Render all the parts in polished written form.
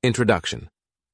Introduction.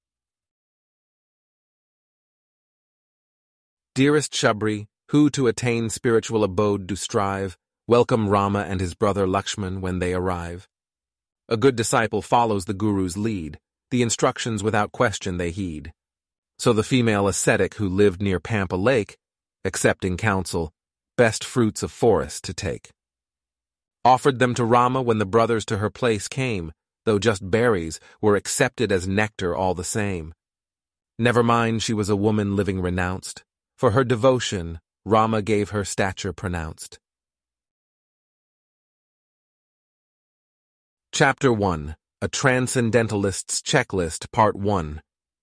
Dearest Shabari, who to attain spiritual abode do strive, welcome Rama and his brother Lakshmana when they arrive. A good disciple follows the Guru's lead, the instructions without question they heed. So the female ascetic who lived near Pampa Lake, accepting counsel, best fruits of forest to take. Offered them to Rama when the brothers to her place came, though just berries were accepted as nectar all the same. Never mind she was a woman living renounced, for her devotion Rama gave her stature pronounced. Chapter 1. A Transcendentalist's Checklist, Part 1.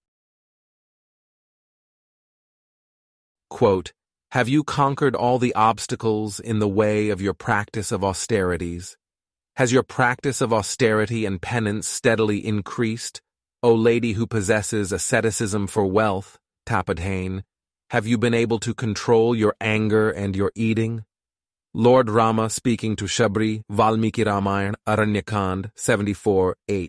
Quote, have you conquered all the obstacles in the way of your practice of austerities? Has your practice of austerity and penance steadily increased, O lady who possesses asceticism for wealth, Tapadhain? Have you been able to control your anger and your eating? Lord Rama speaking to Shabari, Valmiki Ramayana, Aranya Kand, 74:8.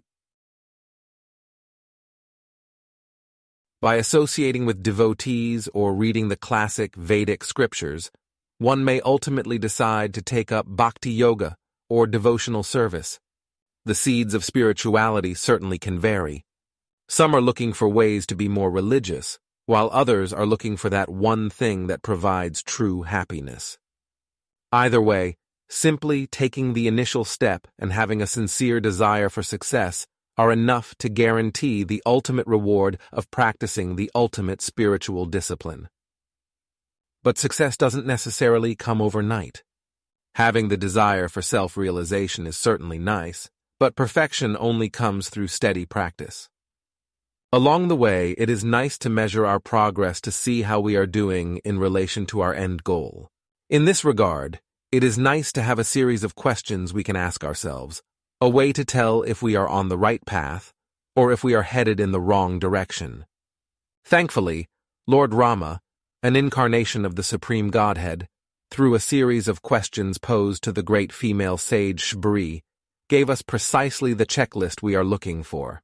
By associating with devotees or reading the classic Vedic scriptures, one may ultimately decide to take up bhakti yoga or devotional service. The seeds of spirituality certainly can vary. Some are looking for ways to be more religious, while others are looking for that one thing that provides true happiness. Either way, simply taking the initial step and having a sincere desire for success are enough to guarantee the ultimate reward of practicing the ultimate spiritual discipline. But success doesn't necessarily come overnight. Having the desire for self-realization is certainly nice, but perfection only comes through steady practice. Along the way, it is nice to measure our progress to see how we are doing in relation to our end goal. In this regard, it is nice to have a series of questions we can ask ourselves, a way to tell if we are on the right path or if we are headed in the wrong direction. Thankfully, Lord Rama, an incarnation of the Supreme Godhead, through a series of questions posed to the great female sage Shabari, gave us precisely the checklist we are looking for.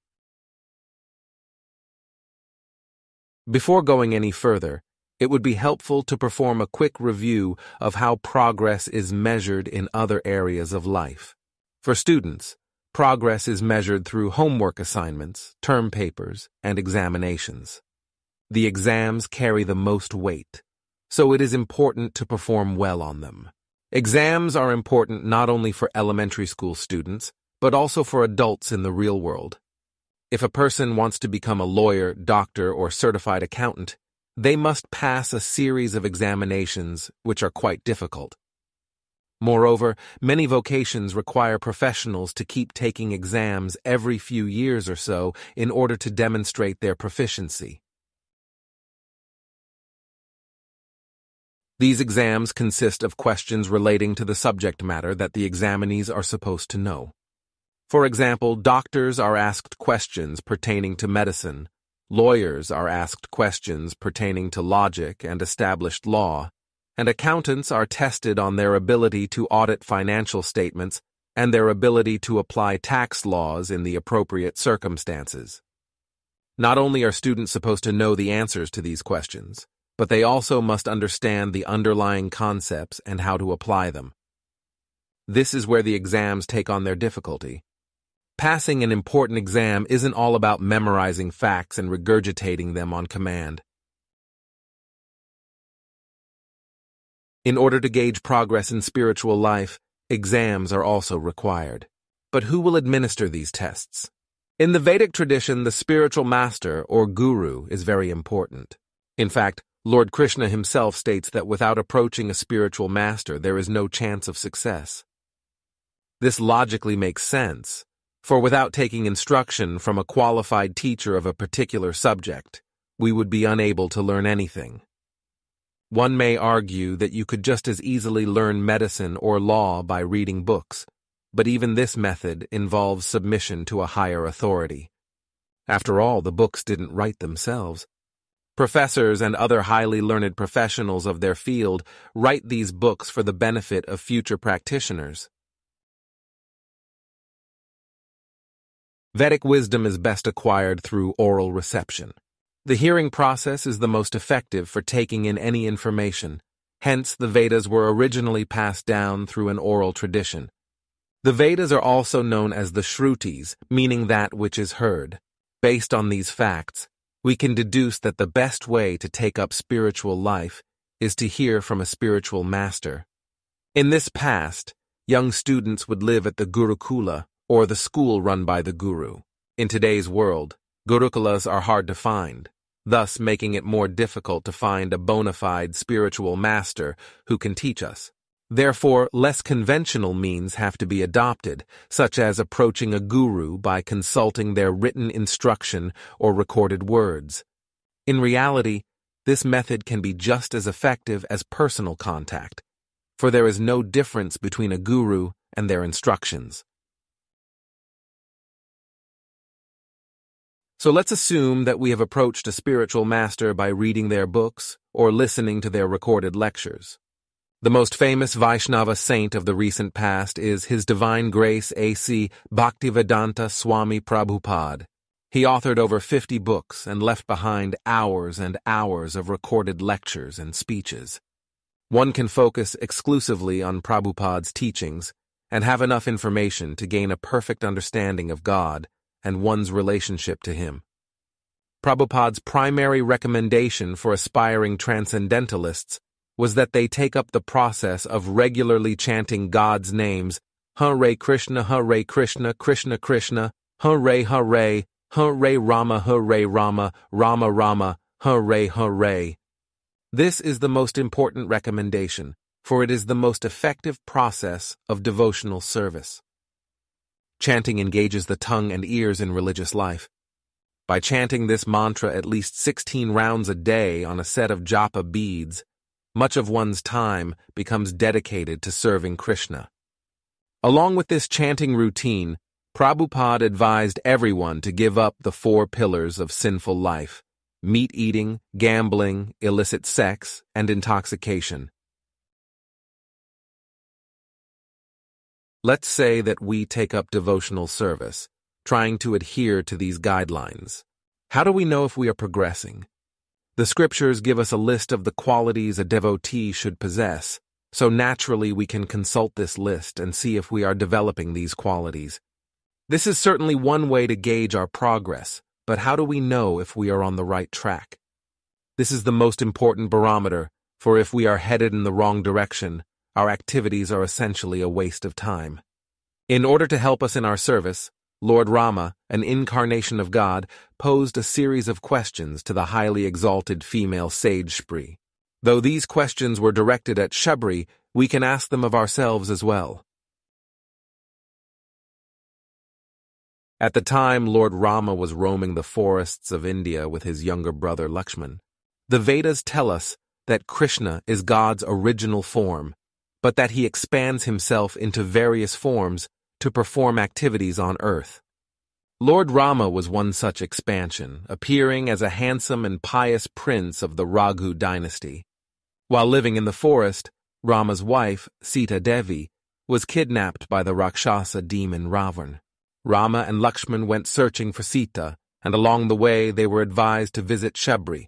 Before going any further, it would be helpful to perform a quick review of how progress is measured in other areas of life. For students, progress is measured through homework assignments, term papers, and examinations. The exams carry the most weight, so it is important to perform well on them. Exams are important not only for elementary school students, but also for adults in the real world. If a person wants to become a lawyer, doctor, or certified accountant, they must pass a series of examinations which are quite difficult. Moreover, many vocations require professionals to keep taking exams every few years or so in order to demonstrate their proficiency. These exams consist of questions relating to the subject matter that the examinees are supposed to know. For example, doctors are asked questions pertaining to medicine, lawyers are asked questions pertaining to logic and established law, and accountants are tested on their ability to audit financial statements and their ability to apply tax laws in the appropriate circumstances. Not only are students supposed to know the answers to these questions, but they also must understand the underlying concepts and how to apply them. This is where the exams take on their difficulty. Passing an important exam isn't all about memorizing facts and regurgitating them on command. In order to gauge progress in spiritual life, exams are also required. But who will administer these tests? In the Vedic tradition, the spiritual master, or guru, is very important. In fact, Lord Krishna himself states that without approaching a spiritual master, there is no chance of success. This logically makes sense, for without taking instruction from a qualified teacher of a particular subject, we would be unable to learn anything. One may argue that you could just as easily learn medicine or law by reading books, but even this method involves submission to a higher authority. After all, the books didn't write themselves. Professors and other highly learned professionals of their field write these books for the benefit of future practitioners. Vedic wisdom is best acquired through oral reception. The hearing process is the most effective for taking in any information. Hence, the Vedas were originally passed down through an oral tradition. The Vedas are also known as the Shrutis, meaning that which is heard. Based on these facts, we can deduce that the best way to take up spiritual life is to hear from a spiritual master. In this past, young students would live at the Gurukula, or the school run by the guru. In today's world, Gurukulas are hard to find, thus making it more difficult to find a bona fide spiritual master who can teach us. Therefore, less conventional means have to be adopted, such as approaching a guru by consulting their written instruction or recorded words. In reality, this method can be just as effective as personal contact, for there is no difference between a guru and their instructions. So let's assume that we have approached a spiritual master by reading their books or listening to their recorded lectures. The most famous Vaishnava saint of the recent past is His Divine Grace A.C. Bhaktivedanta Swami Prabhupada. He authored over 50 books and left behind hours and hours of recorded lectures and speeches. One can focus exclusively on Prabhupada's teachings and have enough information to gain a perfect understanding of God and one's relationship to Him. Prabhupada's primary recommendation for aspiring transcendentalists was that they take up the process of regularly chanting God's names, Hare Krishna, Krishna Krishna, Hare Hare, Hare Rama, Rama Rama, Hare Hare. This is the most important recommendation, for it is the most effective process of devotional service. Chanting engages the tongue and ears in religious life. By chanting this mantra at least 16 rounds a day on a set of japa beads, much of one's time becomes dedicated to serving Krishna. Along with this chanting routine, Prabhupada advised everyone to give up the 4 pillars of sinful life: meat eating, gambling, illicit sex, and intoxication. Let's say that we take up devotional service, trying to adhere to these guidelines. How do we know if we are progressing? The scriptures give us a list of the qualities a devotee should possess, so naturally we can consult this list and see if we are developing these qualities. This is certainly one way to gauge our progress, but how do we know if we are on the right track? This is the most important barometer, for if we are headed in the wrong direction, our activities are essentially a waste of time. In order to help us in our service, Lord Rama, an incarnation of God, posed a series of questions to the highly exalted female sage Shabari. Though these questions were directed at Shabari, we can ask them of ourselves as well. At the time Lord Rama was roaming the forests of India with his younger brother Lakshmana, the Vedas tell us that Krishna is God's original form, but that he expands himself into various forms to perform activities on earth. Lord Rama was one such expansion, appearing as a handsome and pious prince of the Raghu dynasty. While living in the forest, Rama's wife, Sita Devi, was kidnapped by the Rakshasa demon Ravan. Rama and Lakshmana went searching for Sita, and along the way they were advised to visit Shabari.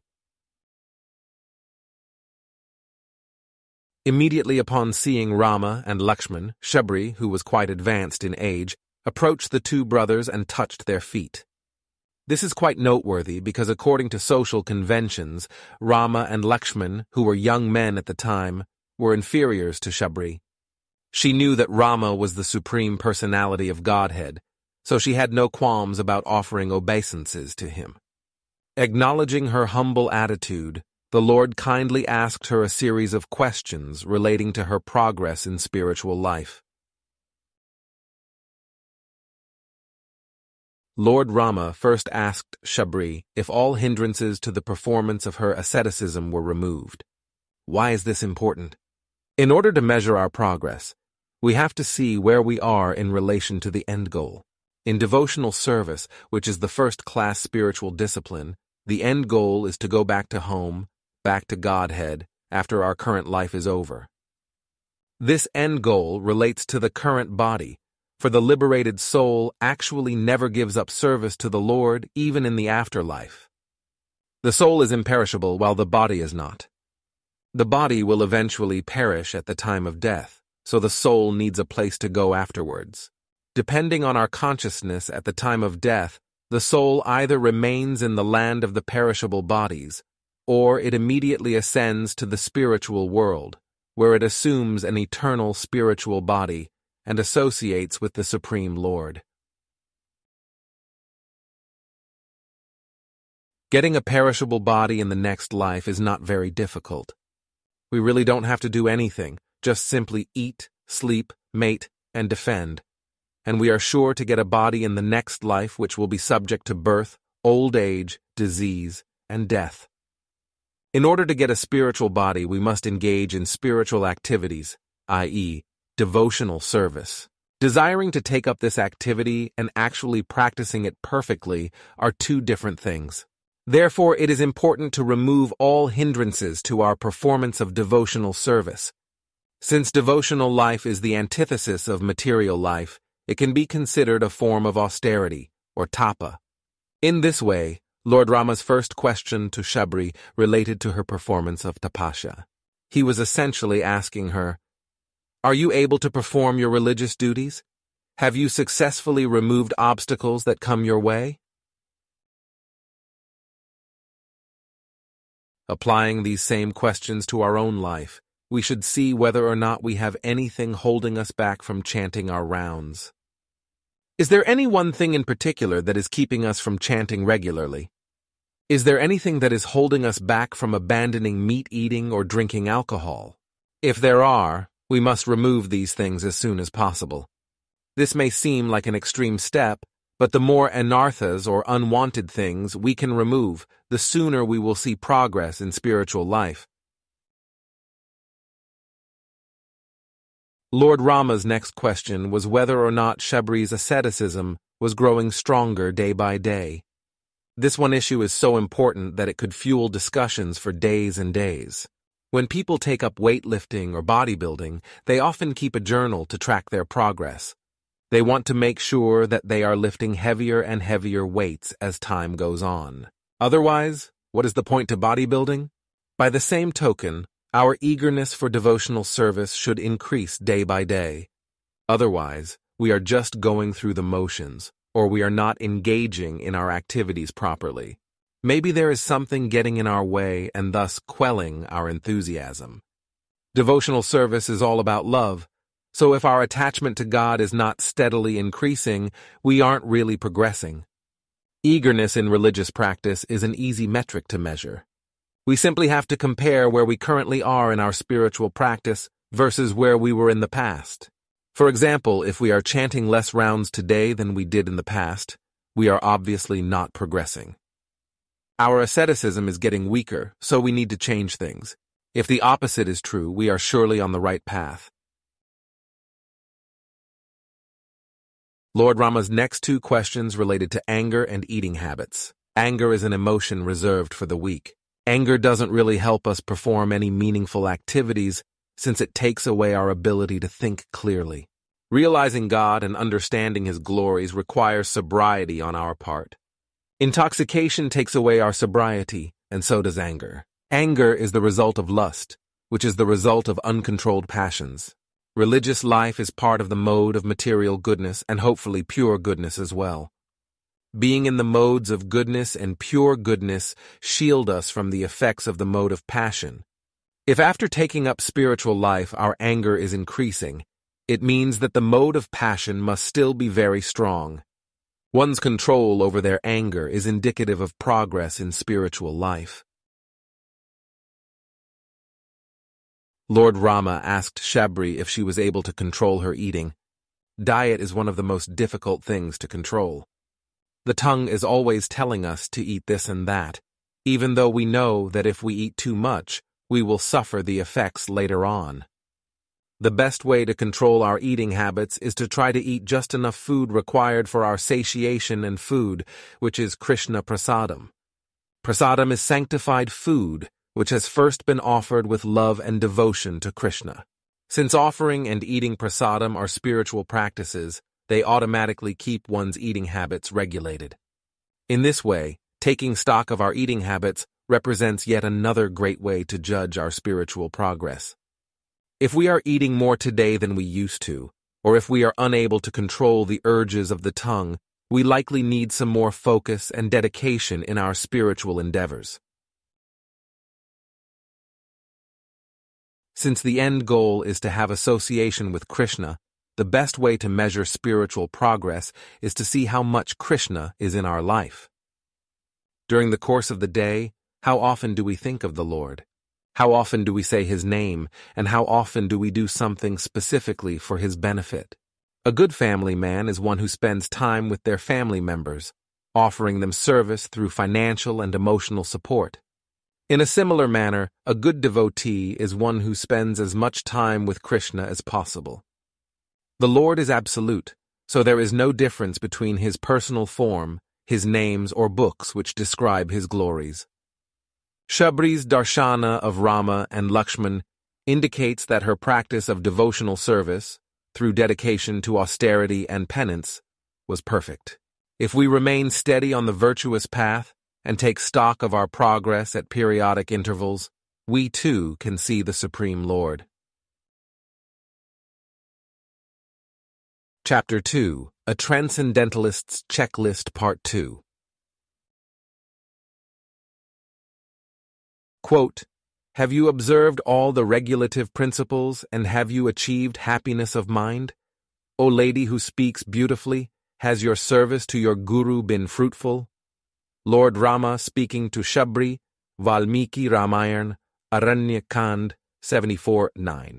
Immediately upon seeing Rama and Lakshmana, Shabari, who was quite advanced in age, approached the 2 brothers and touched their feet. This is quite noteworthy because according to social conventions, Rama and Lakshmana, who were young men at the time, were inferiors to Shabari. She knew that Rama was the supreme personality of Godhead, so she had no qualms about offering obeisances to him. Acknowledging her humble attitude, the Lord kindly asked her a series of questions relating to her progress in spiritual life. Lord Rama first asked Shabari if all hindrances to the performance of her asceticism were removed. Why is this important? In order to measure our progress, we have to see where we are in relation to the end goal. In devotional service, which is the first-class spiritual discipline, the end goal is to go back to home, back to Godhead, after our current life is over. This end goal relates to the current body, for the liberated soul actually never gives up service to the Lord even in the afterlife. The soul is imperishable while the body is not. The body will eventually perish at the time of death, so the soul needs a place to go afterwards. Depending on our consciousness at the time of death, the soul either remains in the land of the perishable bodies, or it immediately ascends to the spiritual world, where it assumes an eternal spiritual body and associates with the Supreme Lord. Getting a perishable body in the next life is not very difficult. We really don't have to do anything, just simply eat, sleep, mate, and defend. And we are sure to get a body in the next life which will be subject to birth, old age, disease, and death. In order to get a spiritual body, we must engage in spiritual activities, i.e., devotional service. Desiring to take up this activity and actually practicing it perfectly are two different things. Therefore, it is important to remove all hindrances to our performance of devotional service. Since devotional life is the antithesis of material life, it can be considered a form of austerity, or tapa. In this way, Lord Rama's first question to Shabari related to her performance of tapasya. He was essentially asking her, "Are you able to perform your religious duties? Have you successfully removed obstacles that come your way?" Applying these same questions to our own life, we should see whether or not we have anything holding us back from chanting our rounds. Is there any one thing in particular that is keeping us from chanting regularly? Is there anything that is holding us back from abandoning meat eating or drinking alcohol? If there are, we must remove these things as soon as possible. This may seem like an extreme step, but the more anarthas or unwanted things we can remove, the sooner we will see progress in spiritual life. Lord Rama's next question was whether or not Shabari's asceticism was growing stronger day by day. This one issue is so important that it could fuel discussions for days and days. When people take up weightlifting or bodybuilding, they often keep a journal to track their progress. They want to make sure that they are lifting heavier and heavier weights as time goes on. Otherwise, what is the point to bodybuilding? By the same token, our eagerness for devotional service should increase day by day. Otherwise, we are just going through the motions, or we are not engaging in our activities properly. Maybe there is something getting in our way and thus quelling our enthusiasm. Devotional service is all about love, so if our attachment to God is not steadily increasing, we aren't really progressing. Eagerness in religious practice is an easy metric to measure. We simply have to compare where we currently are in our spiritual practice versus where we were in the past. For example, if we are chanting less rounds today than we did in the past, we are obviously not progressing. Our asceticism is getting weaker, so we need to change things. If the opposite is true, we are surely on the right path. Lord Rama's next two questions related to anger and eating habits. Anger is an emotion reserved for the weak. Anger doesn't really help us perform any meaningful activities since it takes away our ability to think clearly. Realizing God and understanding His glories requires sobriety on our part. Intoxication takes away our sobriety, and so does anger. Anger is the result of lust, which is the result of uncontrolled passions. Religious life is part of the mode of material goodness and hopefully pure goodness as well. Being in the modes of goodness and pure goodness shield us from the effects of the mode of passion. If after taking up spiritual life our anger is increasing, it means that the mode of passion must still be very strong. One's control over their anger is indicative of progress in spiritual life. Lord Rama asked Shabari if she was able to control her eating. Diet is one of the most difficult things to control. The tongue is always telling us to eat this and that, even though we know that if we eat too much, we will suffer the effects later on. The best way to control our eating habits is to try to eat just enough food required for our satiation and food, which is Krishna prasadam. Prasadam is sanctified food, which has first been offered with love and devotion to Krishna. Since offering and eating prasadam are spiritual practices, they automatically keep one's eating habits regulated. In this way, taking stock of our eating habits represents yet another great way to judge our spiritual progress. If we are eating more today than we used to, or if we are unable to control the urges of the tongue, we likely need some more focus and dedication in our spiritual endeavors. Since the end goal is to have association with Krishna, the best way to measure spiritual progress is to see how much Krishna is in our life. During the course of the day, how often do we think of the Lord? How often do we say His name, and how often do we do something specifically for His benefit? A good family man is one who spends time with their family members, offering them service through financial and emotional support. In a similar manner, a good devotee is one who spends as much time with Krishna as possible. The Lord is absolute, so there is no difference between His personal form, His names, or books which describe His glories. Shabari's darshana of Rama and Lakshmana indicates that her practice of devotional service, through dedication to austerity and penance, was perfect. If we remain steady on the virtuous path and take stock of our progress at periodic intervals, we too can see the Supreme Lord. Chapter 2, A Transcendentalist's Checklist Part 2. Quote, "Have you observed all the regulative principles, and have you achieved happiness of mind? O lady who speaks beautifully, has your service to your guru been fruitful?" Lord Rama speaking to Shabari, Valmiki Ramayana, Aranya Kand, 74:9.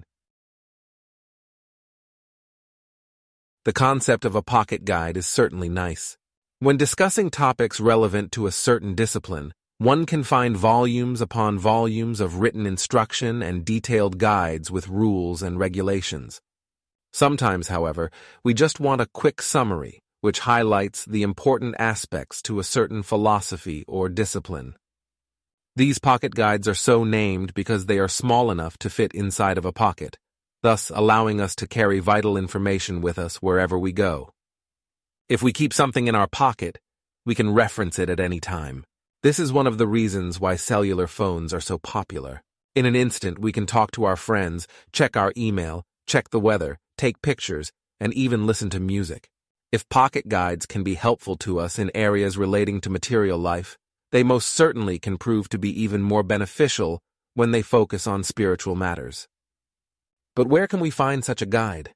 The concept of a pocket guide is certainly nice. When discussing topics relevant to a certain discipline, one can find volumes upon volumes of written instruction and detailed guides with rules and regulations. Sometimes, however, we just want a quick summary which highlights the important aspects to a certain philosophy or discipline. These pocket guides are so named because they are small enough to fit inside of a pocket, thus allowing us to carry vital information with us wherever we go. If we keep something in our pocket, we can reference it at any time. This is one of the reasons why cellular phones are so popular. In an instant, we can talk to our friends, check our email, check the weather, take pictures, and even listen to music. If pocket guides can be helpful to us in areas relating to material life, they most certainly can prove to be even more beneficial when they focus on spiritual matters. But where can we find such a guide?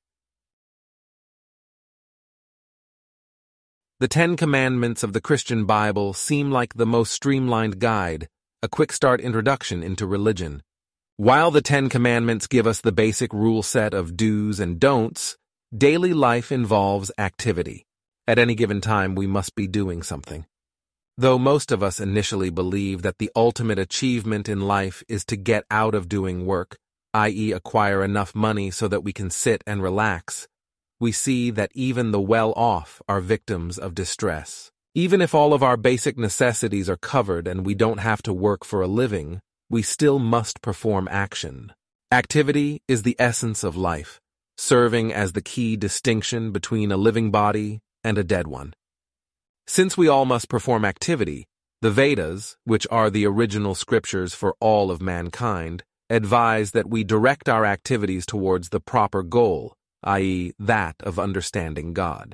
The 10 Commandments of the Christian Bible seem like the most streamlined guide, a quick start introduction into religion. While the 10 Commandments give us the basic rule set of do's and don'ts, daily life involves activity. At any given time, we must be doing something. Though most of us initially believe that the ultimate achievement in life is to get out of doing work, i.e., acquire enough money so that we can sit and relax, we see that even the well-off are victims of distress. Even if all of our basic necessities are covered and we don't have to work for a living, we still must perform action. Activity is the essence of life, serving as the key distinction between a living body and a dead one. Since we all must perform activity, the Vedas, which are the original scriptures for all of mankind, advise that we direct our activities towards the proper goal, i.e., that of understanding God.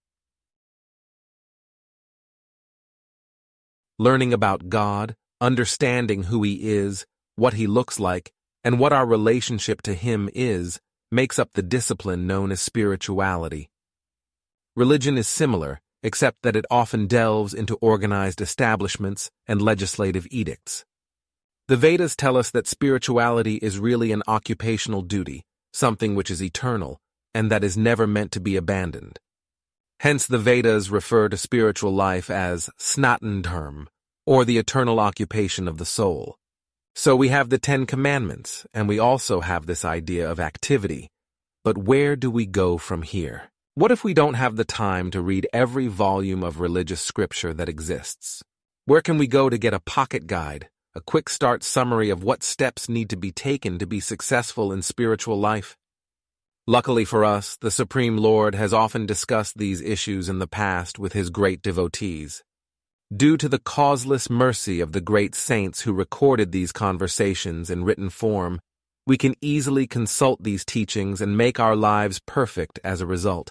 Learning about God, understanding who He is, what He looks like, and what our relationship to Him is, makes up the discipline known as spirituality. Religion is similar, except that it often delves into organized establishments and legislative edicts. The Vedas tell us that spirituality is really an occupational duty, something which is eternal, and that is never meant to be abandoned. Hence the Vedas refer to spiritual life as snatandharma, or the eternal occupation of the soul. So we have the 10 Commandments, and we also have this idea of activity. But where do we go from here? What if we don't have the time to read every volume of religious scripture that exists? Where can we go to get a pocket guide, a quick start summary of what steps need to be taken to be successful in spiritual life? Luckily for us, the Supreme Lord has often discussed these issues in the past with his great devotees. Due to the causeless mercy of the great saints who recorded these conversations in written form, we can easily consult these teachings and make our lives perfect as a result.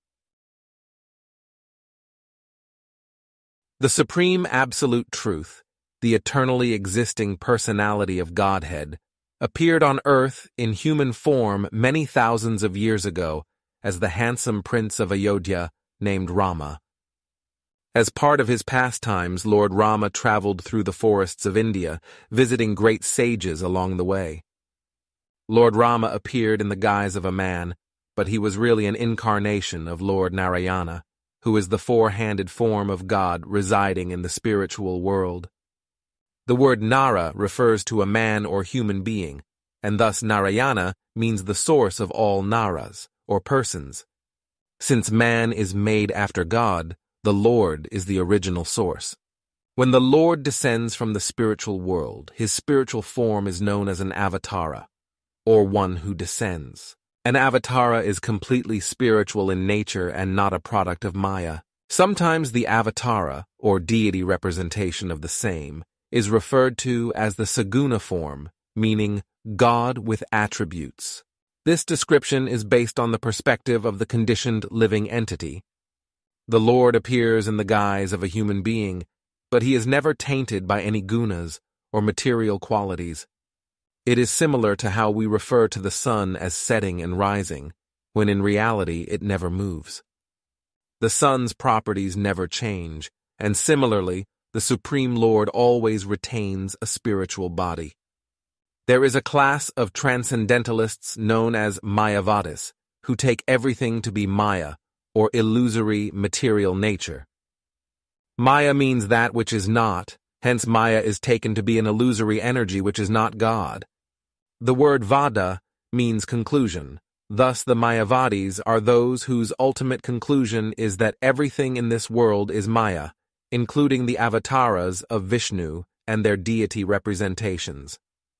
The Supreme Absolute Truth, the eternally existing personality of Godhead, appeared on earth in human form many thousands of years ago as the handsome prince of Ayodhya named Rama. As part of his pastimes, Lord Rama traveled through the forests of India, visiting great sages along the way. Lord Rama appeared in the guise of a man, but he was really an incarnation of Lord Narayana, who is the four-handed form of God residing in the spiritual world. The word Nara refers to a man or human being, and thus Narayana means the source of all Naras, or persons. Since man is made after God, the Lord is the original source. When the Lord descends from the spiritual world, his spiritual form is known as an avatara, or one who descends. An avatara is completely spiritual in nature and not a product of Maya. Sometimes the avatara, or deity representation of the same, is referred to as the saguna form, meaning God with attributes. This description is based on the perspective of the conditioned living entity. The Lord appears in the guise of a human being, but he is never tainted by any gunas or material qualities. It is similar to how we refer to the sun as setting and rising, when in reality it never moves. The sun's properties never change, and similarly, the Supreme Lord always retains a spiritual body. There is a class of transcendentalists known as Mayavadis, who take everything to be Maya, or illusory material nature. Maya means that which is not, hence Maya is taken to be an illusory energy which is not God. The word Vada means conclusion. Thus the Mayavadis are those whose ultimate conclusion is that everything in this world is Maya, including the avatars of Vishnu and their deity representations.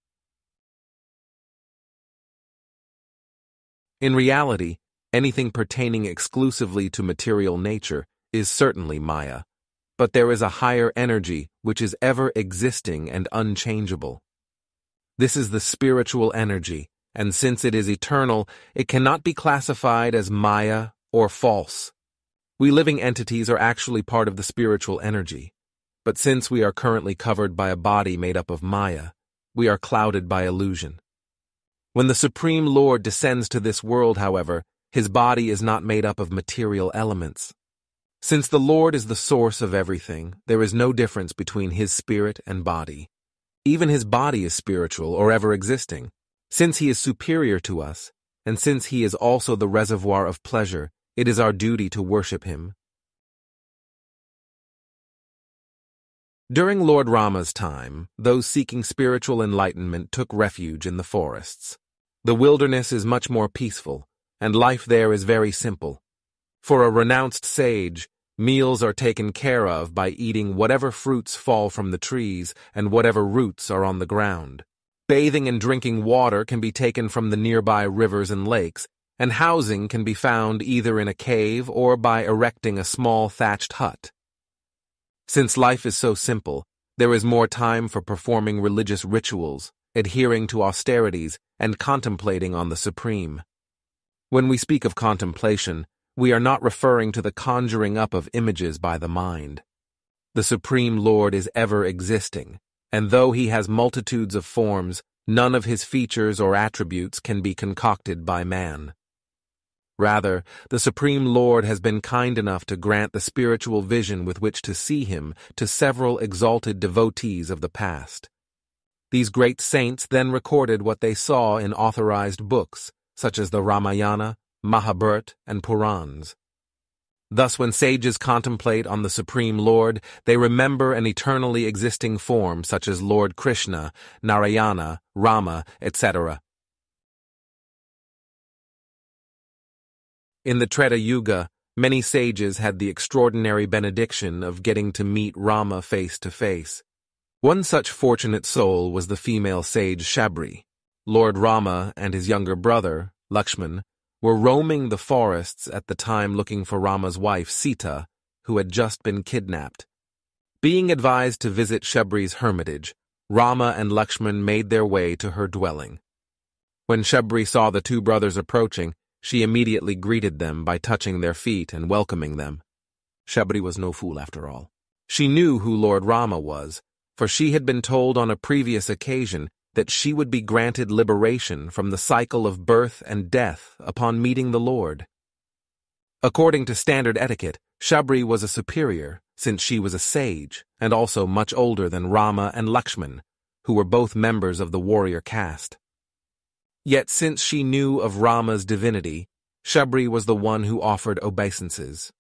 In reality, anything pertaining exclusively to material nature is certainly Maya, but there is a higher energy which is ever existing and unchangeable. This is the spiritual energy, and since it is eternal, it cannot be classified as Maya or false. We living entities are actually part of the spiritual energy, but since we are currently covered by a body made up of Maya, we are clouded by illusion. When the Supreme Lord descends to this world, however, his body is not made up of material elements. Since the Lord is the source of everything, there is no difference between his spirit and body. Even his body is spiritual or ever existing. Since he is superior to us, and since he is also the reservoir of pleasure, it is our duty to worship him. During Lord Rama's time, those seeking spiritual enlightenment took refuge in the forests. The wilderness is much more peaceful, and life there is very simple. For a renounced sage, meals are taken care of by eating whatever fruits fall from the trees and whatever roots are on the ground. Bathing and drinking water can be taken from the nearby rivers and lakes, and housing can be found either in a cave or by erecting a small thatched hut. Since life is so simple, there is more time for performing religious rituals, adhering to austerities, and contemplating on the Supreme. When we speak of contemplation, we are not referring to the conjuring up of images by the mind. The Supreme Lord is ever existing, and though he has multitudes of forms, none of his features or attributes can be concocted by man. Rather, the Supreme Lord has been kind enough to grant the spiritual vision with which to see him to several exalted devotees of the past. These great saints then recorded what they saw in authorized books, such as the Ramayana, Mahabharata, and Purans. Thus, when sages contemplate on the Supreme Lord, they remember an eternally existing form such as Lord Krishna, Narayana, Rama, etc. In the Treta Yuga, many sages had the extraordinary benediction of getting to meet Rama face to face. One such fortunate soul was the female sage Shabari. Lord Rama and his younger brother, Lakshmana, were roaming the forests at the time looking for Rama's wife Sita, who had just been kidnapped. Being advised to visit Shabari's hermitage, Rama and Lakshmana made their way to her dwelling. When Shabari saw the two brothers approaching, she immediately greeted them by touching their feet and welcoming them. Shabari was no fool after all. She knew who Lord Rama was, for she had been told on a previous occasion that she would be granted liberation from the cycle of birth and death upon meeting the Lord. According to standard etiquette, Shabari was a superior, since she was a sage, and also much older than Rama and Lakshmana, who were both members of the warrior caste. Yet since she knew of Rama's divinity, Shabari was the one who offered obeisances.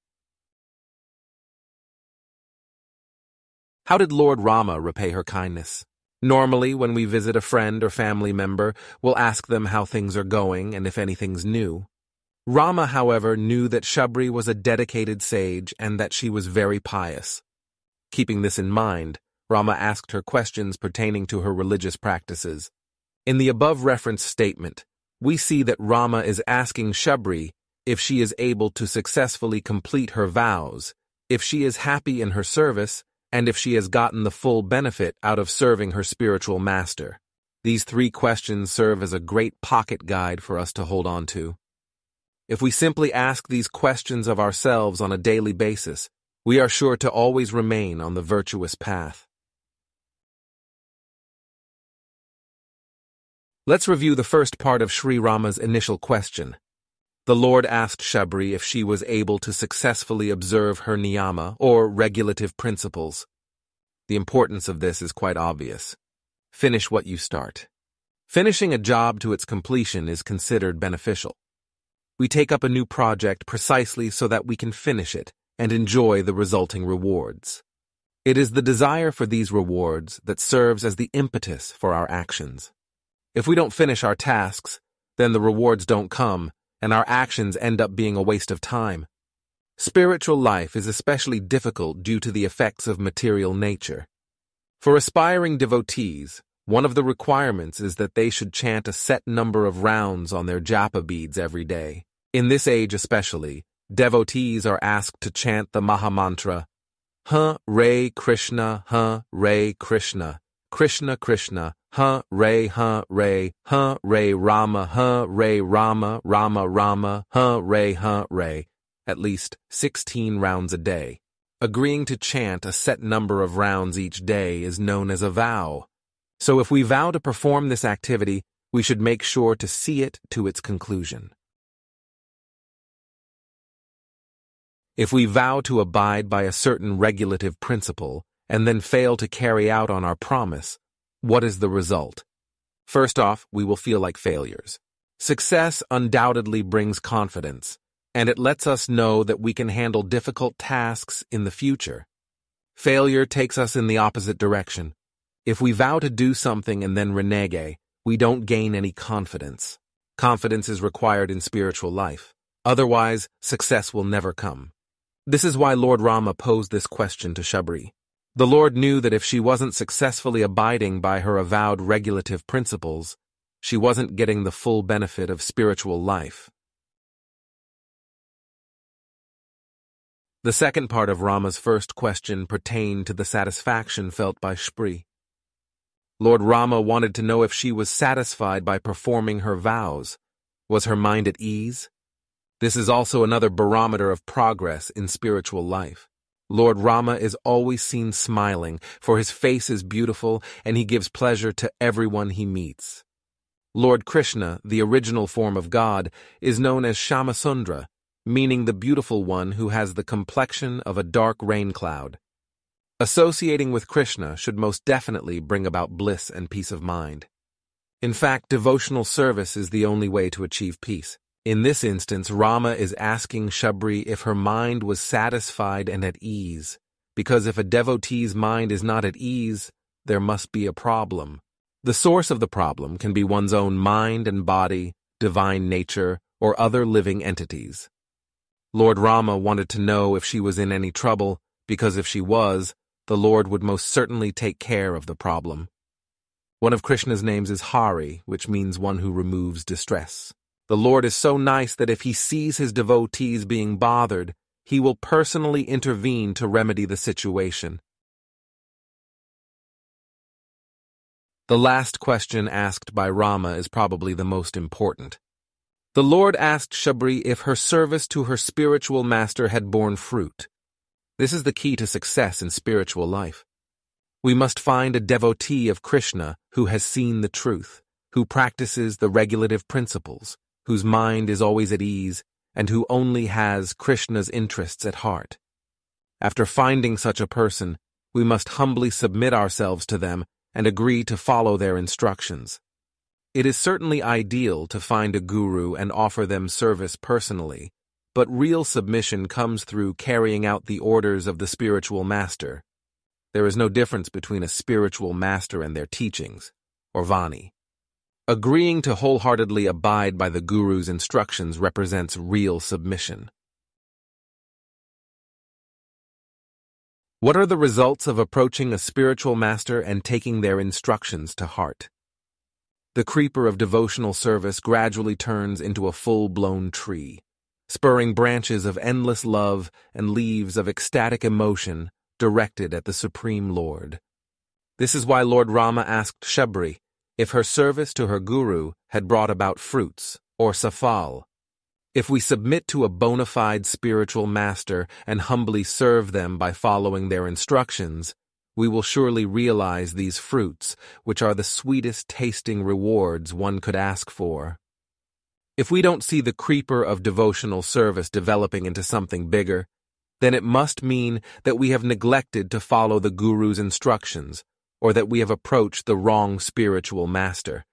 How did Lord Rama repay her kindness? Normally, when we visit a friend or family member, we'll ask them how things are going and if anything's new. Rama, however, knew that Shabari was a dedicated sage and that she was very pious. Keeping this in mind, Rama asked her questions pertaining to her religious practices. In the above-referenced statement, we see that Rama is asking Shabari if she is able to successfully complete her vows, if she is happy in her service, and if she has gotten the full benefit out of serving her spiritual master. These three questions serve as a great pocket guide for us to hold on to. If we simply ask these questions of ourselves on a daily basis, we are sure to always remain on the virtuous path. Let's review the first part of Sri Rama's initial question. The Lord asked Shabari if she was able to successfully observe her niyama, or regulative principles. The importance of this is quite obvious. Finish what you start. Finishing a job to its completion is considered beneficial. We take up a new project precisely so that we can finish it and enjoy the resulting rewards. It is the desire for these rewards that serves as the impetus for our actions. If we don't finish our tasks, then the rewards don't come, and our actions end up being a waste of time. Spiritual life is especially difficult due to the effects of material nature. For aspiring devotees, one of the requirements is that they should chant a set number of rounds on their japa beads every day. In this age especially, devotees are asked to chant the Mahamantra, Hare Krishna, Hare Krishna, Krishna Krishna, Hare Rama, Hare Rama, Rama Rama, Hare, at least 16 rounds a day. Agreeing to chant a set number of rounds each day is known as a vow. So if we vow to perform this activity, we should make sure to see it to its conclusion. If we vow to abide by a certain regulative principle and then fail to carry out on our promise, what is the result? First off, we will feel like failures. Success undoubtedly brings confidence, and it lets us know that we can handle difficult tasks in the future. Failure takes us in the opposite direction. If we vow to do something and then renege, we don't gain any confidence. Confidence is required in spiritual life. Otherwise, success will never come. This is why Lord Rama posed this question to Shabari. The Lord knew that if she wasn't successfully abiding by her avowed regulative principles, she wasn't getting the full benefit of spiritual life. The second part of Rama's first question pertained to the satisfaction felt by Shabari. Lord Rama wanted to know if she was satisfied by performing her vows. Was her mind at ease? This is also another barometer of progress in spiritual life. Lord Rama is always seen smiling, for his face is beautiful and he gives pleasure to everyone he meets. Lord Krishna, the original form of God, is known as Shamasundra, meaning the beautiful one who has the complexion of a dark rain cloud. Associating with Krishna should most definitely bring about bliss and peace of mind. In fact, devotional service is the only way to achieve peace. In this instance, Rama is asking Shabari if her mind was satisfied and at ease, because if a devotee's mind is not at ease, there must be a problem. The source of the problem can be one's own mind and body, divine nature, or other living entities. Lord Rama wanted to know if she was in any trouble, because if she was, the Lord would most certainly take care of the problem. One of Krishna's names is Hari, which means one who removes distress. The Lord is so nice that if he sees his devotees being bothered, he will personally intervene to remedy the situation. The last question asked by Rama is probably the most important. The Lord asked Shabari if her service to her spiritual master had borne fruit. This is the key to success in spiritual life. We must find a devotee of Krishna who has seen the truth, who practices the regulative principles, whose mind is always at ease, and who only has Krishna's interests at heart. After finding such a person, we must humbly submit ourselves to them and agree to follow their instructions. It is certainly ideal to find a guru and offer them service personally, but real submission comes through carrying out the orders of the spiritual master. There is no difference between a spiritual master and their teachings, or vani. Agreeing to wholeheartedly abide by the guru's instructions represents real submission. What are the results of approaching a spiritual master and taking their instructions to heart? The creeper of devotional service gradually turns into a full-blown tree, spurring branches of endless love and leaves of ecstatic emotion directed at the Supreme Lord. This is why Lord Rama asked Shabari if her service to her guru had brought about fruits, or safal. If we submit to a bona fide spiritual master and humbly serve them by following their instructions, we will surely realize these fruits, which are the sweetest tasting rewards one could ask for. If we don't see the creeper of devotional service developing into something bigger, then it must mean that we have neglected to follow the guru's instructions, or that we have approached the wrong spiritual master.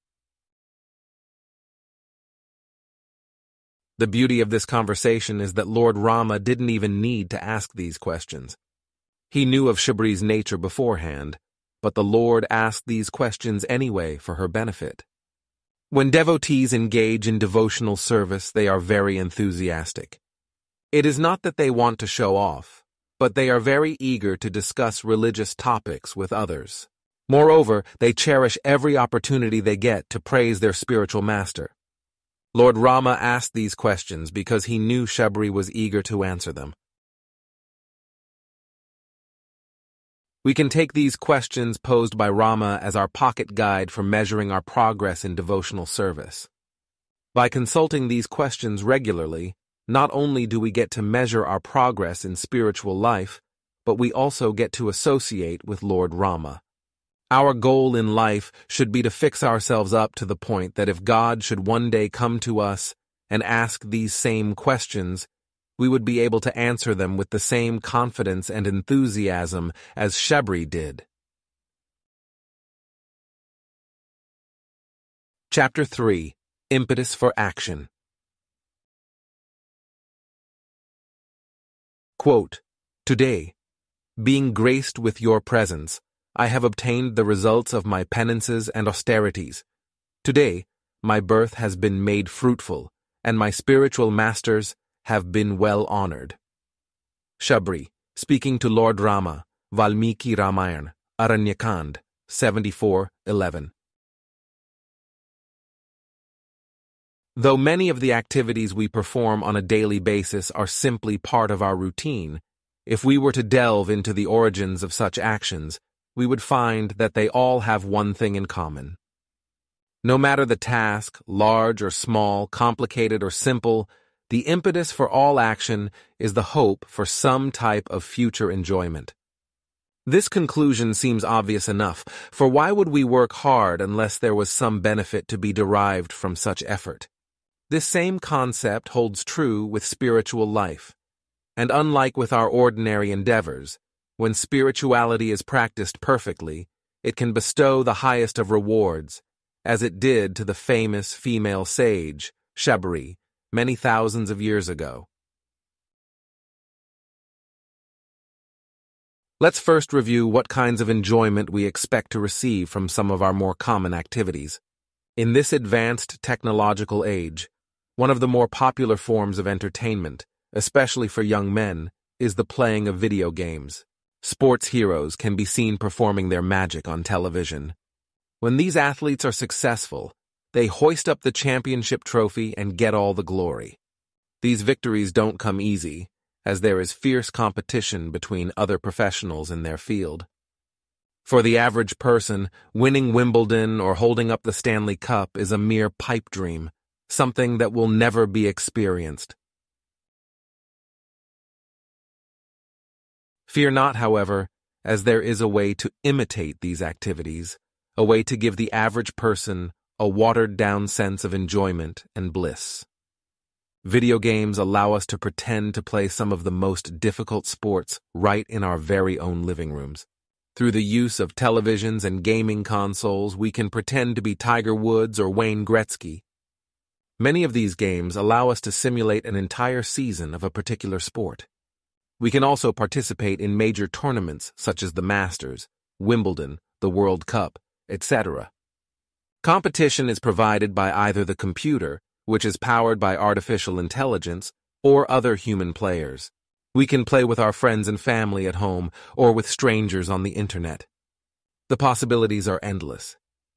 The beauty of this conversation is that Lord Rama didn't even need to ask these questions. He knew of Shabari's nature beforehand, but the Lord asked these questions anyway for her benefit. When devotees engage in devotional service, they are very enthusiastic. It is not that they want to show off, but they are very eager to discuss religious topics with others. Moreover, they cherish every opportunity they get to praise their spiritual master. Lord Rama asked these questions because he knew Shabari was eager to answer them. We can take these questions posed by Rama as our pocket guide for measuring our progress in devotional service. By consulting these questions regularly, not only do we get to measure our progress in spiritual life, but we also get to associate with Lord Rama. Our goal in life should be to fix ourselves up to the point that if God should one day come to us and ask these same questions, we would be able to answer them with the same confidence and enthusiasm as Shabari did. Chapter 3. Impetus for Action. Quote, "Today, being graced with your presence, I have obtained the results of my penances and austerities. Today, my birth has been made fruitful, and my spiritual masters have been well honored." Shabari, speaking to Lord Rama, Valmiki Ramayana, Aranya Kand, 74:11. Though many of the activities we perform on a daily basis are simply part of our routine, if we were to delve into the origins of such actions, we would find that they all have one thing in common. No matter the task, large or small, complicated or simple, the impetus for all action is the hope for some type of future enjoyment. This conclusion seems obvious enough, for why would we work hard unless there was some benefit to be derived from such effort? This same concept holds true with spiritual life, and unlike with our ordinary endeavors, when spirituality is practiced perfectly, it can bestow the highest of rewards, as it did to the famous female sage, Shabari, many thousands of years ago. Let's first review what kinds of enjoyment we expect to receive from some of our more common activities. In this advanced technological age, one of the more popular forms of entertainment, especially for young men, is the playing of video games. Sports heroes can be seen performing their magic on television. When these athletes are successful, they hoist up the championship trophy and get all the glory. These victories don't come easy, as there is fierce competition between other professionals in their field. For the average person, winning Wimbledon or holding up the Stanley Cup is a mere pipe dream, something that will never be experienced. Fear not, however, as there is a way to imitate these activities, a way to give the average person a watered-down sense of enjoyment and bliss. Video games allow us to pretend to play some of the most difficult sports right in our very own living rooms. Through the use of televisions and gaming consoles, we can pretend to be Tiger Woods or Wayne Gretzky. Many of these games allow us to simulate an entire season of a particular sport. We can also participate in major tournaments such as the Masters, Wimbledon, the World Cup, etc. Competition is provided by either the computer, which is powered by artificial intelligence, or other human players. We can play with our friends and family at home or with strangers on the internet. The possibilities are endless.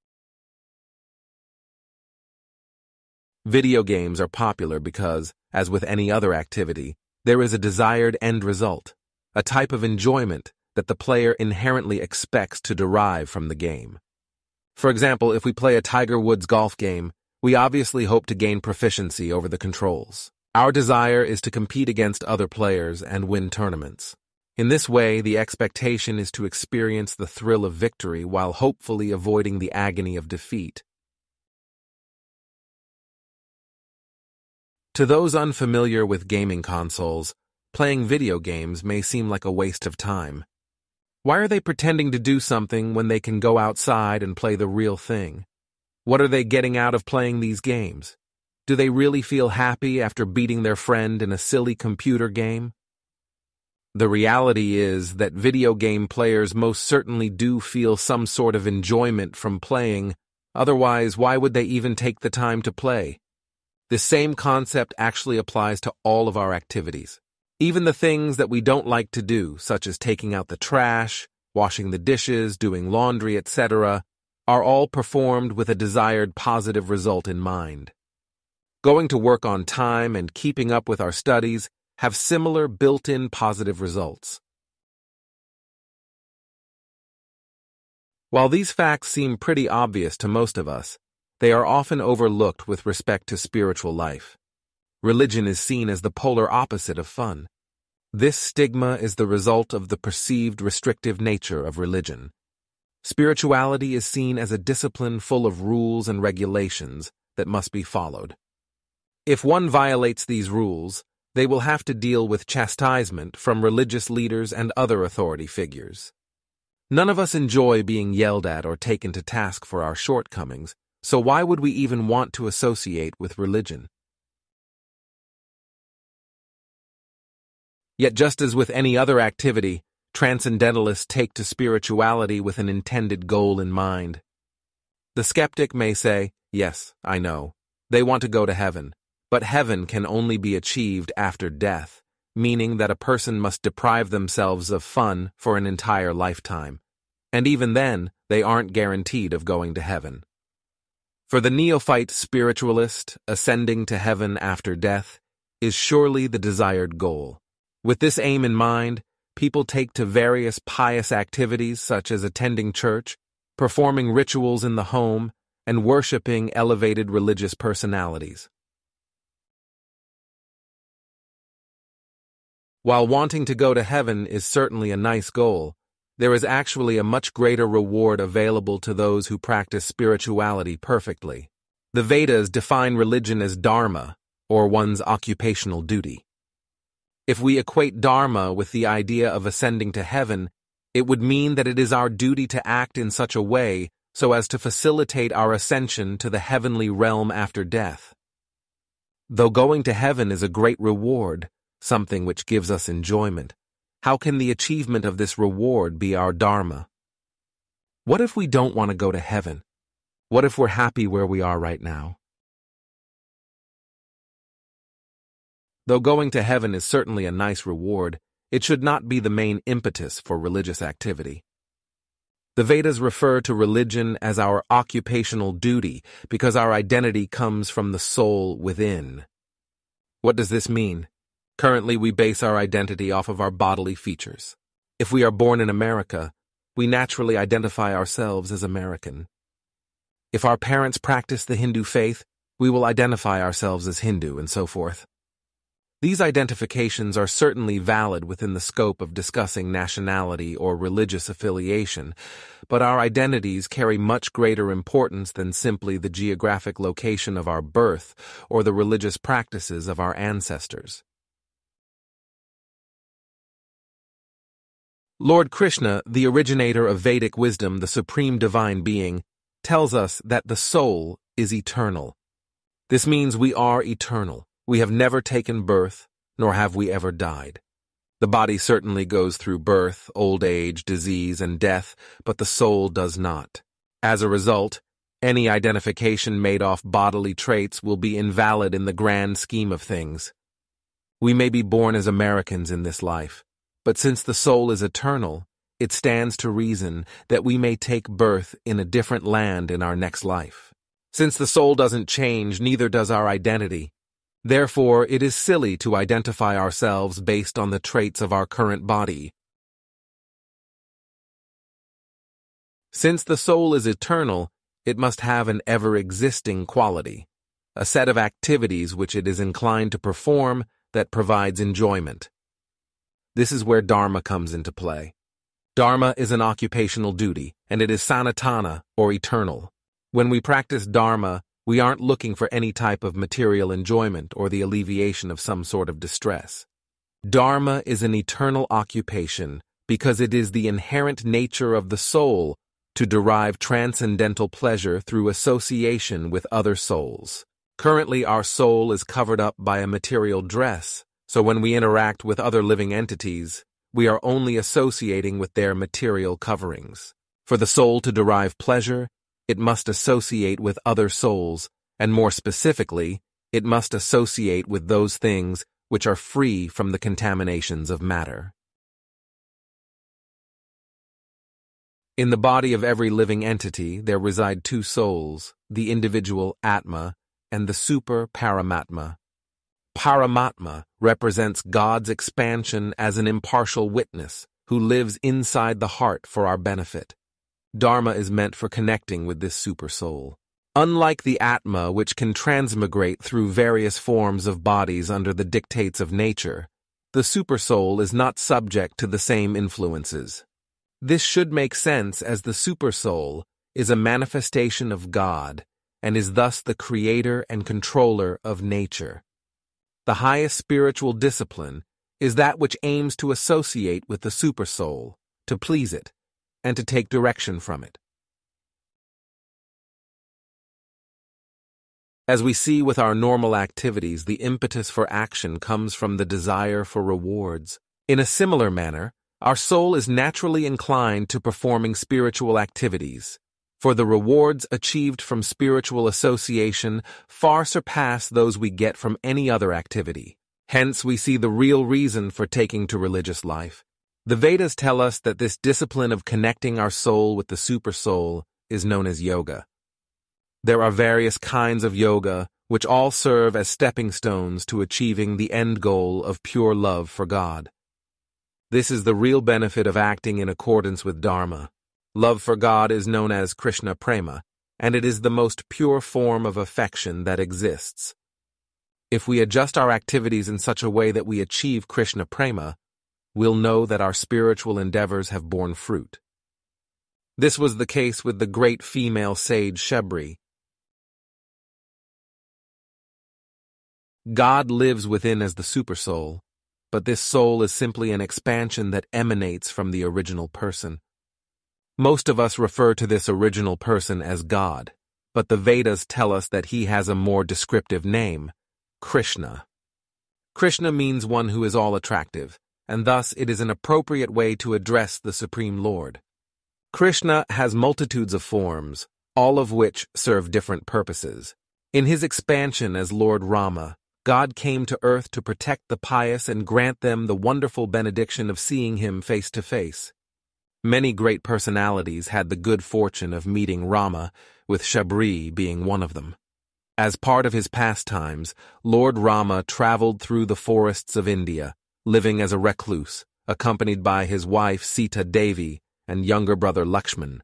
Video games are popular because, as with any other activity, there is a desired end result, a type of enjoyment that the player inherently expects to derive from the game. For example, if we play a Tiger Woods golf game, we obviously hope to gain proficiency over the controls. Our desire is to compete against other players and win tournaments. In this way, the expectation is to experience the thrill of victory while hopefully avoiding the agony of defeat. To those unfamiliar with gaming consoles, playing video games may seem like a waste of time. Why are they pretending to do something when they can go outside and play the real thing? What are they getting out of playing these games? Do they really feel happy after beating their friend in a silly computer game? The reality is that video game players most certainly do feel some sort of enjoyment from playing, otherwise why would they even take the time to play? The same concept actually applies to all of our activities. Even the things that we don't like to do, such as taking out the trash, washing the dishes, doing laundry, etc., are all performed with a desired positive result in mind. Going to work on time and keeping up with our studies have similar built-in positive results. While these facts seem pretty obvious to most of us, they are often overlooked with respect to spiritual life. Religion is seen as the polar opposite of fun. This stigma is the result of the perceived restrictive nature of religion. Spirituality is seen as a discipline full of rules and regulations that must be followed. If one violates these rules, they will have to deal with chastisement from religious leaders and other authority figures. None of us enjoy being yelled at or taken to task for our shortcomings, so why would we even want to associate with religion? Yet just as with any other activity, transcendentalists take to spirituality with an intended goal in mind. The skeptic may say, yes, I know, they want to go to heaven, but heaven can only be achieved after death, meaning that a person must deprive themselves of fun for an entire lifetime. And even then, they aren't guaranteed of going to heaven. For the neophyte spiritualist, ascending to heaven after death is surely the desired goal. With this aim in mind, people take to various pious activities such as attending church, performing rituals in the home, and worshiping elevated religious personalities. While wanting to go to heaven is certainly a nice goal, there is actually a much greater reward available to those who practice spirituality perfectly. The Vedas define religion as dharma, or one's occupational duty. If we equate dharma with the idea of ascending to heaven, it would mean that it is our duty to act in such a way so as to facilitate our ascension to the heavenly realm after death. Though going to heaven is a great reward, something which gives us enjoyment, how can the achievement of this reward be our dharma? What if we don't want to go to heaven? What if we're happy where we are right now? Though going to heaven is certainly a nice reward, it should not be the main impetus for religious activity. The Vedas refer to religion as our occupational duty because our identity comes from the soul within. What does this mean? Currently, we base our identity off of our bodily features. If we are born in America, we naturally identify ourselves as American. If our parents practice the Hindu faith, we will identify ourselves as Hindu and so forth. These identifications are certainly valid within the scope of discussing nationality or religious affiliation, but our identities carry much greater importance than simply the geographic location of our birth or the religious practices of our ancestors. Lord Krishna, the originator of Vedic wisdom, the supreme divine being, tells us that the soul is eternal. This means we are eternal. We have never taken birth, nor have we ever died. The body certainly goes through birth, old age, disease, and death, but the soul does not. As a result, any identification made off bodily traits will be invalid in the grand scheme of things. We may be born as Americans in this life, but since the soul is eternal, it stands to reason that we may take birth in a different land in our next life. Since the soul doesn't change, neither does our identity. Therefore, it is silly to identify ourselves based on the traits of our current body. Since the soul is eternal, it must have an ever-existing quality, a set of activities which it is inclined to perform that provides enjoyment. This is where dharma comes into play. Dharma is an occupational duty, and it is sanatana, or eternal. When we practice dharma, we aren't looking for any type of material enjoyment or the alleviation of some sort of distress. Dharma is an eternal occupation because it is the inherent nature of the soul to derive transcendental pleasure through association with other souls. Currently, our soul is covered up by a material dress, so when we interact with other living entities, we are only associating with their material coverings. For the soul to derive pleasure, it must associate with other souls, and more specifically, it must associate with those things which are free from the contaminations of matter. In the body of every living entity, there reside two souls, the individual Atma and the super Paramatma. Paramatma represents God's expansion as an impartial witness who lives inside the heart for our benefit. Dharma is meant for connecting with this super soul. Unlike the Atma, which can transmigrate through various forms of bodies under the dictates of nature, the super soul is not subject to the same influences. This should make sense as the super soul is a manifestation of God and is thus the creator and controller of nature. The highest spiritual discipline is that which aims to associate with the super soul, to please it, and to take direction from it. As we see with our normal activities, the impetus for action comes from the desire for rewards. In a similar manner, our soul is naturally inclined to performing spiritual activities, for the rewards achieved from spiritual association far surpass those we get from any other activity. Hence, we see the real reason for taking to religious life. The Vedas tell us that this discipline of connecting our soul with the super soul is known as yoga. There are various kinds of yoga which all serve as stepping stones to achieving the end goal of pure love for God. This is the real benefit of acting in accordance with dharma. Love for God is known as Krishna prema, and it is the most pure form of affection that exists. If we adjust our activities in such a way that we achieve Krishna prema, we'll know that our spiritual endeavors have borne fruit. This was the case with the great female sage Shabari. God lives within as the supersoul, but this soul is simply an expansion that emanates from the original person. Most of us refer to this original person as God, but the Vedas tell us that he has a more descriptive name, Krishna. Krishna means one who is all attractive, and thus it is an appropriate way to address the Supreme Lord. Krishna has multitudes of forms, all of which serve different purposes. In his expansion as Lord Rama, God came to earth to protect the pious and grant them the wonderful benediction of seeing him face to face. Many great personalities had the good fortune of meeting Rama, with Shabari being one of them. As part of his pastimes, Lord Rama traveled through the forests of India, living as a recluse, accompanied by his wife Sita Devi and younger brother Lakshmana.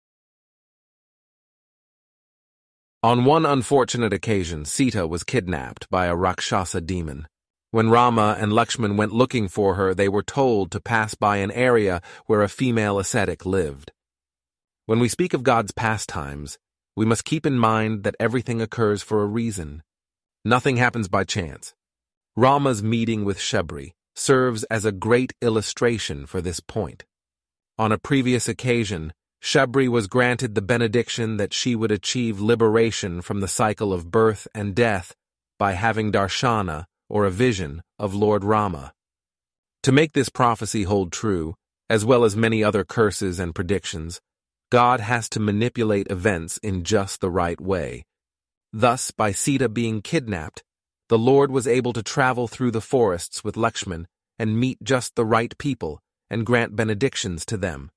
On one unfortunate occasion, Sita was kidnapped by a Rakshasa demon. When Rama and Lakshmana went looking for her, they were told to pass by an area where a female ascetic lived. When we speak of God's pastimes, we must keep in mind that everything occurs for a reason. Nothing happens by chance. Rama's meeting with Shabari serves as a great illustration for this point. On a previous occasion, Shabari was granted the benediction that she would achieve liberation from the cycle of birth and death by having darshana, or a vision, of Lord Rama. To make this prophecy hold true, as well as many other curses and predictions, God has to manipulate events in just the right way. Thus, by Sita being kidnapped, the Lord was able to travel through the forests with Lakshmana and meet just the right people and grant benedictions to them.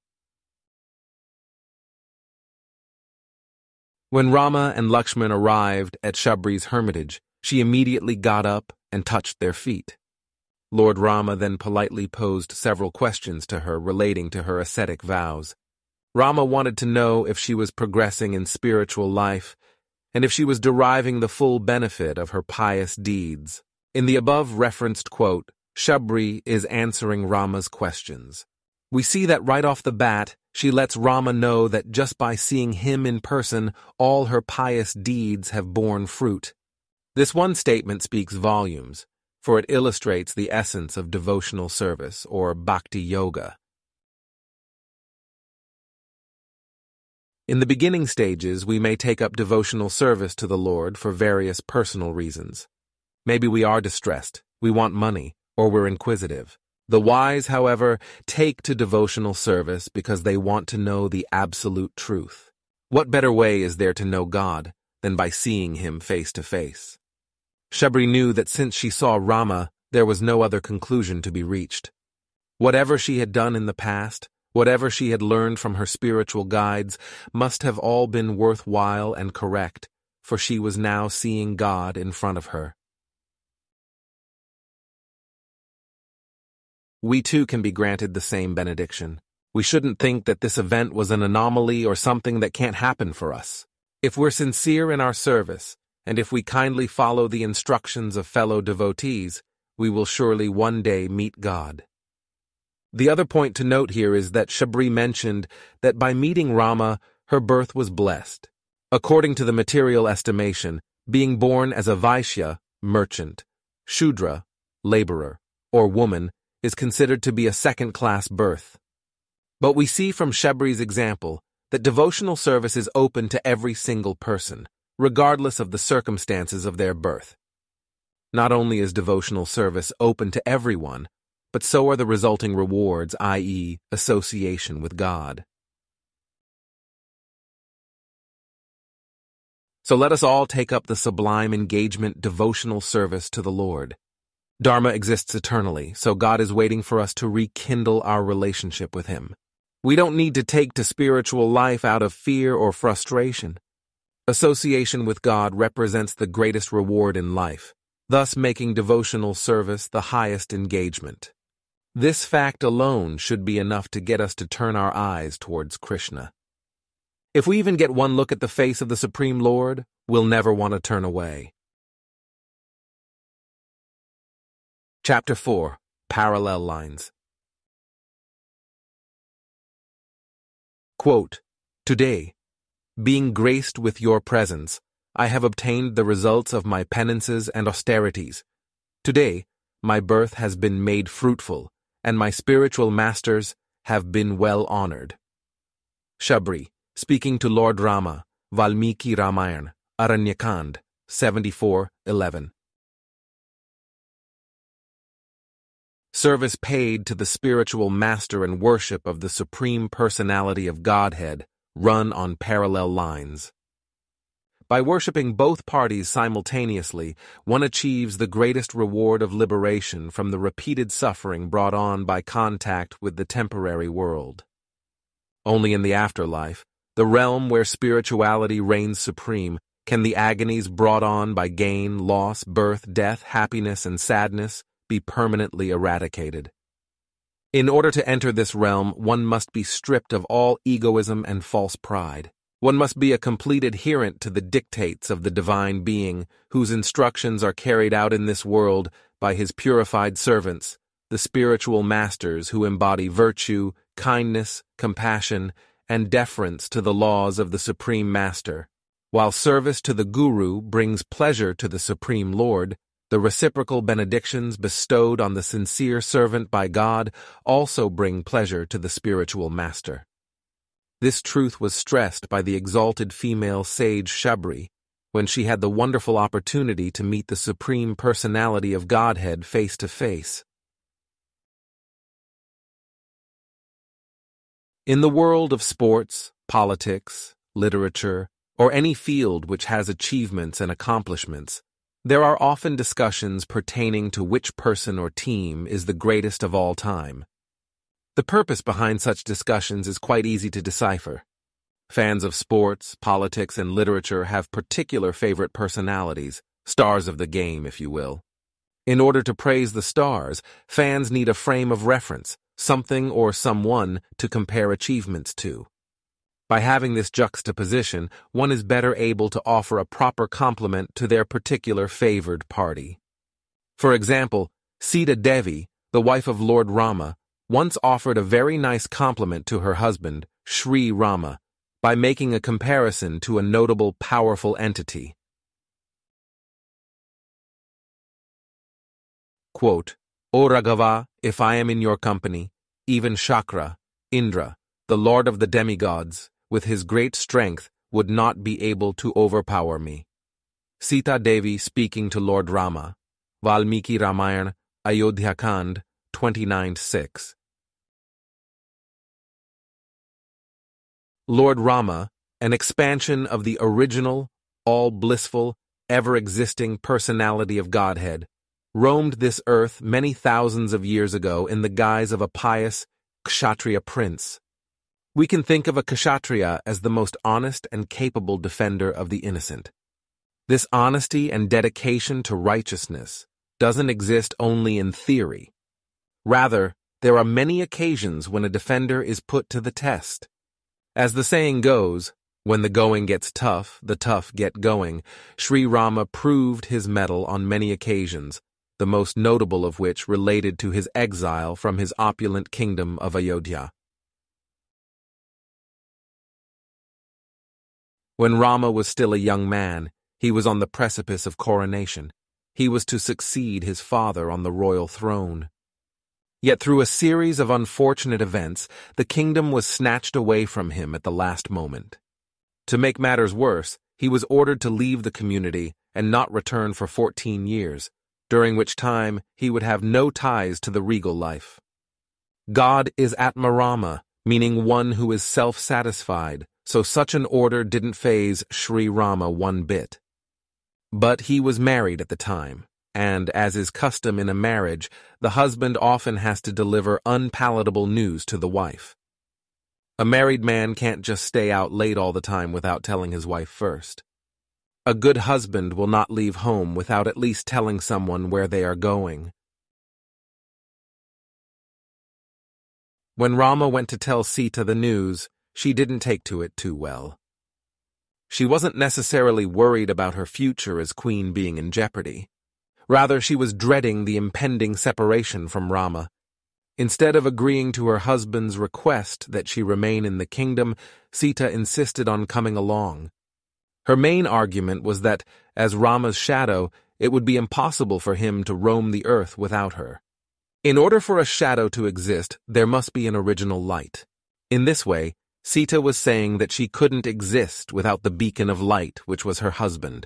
When Rama and Lakshmana arrived at Shabari's hermitage, she immediately got up and touched their feet. Lord Rama then politely posed several questions to her relating to her ascetic vows. Rama wanted to know if she was progressing in spiritual life and if she was deriving the full benefit of her pious deeds. In the above-referenced quote, Shabari is answering Rama's questions. We see that right off the bat, she lets Rama know that just by seeing him in person, all her pious deeds have borne fruit. This one statement speaks volumes, for it illustrates the essence of devotional service, or bhakti yoga. In the beginning stages, we may take up devotional service to the Lord for various personal reasons. Maybe we are distressed, we want money, or we're inquisitive. The wise, however, take to devotional service because they want to know the absolute truth. What better way is there to know God than by seeing Him face to face? Shabari knew that since she saw Rama, there was no other conclusion to be reached. Whatever she had done in the past, whatever she had learned from her spiritual guides, must have all been worthwhile and correct, for she was now seeing God in front of her. We too can be granted the same benediction. We shouldn't think that this event was an anomaly or something that can't happen for us. If we're sincere in our service, and if we kindly follow the instructions of fellow devotees, we will surely one day meet God. The other point to note here is that Shabari mentioned that by meeting Rama, her birth was blessed. According to the material estimation, being born as a Vaishya, merchant, Shudra, laborer, or woman, is considered to be a second-class birth. But we see from Shabari's example that devotional service is open to every single person, regardless of the circumstances of their birth. Not only is devotional service open to everyone, but so are the resulting rewards, i.e., association with God. So let us all take up the sublime engagement devotional service to the Lord. Dharma exists eternally, so God is waiting for us to rekindle our relationship with Him. We don't need to take to spiritual life out of fear or frustration. Association with God represents the greatest reward in life, thus making devotional service the highest engagement. This fact alone should be enough to get us to turn our eyes towards Krishna. If we even get one look at the face of the Supreme Lord, we'll never want to turn away. Chapter 4. Parallel Lines. Quote, Today, being graced with your presence, I have obtained the results of my penances and austerities. Today, my birth has been made fruitful, and my spiritual masters have been well honored. Shabari, speaking to Lord Rama, Valmiki Ramayana, Aranya Kand, 74:11. Service paid to the spiritual master and worship of the Supreme Personality of Godhead run on parallel lines. By worshiping both parties simultaneously, one achieves the greatest reward of liberation from the repeated suffering brought on by contact with the temporary world. Only in the afterlife, the realm where spirituality reigns supreme, can the agonies brought on by gain, loss, birth, death, happiness, and sadness be permanently eradicated. In order to enter this realm, one must be stripped of all egoism and false pride. One must be a complete adherent to the dictates of the divine being, whose instructions are carried out in this world by his purified servants, the spiritual masters who embody virtue, kindness, compassion, and deference to the laws of the Supreme Master. While service to the Guru brings pleasure to the Supreme Lord, the reciprocal benedictions bestowed on the sincere servant by God also bring pleasure to the spiritual master. This truth was stressed by the exalted female sage Shabari when she had the wonderful opportunity to meet the Supreme Personality of Godhead face to face. In the world of sports, politics, literature, or any field which has achievements and accomplishments, there are often discussions pertaining to which person or team is the greatest of all time. The purpose behind such discussions is quite easy to decipher. Fans of sports, politics, and literature have particular favorite personalities, stars of the game, if you will. In order to praise the stars, fans need a frame of reference, something or someone to compare achievements to. By having this juxtaposition, one is better able to offer a proper compliment to their particular favored party. For example, Sita Devi, the wife of Lord Rama, once offered a very nice compliment to her husband, Sri Rama, by making a comparison to a notable, powerful entity. Quote, "O Raghava, if I am in your company, even Shakra, Indra, the lord of the demigods, with his great strength, would not be able to overpower me." Sita Devi speaking to Lord Rama. Valmiki Ramayana, Aranya Kand, 29:6. Lord Rama, an expansion of the original, all-blissful, ever-existing personality of Godhead, roamed this earth many thousands of years ago in the guise of a pious Kshatriya prince. We can think of a Kshatriya as the most honest and capable defender of the innocent. This honesty and dedication to righteousness doesn't exist only in theory. Rather, there are many occasions when a defender is put to the test. As the saying goes, when the going gets tough, the tough get going. Sri Rama proved his mettle on many occasions, the most notable of which related to his exile from his opulent kingdom of Ayodhya. When Rama was still a young man, he was on the precipice of coronation. He was to succeed his father on the royal throne. Yet through a series of unfortunate events, the kingdom was snatched away from him at the last moment. To make matters worse, he was ordered to leave the community and not return for 14 years, during which time he would have no ties to the regal life. God is Atma Rama, meaning one who is self-satisfied, so such an order didn't faze Sri Rama one bit. But he was married at the time, and, as is custom in a marriage, the husband often has to deliver unpalatable news to the wife. A married man can't just stay out late all the time without telling his wife first. A good husband will not leave home without at least telling someone where they are going. When Rama went to tell Sita the news, she didn't take to it too well. She wasn't necessarily worried about her future as queen being in jeopardy. Rather, she was dreading the impending separation from Rama. Instead of agreeing to her husband's request that she remain in the kingdom, Sita insisted on coming along. Her main argument was that, as Rama's shadow, it would be impossible for him to roam the earth without her. In order for a shadow to exist, there must be an original light. In this way, Sita was saying that she couldn't exist without the beacon of light which was her husband.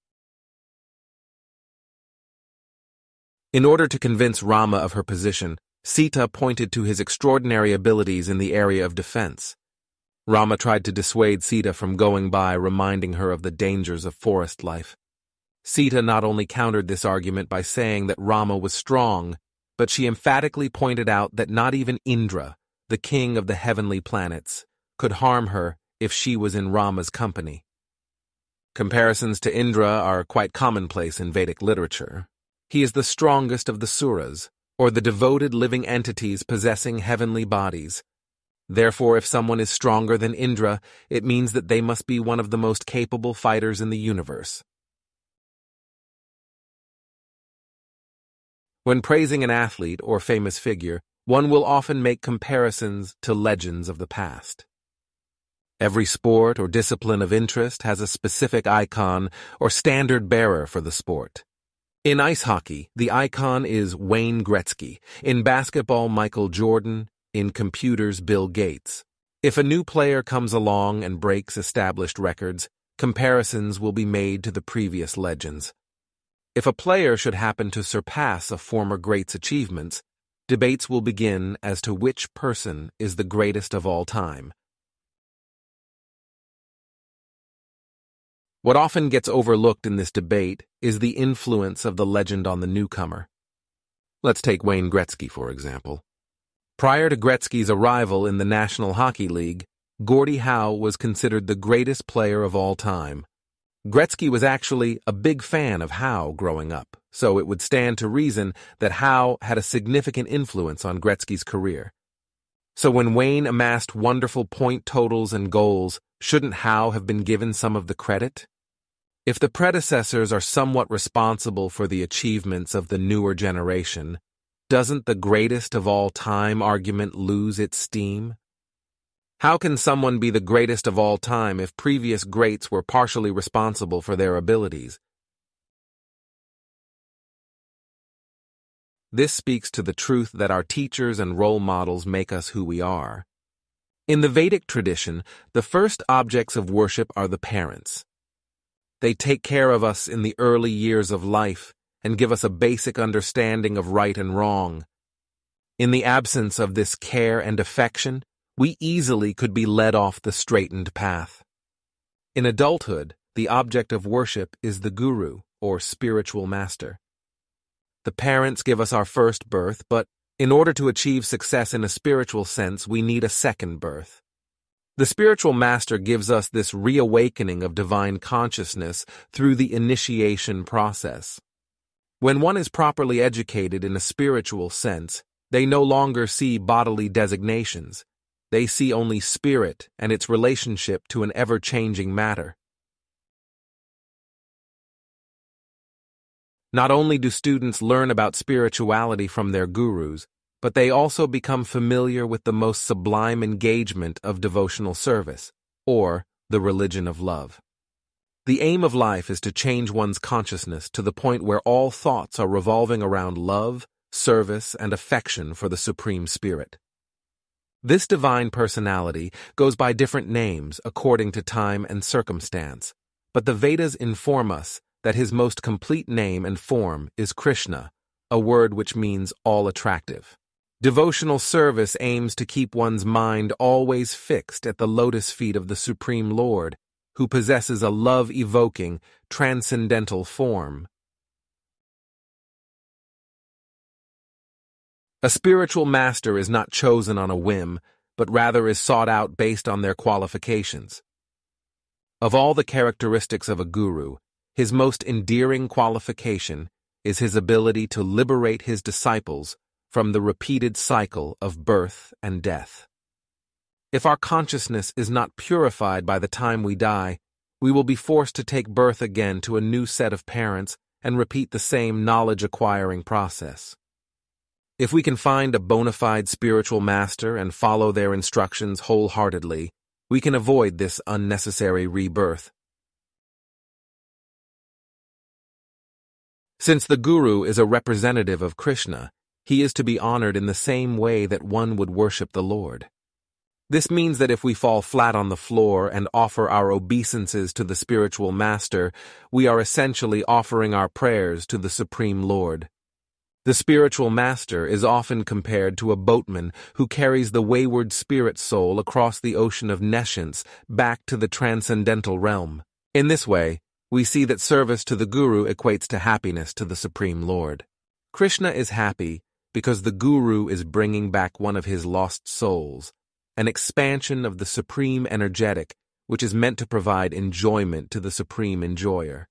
In order to convince Rama of her position, Sita pointed to his extraordinary abilities in the area of defense. Rama tried to dissuade Sita from going by, reminding her of the dangers of forest life. Sita not only countered this argument by saying that Rama was strong, but she emphatically pointed out that not even Indra, the king of the heavenly planets, could harm her if she was in Rama's company. Comparisons to Indra are quite commonplace in Vedic literature. He is the strongest of the Suras, or the devoted living entities possessing heavenly bodies. Therefore, if someone is stronger than Indra, it means that they must be one of the most capable fighters in the universe. When praising an athlete or famous figure, one will often make comparisons to legends of the past. Every sport or discipline of interest has a specific icon or standard bearer for the sport. In ice hockey, the icon is Wayne Gretzky. In basketball, Michael Jordan. In computers, Bill Gates. If a new player comes along and breaks established records, comparisons will be made to the previous legends. If a player should happen to surpass a former great's achievements, debates will begin as to which person is the greatest of all time. What often gets overlooked in this debate is the influence of the legend on the newcomer. Let's take Wayne Gretzky, for example. Prior to Gretzky's arrival in the National Hockey League, Gordie Howe was considered the greatest player of all time. Gretzky was actually a big fan of Howe growing up, so it would stand to reason that Howe had a significant influence on Gretzky's career. So when Wayne amassed wonderful point totals and goals, shouldn't Howe have been given some of the credit? If the predecessors are somewhat responsible for the achievements of the newer generation, doesn't the greatest of all time argument lose its steam? How can someone be the greatest of all time if previous greats were partially responsible for their abilities? This speaks to the truth that our teachers and role models make us who we are. In the Vedic tradition, the first objects of worship are the parents. They take care of us in the early years of life and give us a basic understanding of right and wrong. In the absence of this care and affection, we easily could be led off the straightened path. In adulthood, the object of worship is the guru, or spiritual master. The parents give us our first birth, but in order to achieve success in a spiritual sense, we need a second birth. The spiritual master gives us this reawakening of divine consciousness through the initiation process. When one is properly educated in a spiritual sense, they no longer see bodily designations. They see only spirit and its relationship to an ever-changing matter. Not only do students learn about spirituality from their gurus, but they also become familiar with the most sublime engagement of devotional service, or the religion of love. The aim of life is to change one's consciousness to the point where all thoughts are revolving around love, service, and affection for the Supreme Spirit. This divine personality goes by different names according to time and circumstance, but the Vedas inform us that his most complete name and form is Krishna, a word which means all-attractive. Devotional service aims to keep one's mind always fixed at the lotus feet of the Supreme Lord, who possesses a love-evoking, transcendental form. A spiritual master is not chosen on a whim, but rather is sought out based on their qualifications. Of all the characteristics of a guru, his most endearing qualification is his ability to liberate his disciples from the repeated cycle of birth and death. If our consciousness is not purified by the time we die, we will be forced to take birth again to a new set of parents and repeat the same knowledge-acquiring process. If we can find a bona fide spiritual master and follow their instructions wholeheartedly, we can avoid this unnecessary rebirth. Since the guru is a representative of Krishna, he is to be honored in the same way that one would worship the Lord. This means that if we fall flat on the floor and offer our obeisances to the spiritual master, we are essentially offering our prayers to the Supreme Lord. The spiritual master is often compared to a boatman who carries the wayward spirit soul across the ocean of nescience back to the transcendental realm. In this way, we see that service to the guru equates to happiness to the Supreme Lord. Krishna is happy because the guru is bringing back one of his lost souls, an expansion of the supreme energetic, which is meant to provide enjoyment to the supreme enjoyer.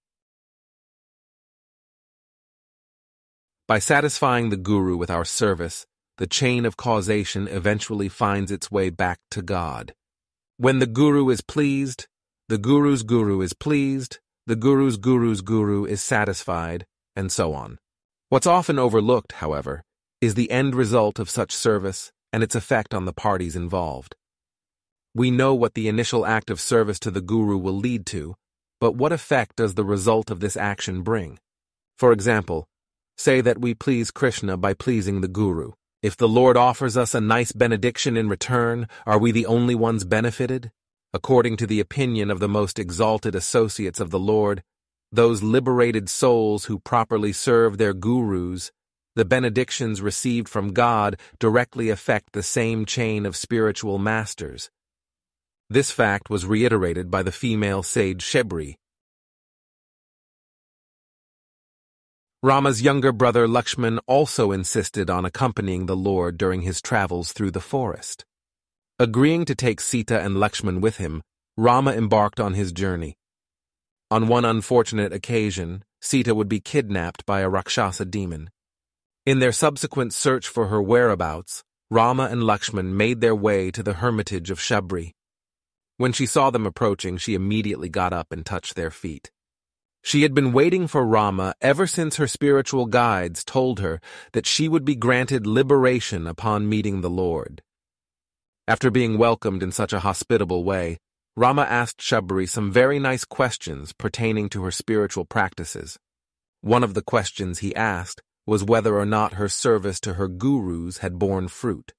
By satisfying the Guru with our service, the chain of causation eventually finds its way back to God. When the Guru is pleased, the Guru's Guru is pleased, the Guru's Guru's Guru is satisfied, and so on. What's often overlooked, however, is the end result of such service and its effect on the parties involved. We know what the initial act of service to the Guru will lead to, but what effect does the result of this action bring? For example, say that we please Krishna by pleasing the Guru. If the Lord offers us a nice benediction in return, are we the only ones benefited? According to the opinion of the most exalted associates of the Lord, those liberated souls who properly serve their gurus, the benedictions received from God directly affect the same chain of spiritual masters. This fact was reiterated by the female sage Shabari. Rama's younger brother Lakshmana also insisted on accompanying the Lord during his travels through the forest. Agreeing to take Sita and Lakshmana with him, Rama embarked on his journey. On one unfortunate occasion, Sita would be kidnapped by a Rakshasa demon. In their subsequent search for her whereabouts, Rama and Lakshmana made their way to the hermitage of Shabari. When she saw them approaching, she immediately got up and touched their feet. She had been waiting for Rama ever since her spiritual guides told her that she would be granted liberation upon meeting the Lord. After being welcomed in such a hospitable way, Rama asked Shabari some very nice questions pertaining to her spiritual practices. One of the questions he asked was whether or not her service to her gurus had borne fruit.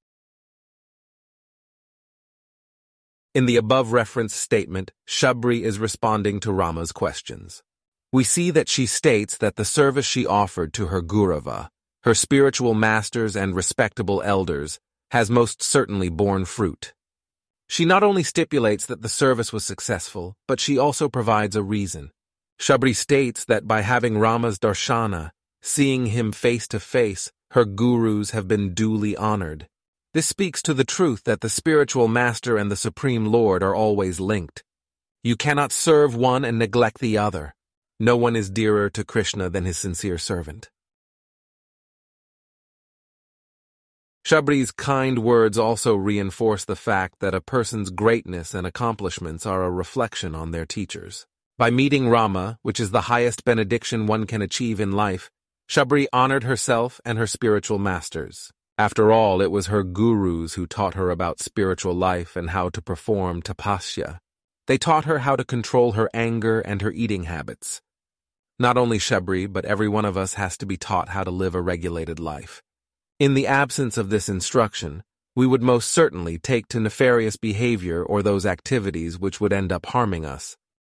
In the above-referenced statement, Shabari is responding to Rama's questions. We see that she states that the service she offered to her Gurava, her spiritual masters and respectable elders, has most certainly borne fruit. She not only stipulates that the service was successful, but she also provides a reason. Shabari states that by having Rama's darshana, seeing him face to face, her gurus have been duly honored. This speaks to the truth that the spiritual master and the Supreme Lord are always linked. You cannot serve one and neglect the other. No one is dearer to Krishna than his sincere servant. Shabari's kind words also reinforce the fact that a person's greatness and accomplishments are a reflection on their teachers. By meeting Rama, which is the highest benediction one can achieve in life, Shabari honored herself and her spiritual masters. After all, it was her gurus who taught her about spiritual life and how to perform tapasya. They taught her how to control her anger and her eating habits. Not only Shabari, but every one of us has to be taught how to live a regulated life. In the absence of this instruction, we would most certainly take to nefarious behavior or those activities which would end up harming us.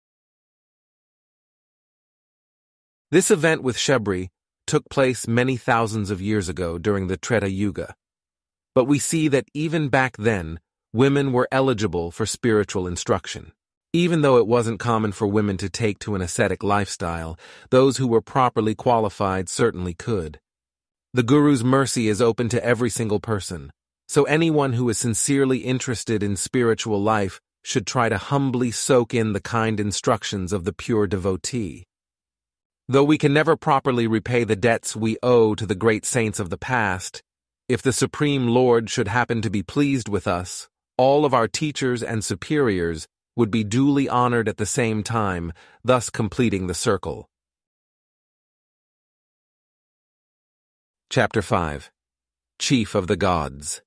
This event with Shabari took place many thousands of years ago during the Treta Yuga. But we see that even back then, women were eligible for spiritual instruction. Even though it wasn't common for women to take to an ascetic lifestyle, those who were properly qualified certainly could. The Guru's mercy is open to every single person, so anyone who is sincerely interested in spiritual life should try to humbly soak in the kind instructions of the pure devotee. Though we can never properly repay the debts we owe to the great saints of the past, if the Supreme Lord should happen to be pleased with us, all of our teachers and superiors would be duly honored at the same time, thus completing the circle. Chapter 5. Chief of the Gods.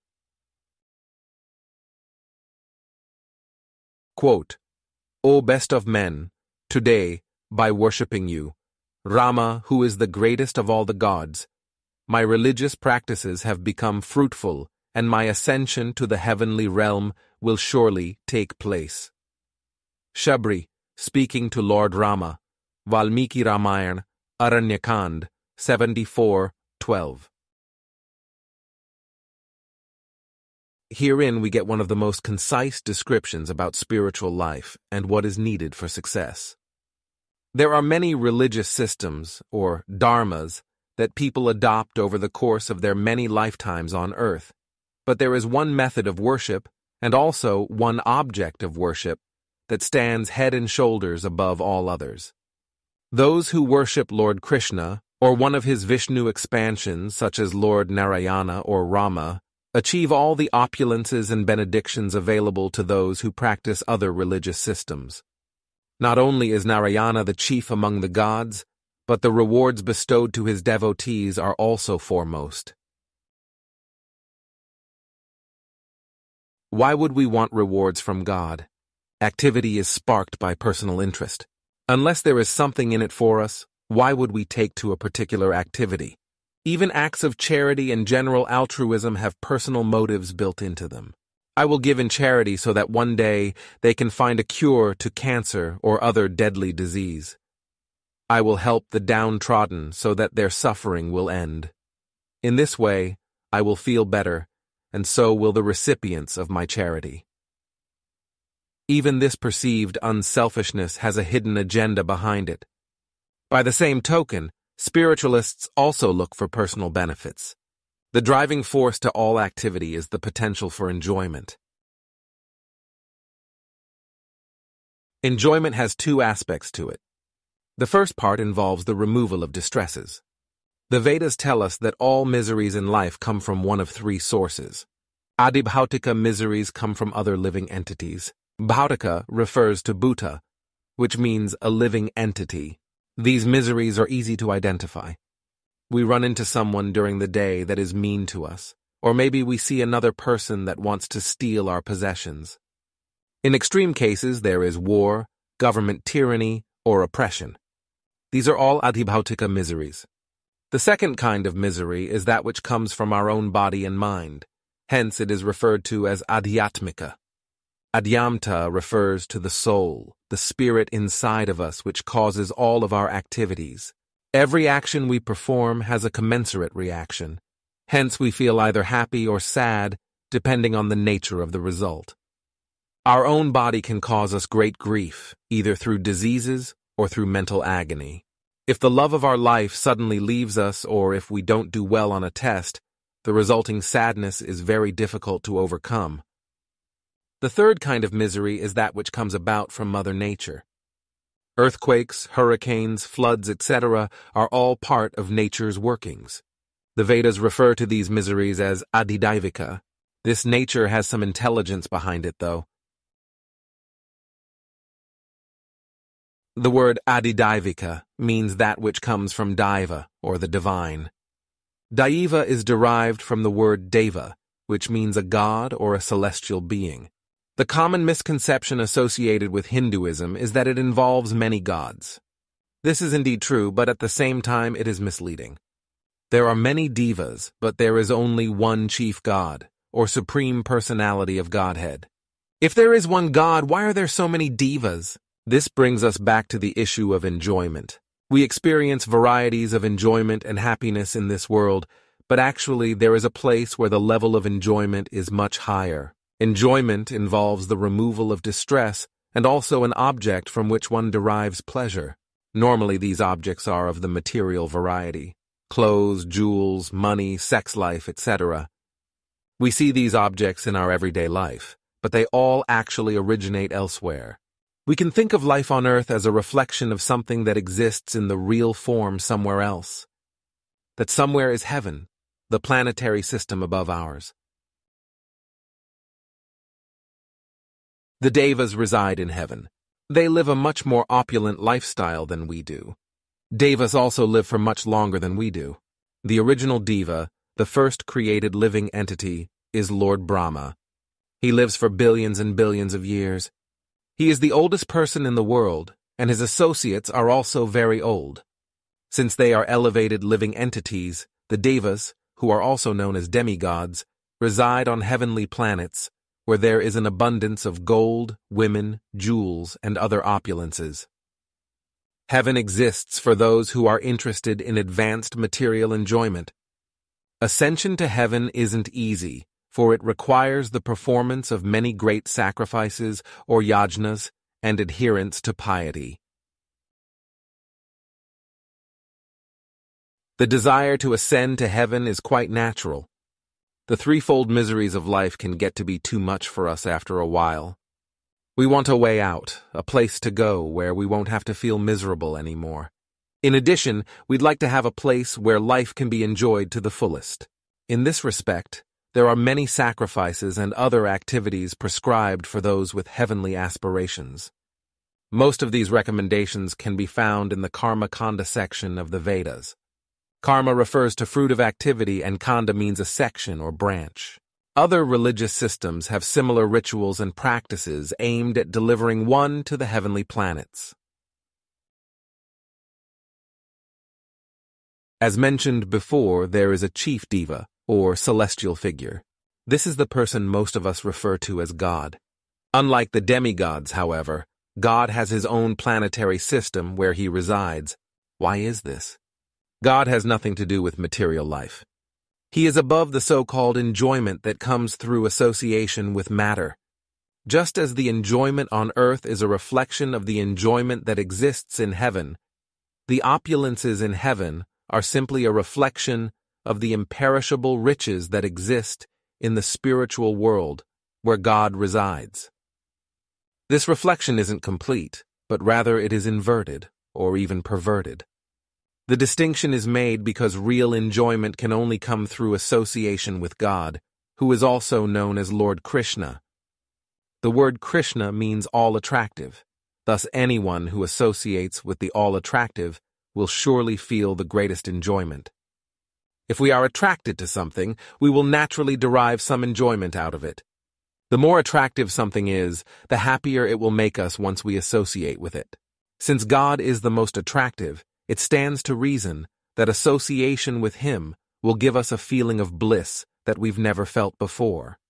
Quote, O best of men, today, by worshipping you, Rama, who is the greatest of all the gods, my religious practices have become fruitful, and my ascension to the heavenly realm will surely take place. Shabari, speaking to Lord Rama, Valmiki Ramayana, Aranya Kand, 74:12. Herein we get one of the most concise descriptions about spiritual life and what is needed for success. There are many religious systems, or dharmas, that people adopt over the course of their many lifetimes on earth, But there is one method of worship, and also one object of worship, that stands head and shoulders above all others. Those who worship Lord Krishna, or one of his Vishnu expansions such as Lord Narayana or Rama, achieve all the opulences and benedictions available to those who practice other religious systems. Not only is Narayana the chief among the gods, but the rewards bestowed to his devotees are also foremost. Why would we want rewards from God? Activity is sparked by personal interest. Unless there is something in it for us, why would we take to a particular activity? Even acts of charity and general altruism have personal motives built into them. I will give in charity so that one day they can find a cure to cancer or other deadly disease. I will help the downtrodden so that their suffering will end. In this way, I will feel better, and so will the recipients of my charity. Even this perceived unselfishness has a hidden agenda behind it. By the same token, spiritualists also look for personal benefits. The driving force to all activity is the potential for enjoyment. Enjoyment has two aspects to it. The first part involves the removal of distresses. The Vedas tell us that all miseries in life come from one of three sources. Adibhautika miseries come from other living entities. Bhautika refers to bhuta, which means a living entity. These miseries are easy to identify. We run into someone during the day that is mean to us, or maybe we see another person that wants to steal our possessions. In extreme cases, there is war, government tyranny, or oppression. These are all adibhautika miseries. The second kind of misery is that which comes from our own body and mind. Hence, it is referred to as adhyatmika. Adhyamta refers to the soul, the spirit inside of us which causes all of our activities. Every action we perform has a commensurate reaction. Hence, we feel either happy or sad, depending on the nature of the result. Our own body can cause us great grief, either through diseases or through mental agony. If the love of our life suddenly leaves us, or if we don't do well on a test, the resulting sadness is very difficult to overcome. The third kind of misery is that which comes about from Mother Nature. Earthquakes, hurricanes, floods, etc. are all part of nature's workings. The Vedas refer to these miseries as adidaivika. This nature has some intelligence behind it, though. The word adidaivika means that which comes from daiva, or the divine. Daiva is derived from the word deva, which means a god or a celestial being. The common misconception associated with Hinduism is that it involves many gods. This is indeed true, but at the same time it is misleading. There are many devas, but there is only one chief god, or supreme personality of Godhead. If there is one god, why are there so many devas? This brings us back to the issue of enjoyment. We experience varieties of enjoyment and happiness in this world, but actually there is a place where the level of enjoyment is much higher. Enjoyment involves the removal of distress and also an object from which one derives pleasure. Normally these objects are of the material variety: clothes, jewels, money, sex life, etc. We see these objects in our everyday life, but they all actually originate elsewhere. We can think of life on Earth as a reflection of something that exists in the real form somewhere else. That somewhere is heaven, the planetary system above ours. The devas reside in heaven. They live a much more opulent lifestyle than we do. Devas also live for much longer than we do. The original deva, the first created living entity, is Lord Rama. He lives for billions and billions of years. He is the oldest person in the world, and his associates are also very old. Since they are elevated living entities, the devas, who are also known as demigods, reside on heavenly planets, where there is an abundance of gold, women, jewels, and other opulences. Heaven exists for those who are interested in advanced material enjoyment. Ascension to heaven isn't easy, for it requires the performance of many great sacrifices or yajnas and adherence to piety. The desire to ascend to heaven is quite natural. The threefold miseries of life can get to be too much for us after a while. We want a way out, a place to go where we won't have to feel miserable anymore. In addition, we'd like to have a place where life can be enjoyed to the fullest. In this respect, there are many sacrifices and other activities prescribed for those with heavenly aspirations. Most of these recommendations can be found in the Karma Kanda section of the Vedas. Karma refers to fruit of activity and Kanda means a section or branch. Other religious systems have similar rituals and practices aimed at delivering one to the heavenly planets. As mentioned before, there is a chief deva, or celestial figure. This is the person most of us refer to as God. Unlike the demigods, however, God has his own planetary system where he resides. Why is this? God has nothing to do with material life. He is above the so-called enjoyment that comes through association with matter. Just as the enjoyment on earth is a reflection of the enjoyment that exists in heaven, the opulences in heaven are simply a reflection of the imperishable riches that exist in the spiritual world where God resides. This reflection isn't complete, but rather it is inverted or even perverted. The distinction is made because real enjoyment can only come through association with God, who is also known as Lord Krishna. The word Krishna means all-attractive, thus anyone who associates with the all-attractive will surely feel the greatest enjoyment. If we are attracted to something, we will naturally derive some enjoyment out of it. The more attractive something is, the happier it will make us once we associate with it. Since God is the most attractive, it stands to reason that association with him will give us a feeling of bliss that we've never felt before.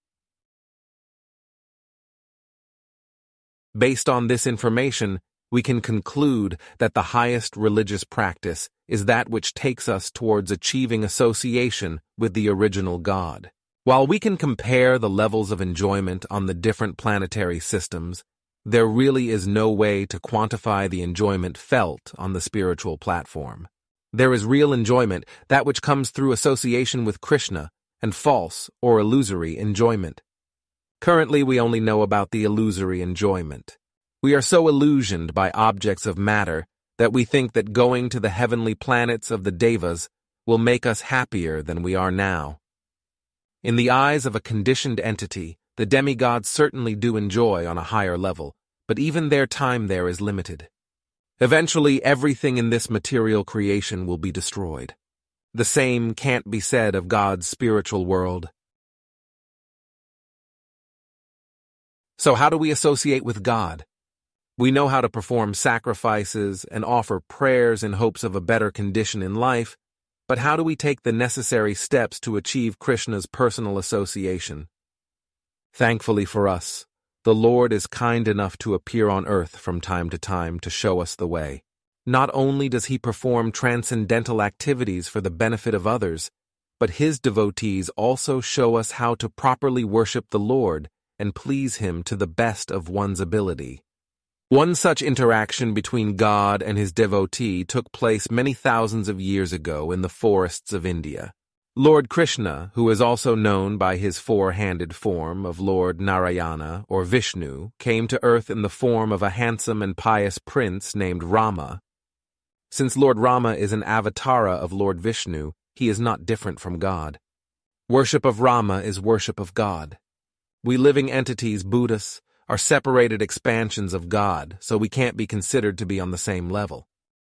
Based on this information, we can conclude that the highest religious practice is that which takes us towards achieving association with the original God. While we can compare the levels of enjoyment on the different planetary systems, there really is no way to quantify the enjoyment felt on the spiritual platform. There is real enjoyment, that which comes through association with Krishna, and false or illusory enjoyment. Currently, we only know about the illusory enjoyment. We are so illusioned by objects of matter that we think that going to the heavenly planets of the devas will make us happier than we are now. In the eyes of a conditioned entity, the demigods certainly do enjoy on a higher level, but even their time there is limited. Eventually, everything in this material creation will be destroyed. The same can't be said of God's spiritual world. So how do we associate with God? We know how to perform sacrifices and offer prayers in hopes of a better condition in life, but how do we take the necessary steps to achieve Krishna's personal association? Thankfully for us, the Lord is kind enough to appear on earth from time to time to show us the way. Not only does he perform transcendental activities for the benefit of others, but his devotees also show us how to properly worship the Lord and please him to the best of one's ability. One such interaction between God and his devotee took place many thousands of years ago in the forests of India. Lord Krishna, who is also known by his four-handed form of Lord Narayana or Vishnu, came to earth in the form of a handsome and pious prince named Rama. Since Lord Rama is an avatara of Lord Vishnu, he is not different from God. Worship of Rama is worship of God. We living entities, Buddhists, are separated expansions of God, so we can't be considered to be on the same level.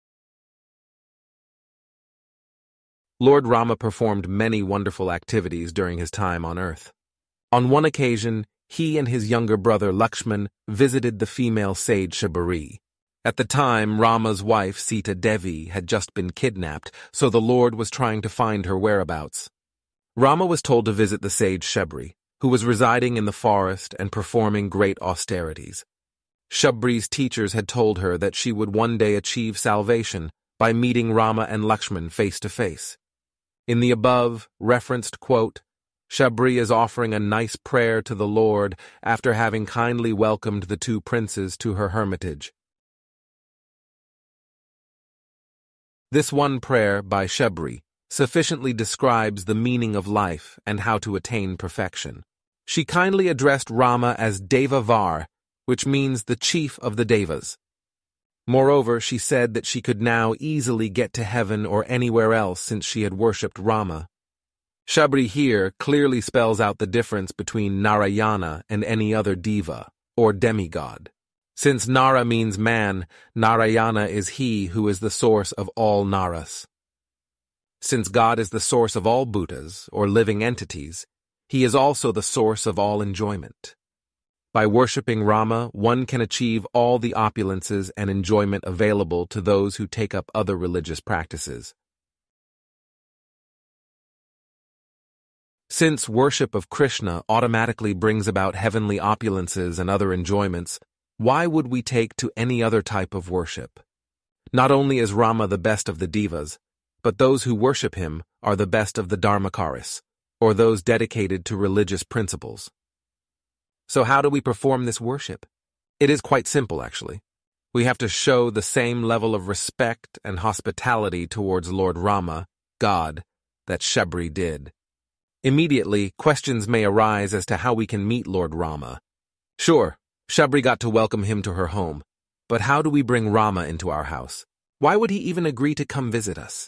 Lord Rama performed many wonderful activities during his time on earth. On one occasion, he and his younger brother Lakshmana visited the female sage Shabari. At the time, Rama's wife Sita Devi had just been kidnapped, so the Lord was trying to find her whereabouts. Rama was told to visit the sage Shabari, who was residing in the forest and performing great austerities. Shabari's teachers had told her that she would one day achieve salvation by meeting Rama and Lakshmana face to face. In the above referenced quote, Shabari is offering a nice prayer to the Lord after having kindly welcomed the two princes to her hermitage. This one prayer by Shabari sufficiently describes the meaning of life and how to attain perfection. She kindly addressed Rama as Devavar, which means the chief of the Devas. Moreover, she said that she could now easily get to heaven or anywhere else since she had worshipped Rama. Shabari here clearly spells out the difference between Narayana and any other deva, or demigod. Since Nara means man, Narayana is he who is the source of all Naras. Since God is the source of all Buddhas, or living entities, he is also the source of all enjoyment. By worshipping Rama, one can achieve all the opulences and enjoyment available to those who take up other religious practices. Since worship of Krishna automatically brings about heavenly opulences and other enjoyments, why would we take to any other type of worship? Not only is Rama the best of the devas, but those who worship him are the best of the dharmakaris, or those dedicated to religious principles. So how do we perform this worship? It is quite simple, actually. We have to show the same level of respect and hospitality towards Lord Rama, God, that Shabari did. Immediately, questions may arise as to how we can meet Lord Rama. Sure, Shabari got to welcome him to her home, but how do we bring Rama into our house? Why would he even agree to come visit us?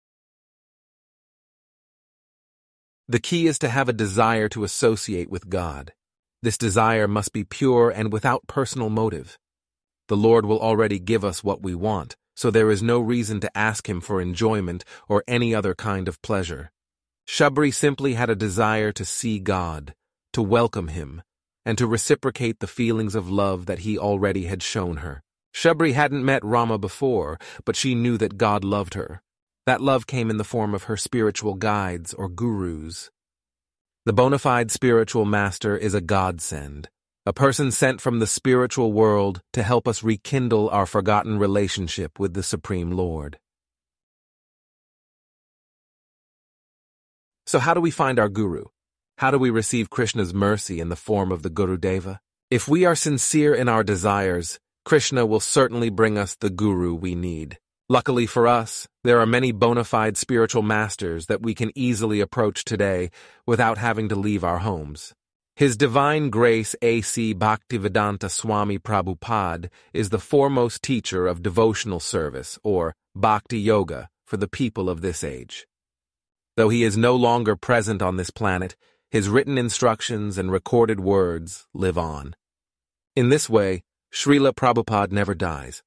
The key is to have a desire to associate with God. This desire must be pure and without personal motive. The Lord will already give us what we want, so there is no reason to ask him for enjoyment or any other kind of pleasure. Shabari simply had a desire to see God, to welcome him, and to reciprocate the feelings of love that he already had shown her. Shabari hadn't met Rama before, but she knew that God loved her. That love came in the form of her spiritual guides or gurus. The bona fide spiritual master is a godsend, a person sent from the spiritual world to help us rekindle our forgotten relationship with the Supreme Lord. So how do we find our guru? How do we receive Krishna's mercy in the form of the Gurudeva? If we are sincere in our desires, Krishna will certainly bring us the guru we need. Luckily for us, there are many bona fide spiritual masters that we can easily approach today without having to leave our homes. His Divine Grace A.C. Bhaktivedanta Swami Prabhupada is the foremost teacher of devotional service, or Bhakti Yoga, for the people of this age. Though he is no longer present on this planet, his written instructions and recorded words live on. In this way, Srila Prabhupada never dies.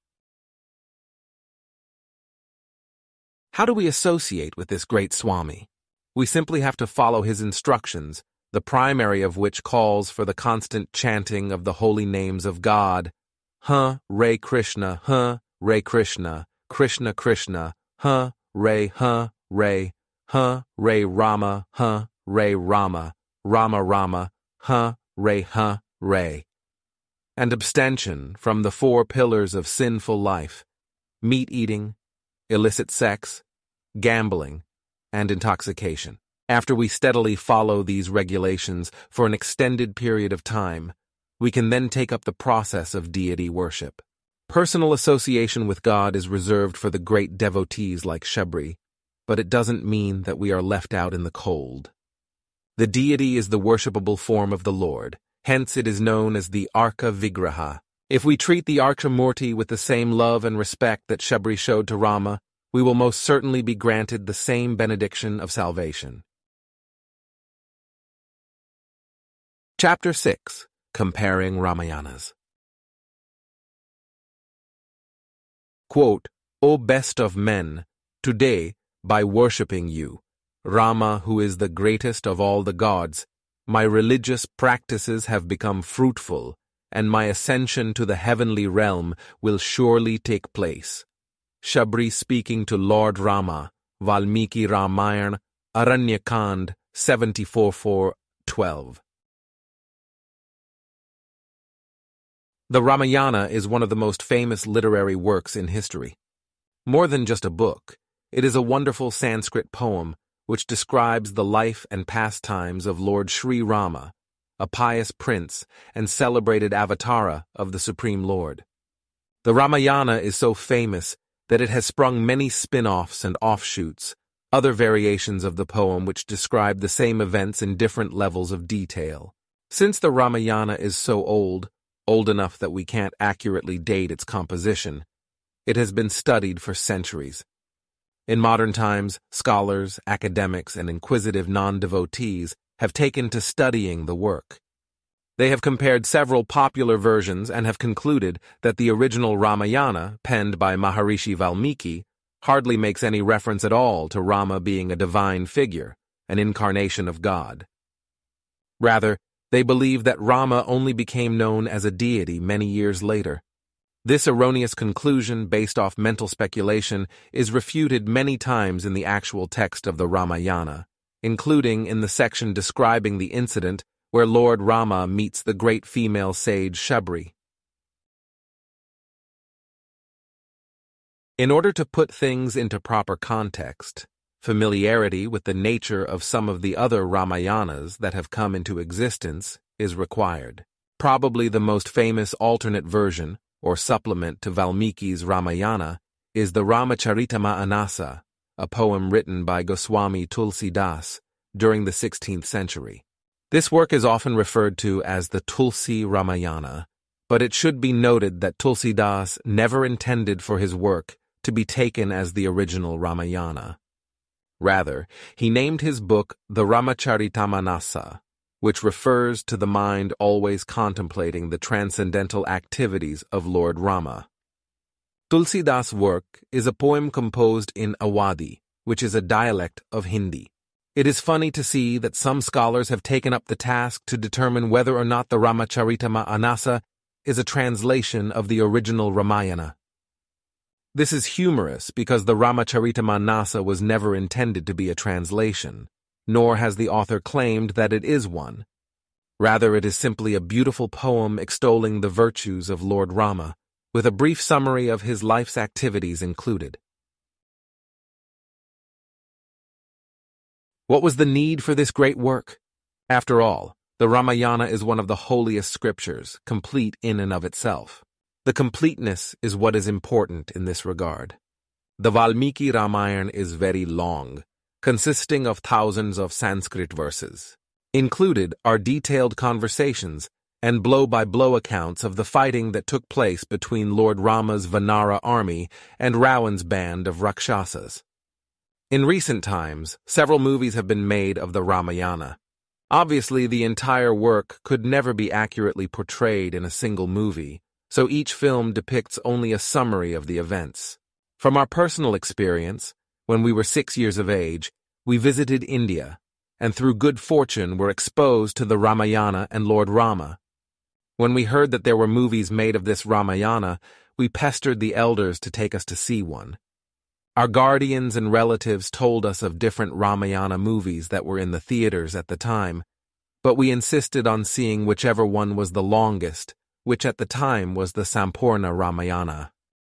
How do we associate with this great Swami? We simply have to follow his instructions, the primary of which calls for the constant chanting of the holy names of God. Hare Krishna, Hare Krishna, Krishna Krishna, Hare Hare, Hare Rama, Hare Rama, Rama Rama, Hare Hare. And abstention from the 4 pillars of sinful life: meat eating, illicit sex, gambling, and intoxication. After we steadily follow these regulations for an extended period of time, we can then take up the process of deity worship. Personal association with God is reserved for the great devotees like Shabari, but it doesn't mean that we are left out in the cold. The deity is the worshipable form of the Lord, hence it is known as the Arka Vigraha. If we treat the Arkamurti with the same love and respect that Shabari showed to Rama, we will most certainly be granted the same benediction of salvation. Chapter 6. Comparing Ramayanas. Quote, O best of men, today, by worshipping you, Rama, who is the greatest of all the gods, my religious practices have become fruitful, and my ascension to the heavenly realm will surely take place. Shabari speaking to Lord Rama, Valmiki Ramayana, Aranya Kand, 74:4-12. The Ramayana is one of the most famous literary works in history. More than just a book, it is a wonderful Sanskrit poem which describes the life and pastimes of Lord Sri Rama, a pious prince and celebrated avatara of the Supreme Lord. The Ramayana is so famous that it has sprung many spin-offs and offshoots, other variations of the poem which describe the same events in different levels of detail. Since the Ramayana is so old enough that we can't accurately date its composition, it has been studied for centuries. In modern times, scholars, academics, and inquisitive non-devotees have taken to studying the work. They have compared several popular versions and have concluded that the original Ramayana, penned by Maharishi Valmiki, hardly makes any reference at all to Rama being a divine figure, an incarnation of God. Rather, they believe that Rama only became known as a deity many years later. This erroneous conclusion, based off mental speculation, is refuted many times in the actual text of the Ramayana, including in the section describing the incident where Lord Rama meets the great female sage Shabari. In order to put things into proper context, familiarity with the nature of some of the other Ramayanas that have come into existence is required. Probably the most famous alternate version, or supplement to Valmiki's Ramayana, is the Ramacharitamanasa, a poem written by Goswami Tulsidas during the 16th century. This work is often referred to as the Tulsi Ramayana, but it should be noted that Tulsidas never intended for his work to be taken as the original Ramayana. Rather, he named his book the Ramacharitamanasa, which refers to the mind always contemplating the transcendental activities of Lord Rama. Tulsidas' work is a poem composed in Awadhi, which is a dialect of Hindi. It is funny to see that some scholars have taken up the task to determine whether or not the Ramacharitamanasa is a translation of the original Ramayana. This is humorous because the Ramacharitamanasa was never intended to be a translation, nor has the author claimed that it is one. Rather, it is simply a beautiful poem extolling the virtues of Lord Rama, with a brief summary of his life's activities included. What was the need for this great work? After all, the Ramayana is one of the holiest scriptures, complete in and of itself. The completeness is what is important in this regard. The Valmiki Ramayana is very long, consisting of thousands of Sanskrit verses. Included are detailed conversations and blow-by-blow accounts of the fighting that took place between Lord Rama's Vanara army and Ravan's band of Rakshasas. In recent times, several movies have been made of the Ramayana. Obviously, the entire work could never be accurately portrayed in a single movie, so each film depicts only a summary of the events. From our personal experience, when we were 6 years of age, we visited India, and through good fortune were exposed to the Ramayana and Lord Rama. When we heard that there were movies made of this Ramayana, we pestered the elders to take us to see one. Our guardians and relatives told us of different Ramayana movies that were in the theaters at the time, but we insisted on seeing whichever one was the longest, which at the time was the Sampurna Ramayana.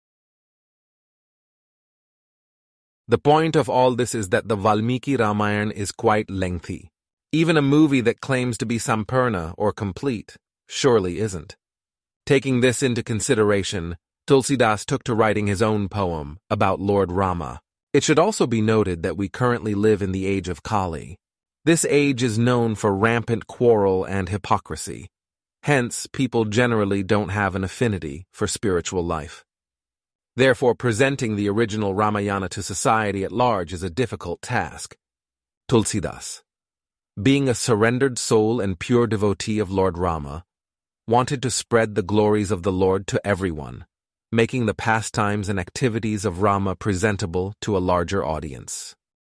The point of all this is that the Valmiki Ramayana is quite lengthy. Even a movie that claims to be Sampurna or complete surely isn't. Taking this into consideration, Tulsidas took to writing his own poem about Lord Rama. It should also be noted that we currently live in the age of Kali. This age is known for rampant quarrel and hypocrisy. Hence, people generally don't have an affinity for spiritual life. Therefore, presenting the original Ramayana to society at large is a difficult task. Tulsidas, being a surrendered soul and pure devotee of Lord Rama, wanted to spread the glories of the Lord to everyone, making the pastimes and activities of Rama presentable to a larger audience.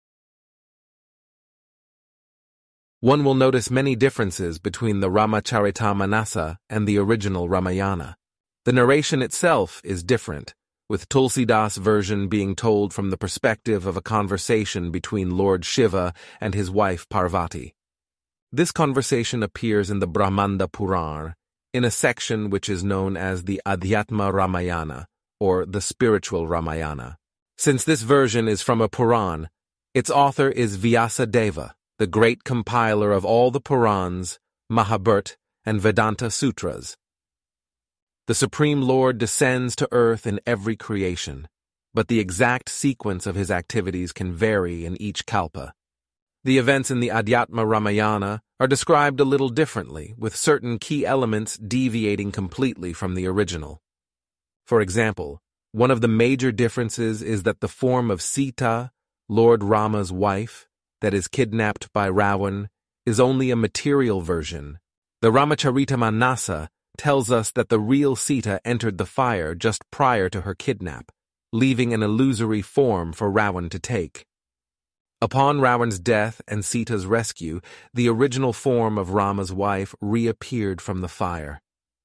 One will notice many differences between the Ramacharitamanasa and the original Ramayana. The narration itself is different, with Tulsidas' version being told from the perspective of a conversation between Lord Shiva and his wife Parvati. This conversation appears in the Brahmanda Purana, in a section which is known as the Adhyatma Ramayana, or the Spiritual Ramayana. Since this version is from a Puran, its author is Vyasadeva, the great compiler of all the Purans, Mahabharata, and Vedanta Sutras. The Supreme Lord descends to earth in every creation. but the exact sequence of his activities can vary in each kalpa. The events in the Adhyatma Ramayana are described a little differently, with certain key elements deviating completely from the original. For example, one of the major differences is that the form of Sita, Lord Rama's wife, that is kidnapped by Ravan, is only a material version. The Ramacharitamanasa tells us that the real Sita entered the fire just prior to her kidnap, leaving an illusory form for Ravan to take. Upon Ravan's death and Sita's rescue, the original form of Rama's wife reappeared from the fire.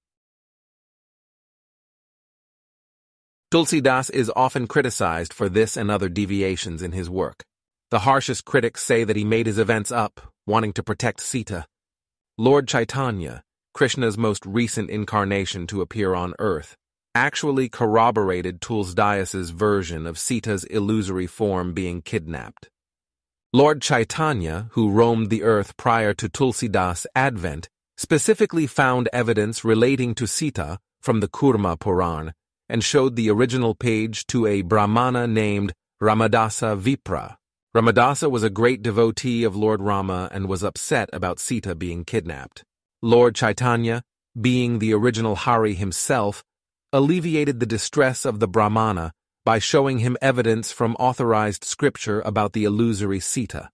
Tulsidas is often criticized for this and other deviations in his work. The harshest critics say that he made his events up, wanting to protect Sita. Lord Chaitanya, Krishna's most recent incarnation to appear on earth, actually corroborated Tulsidas's version of Sita's illusory form being kidnapped. Lord Chaitanya, who roamed the earth prior to Tulsidas' advent, specifically found evidence relating to Sita from the Kurma Puran and showed the original page to a Brahmana named Ramadasa Vipra. Ramadasa was a great devotee of Lord Rama and was upset about Sita being kidnapped. Lord Chaitanya, being the original Hari himself, alleviated the distress of the Brahmana by showing him evidence from authorized scripture about the illusory Sita.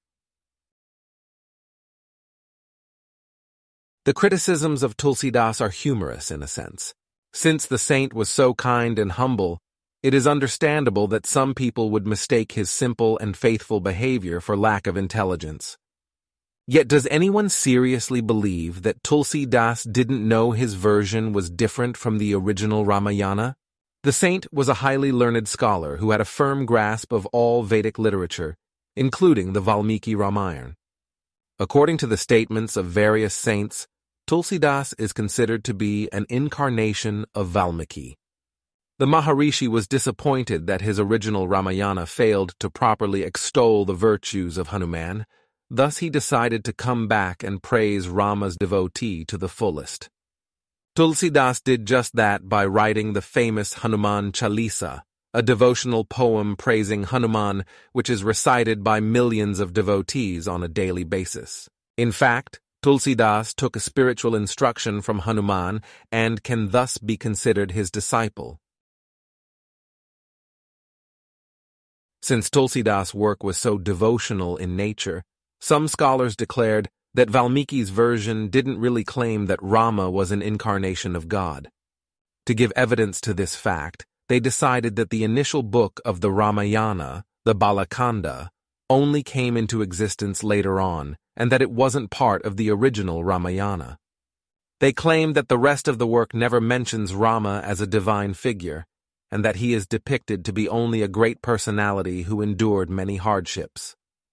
The criticisms of Tulsidas are humorous in a sense. Since the saint was so kind and humble, it is understandable that some people would mistake his simple and faithful behavior for lack of intelligence. Yet does anyone seriously believe that Tulsidas didn't know his version was different from the original Ramayana? The saint was a highly learned scholar who had a firm grasp of all Vedic literature, including the Valmiki Ramayana. According to the statements of various saints, Tulsidas is considered to be an incarnation of Valmiki. The Maharishi was disappointed that his original Ramayana failed to properly extol the virtues of Hanuman, thus he decided to come back and praise Rama's devotee to the fullest. Tulsidas did just that by writing the famous Hanuman Chalisa, a devotional poem praising Hanuman which is recited by millions of devotees on a daily basis. In fact, Tulsidas took a spiritual instruction from Hanuman and can thus be considered his disciple. Since Tulsidas' work was so devotional in nature, some scholars declared that Valmiki's version didn't really claim that Rama was an incarnation of God. To give evidence to this fact, they decided that the initial book of the Ramayana, the Balakanda, only came into existence later on, and that it wasn't part of the original Ramayana. They claim that the rest of the work never mentions Rama as a divine figure, and that he is depicted to be only a great personality who endured many hardships.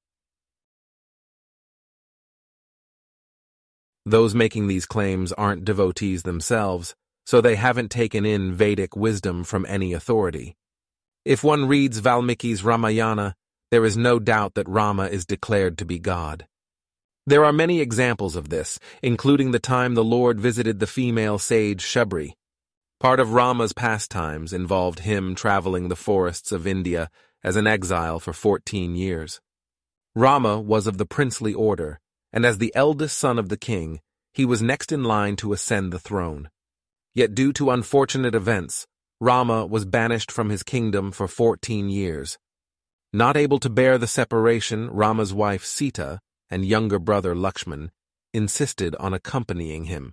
Those making these claims aren't devotees themselves, so they haven't taken in Vedic wisdom from any authority. If one reads Valmiki's Ramayana, there is no doubt that Rama is declared to be God. There are many examples of this, including the time the Lord visited the female sage Shabari. Part of Rama's pastimes involved him traveling the forests of India as an exile for 14 years. Rama was of the princely order, and as the eldest son of the king, he was next in line to ascend the throne. Yet due to unfortunate events, Rama was banished from his kingdom for 14 years. Not able to bear the separation, Rama's wife Sita and younger brother Lakshmana insisted on accompanying him.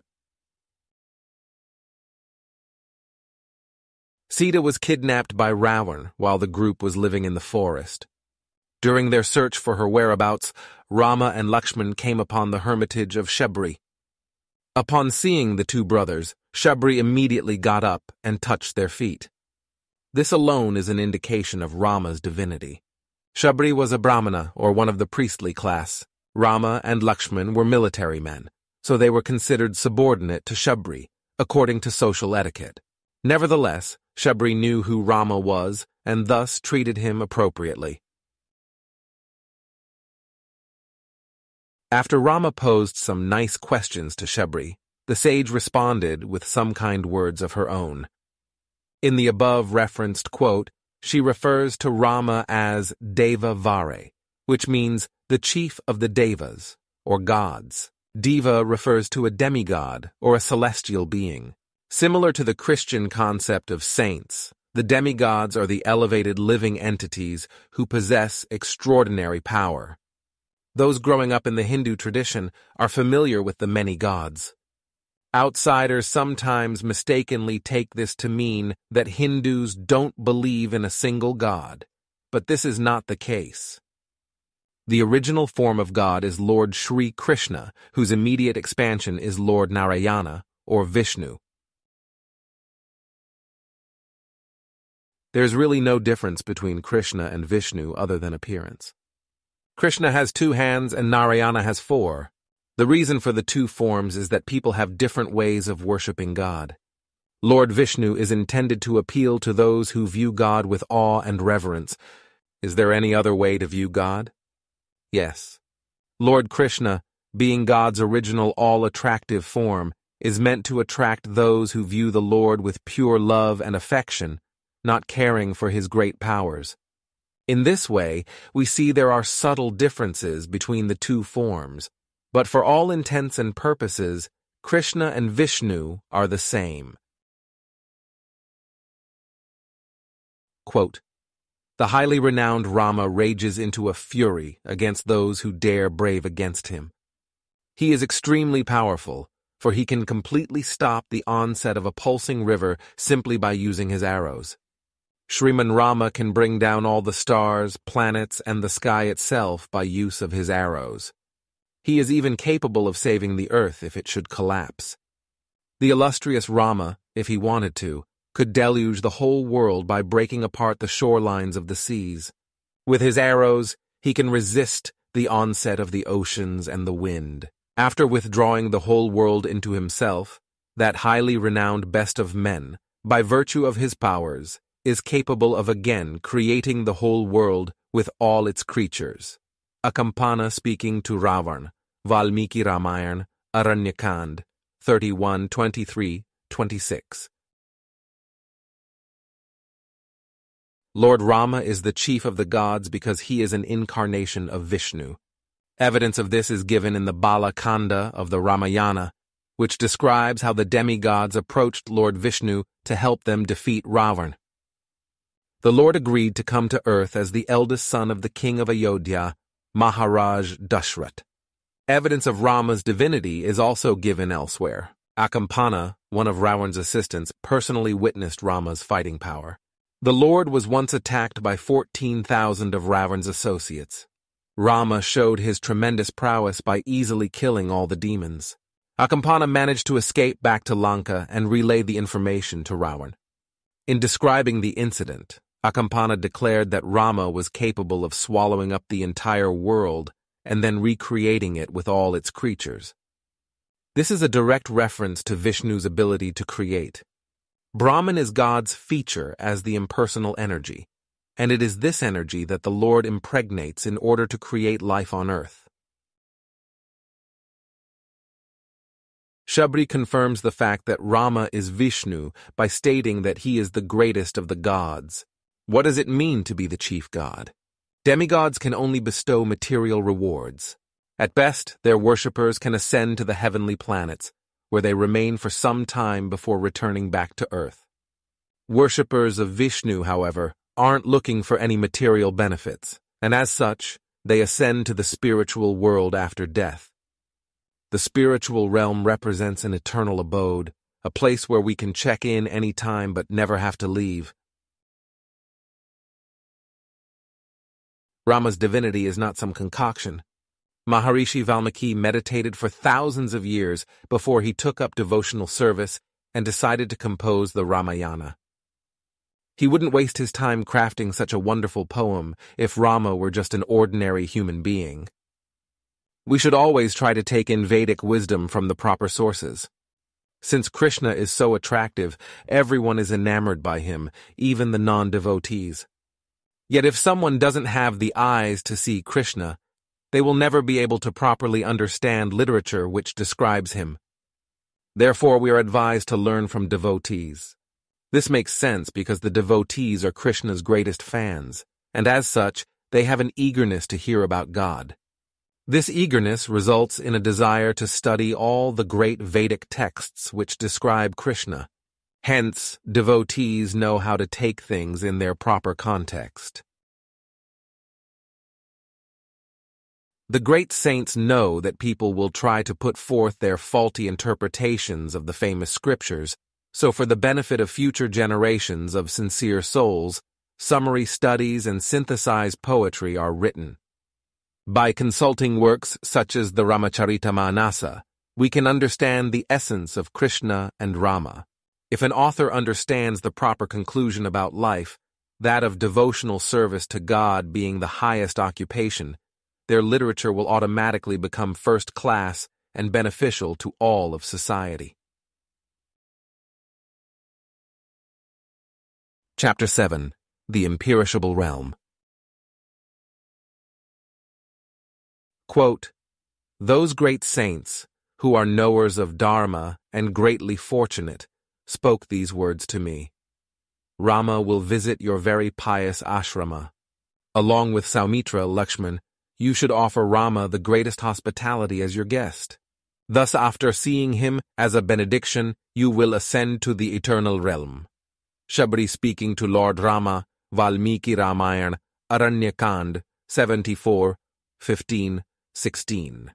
Sita was kidnapped by Ravan while the group was living in the forest. During their search for her whereabouts, Rama and Lakshmana came upon the hermitage of Shabari. Upon seeing the two brothers, Shabari immediately got up and touched their feet. This alone is an indication of Rama's divinity. Shabari was a Brahmana, or one of the priestly class. Rama and Lakshmana were military men, so they were considered subordinate to Shabari, according to social etiquette. Nevertheless, Shabari knew who Rama was and thus treated him appropriately. After Rama posed some nice questions to Shabari, the sage responded with some kind words of her own. In the above-referenced quote, She refers to Rama as Deva Vare, which means the chief of the Devas, or gods. Deva refers to a demigod, or a celestial being. Similar to the Christian concept of saints, the demigods are the elevated living entities who possess extraordinary power. Those growing up in the Hindu tradition are familiar with the many gods. Outsiders sometimes mistakenly take this to mean that Hindus don't believe in a single god, but this is not the case. The original form of God is Lord Sri Krishna, whose immediate expansion is Lord Narayana, or Vishnu. There's really no difference between Krishna and Vishnu other than appearance. Krishna has 2 hands and Narayana has 4. The reason for the 2 forms is that people have different ways of worshipping God. Lord Vishnu is intended to appeal to those who view God with awe and reverence. Is there any other way to view God? Yes. Lord Krishna, being God's original all-attractive form, is meant to attract those who view the Lord with pure love and affection, not caring for his great powers. In this way, we see there are subtle differences between the 2 forms, but for all intents and purposes, Krishna and Vishnu are the same. Quote, "The highly renowned Rama rages into a fury against those who dare brave against him. He is extremely powerful, for he can completely stop the onset of a pulsing river simply by using his arrows. Shriman Rama can bring down all the stars, planets, and the sky itself by use of his arrows. He is even capable of saving the earth if it should collapse. The illustrious Rama, if he wanted to, could deluge the whole world by breaking apart the shorelines of the seas. With his arrows, he can resist the onset of the oceans and the wind. After withdrawing the whole world into himself, that highly renowned best of men, by virtue of his powers, is capable of again creating the whole world with all its creatures." Akampana speaking to Ravana, Valmiki Ramayana, Aranya Kand, 31, 23, 26. Lord Rama is the chief of the gods because he is an incarnation of Vishnu. Evidence of this is given in the Bala Kanda of the Ramayana, which describes how the demigods approached Lord Vishnu to help them defeat Ravana. The Lord agreed to come to earth as the eldest son of the king of Ayodhya, Maharaj Dashrath. Evidence of Rama's divinity is also given elsewhere. Akampana, one of Ravana's assistants, personally witnessed Rama's fighting power. The Lord was once attacked by 14,000 of Ravana's associates. Rama showed his tremendous prowess by easily killing all the demons. Akampana managed to escape back to Lanka and relayed the information to Ravana. In describing the incident, Akampana declared that Rama was capable of swallowing up the entire world and then recreating it with all its creatures. This is a direct reference to Vishnu's ability to create. Brahman is God's feature as the impersonal energy, and it is this energy that the Lord impregnates in order to create life on earth. Shabari confirms the fact that Rama is Vishnu by stating that he is the greatest of the gods. What does it mean to be the chief god? Demigods can only bestow material rewards. At best, their worshippers can ascend to the heavenly planets, where they remain for some time before returning back to earth. Worshippers of Vishnu, however, aren't looking for any material benefits, and as such, they ascend to the spiritual world after death. The spiritual realm represents an eternal abode, a place where we can check in any time but never have to leave. Rama's divinity is not some concoction. Maharishi Valmiki meditated for thousands of years before he took up devotional service and decided to compose the Ramayana. He wouldn't waste his time crafting such a wonderful poem if Rama were just an ordinary human being. We should always try to take in Vedic wisdom from the proper sources. Since Krishna is so attractive, everyone is enamored by him, even the non-devotees. Yet if someone doesn't have the eyes to see Krishna, they will never be able to properly understand literature which describes him. Therefore, we are advised to learn from devotees. This makes sense because the devotees are Krishna's greatest fans, and as such, they have an eagerness to hear about God. This eagerness results in a desire to study all the great Vedic texts which describe Krishna. Hence, devotees know how to take things in their proper context. The great saints know that people will try to put forth their faulty interpretations of the famous scriptures, so for the benefit of future generations of sincere souls, summary studies and synthesized poetry are written. By consulting works such as the Ramacharitamanasa, we can understand the essence of Krishna and Rama. If an author understands the proper conclusion about life, that of devotional service to God being the highest occupation, their literature will automatically become first class and beneficial to all of society. Chapter 7. The Imperishable Realm. Quote, "Those great saints, who are knowers of dharma and greatly fortunate, spoke these words to me. Rama will visit your very pious ashrama. Along with Saumitra, Lakshmana, you should offer Rama the greatest hospitality as your guest. Thus, after seeing him as a benediction, you will ascend to the eternal realm." Shabari speaking to Lord Rama, Valmiki Ramayana, Aranya Kand, 74, 15, 16.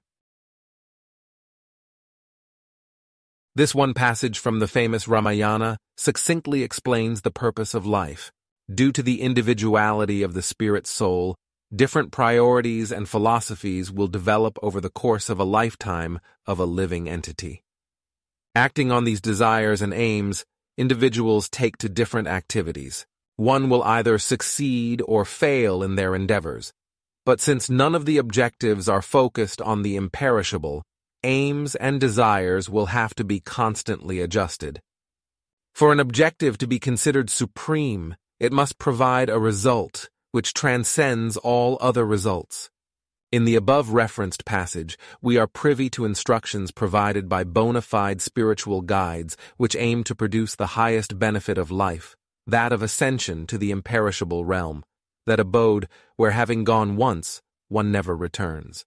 This one passage from the famous Ramayana succinctly explains the purpose of life. Due to the individuality of the spirit soul, different priorities and philosophies will develop over the course of a lifetime of a living entity. Acting on these desires and aims, individuals take to different activities. One will either succeed or fail in their endeavors. But since none of the objectives are focused on the imperishable, aims and desires will have to be constantly adjusted. For an objective to be considered supreme, it must provide a result which transcends all other results. In the above-referenced passage, we are privy to instructions provided by bona fide spiritual guides which aim to produce the highest benefit of life, that of ascension to the imperishable realm, that abode where, having gone once, one never returns.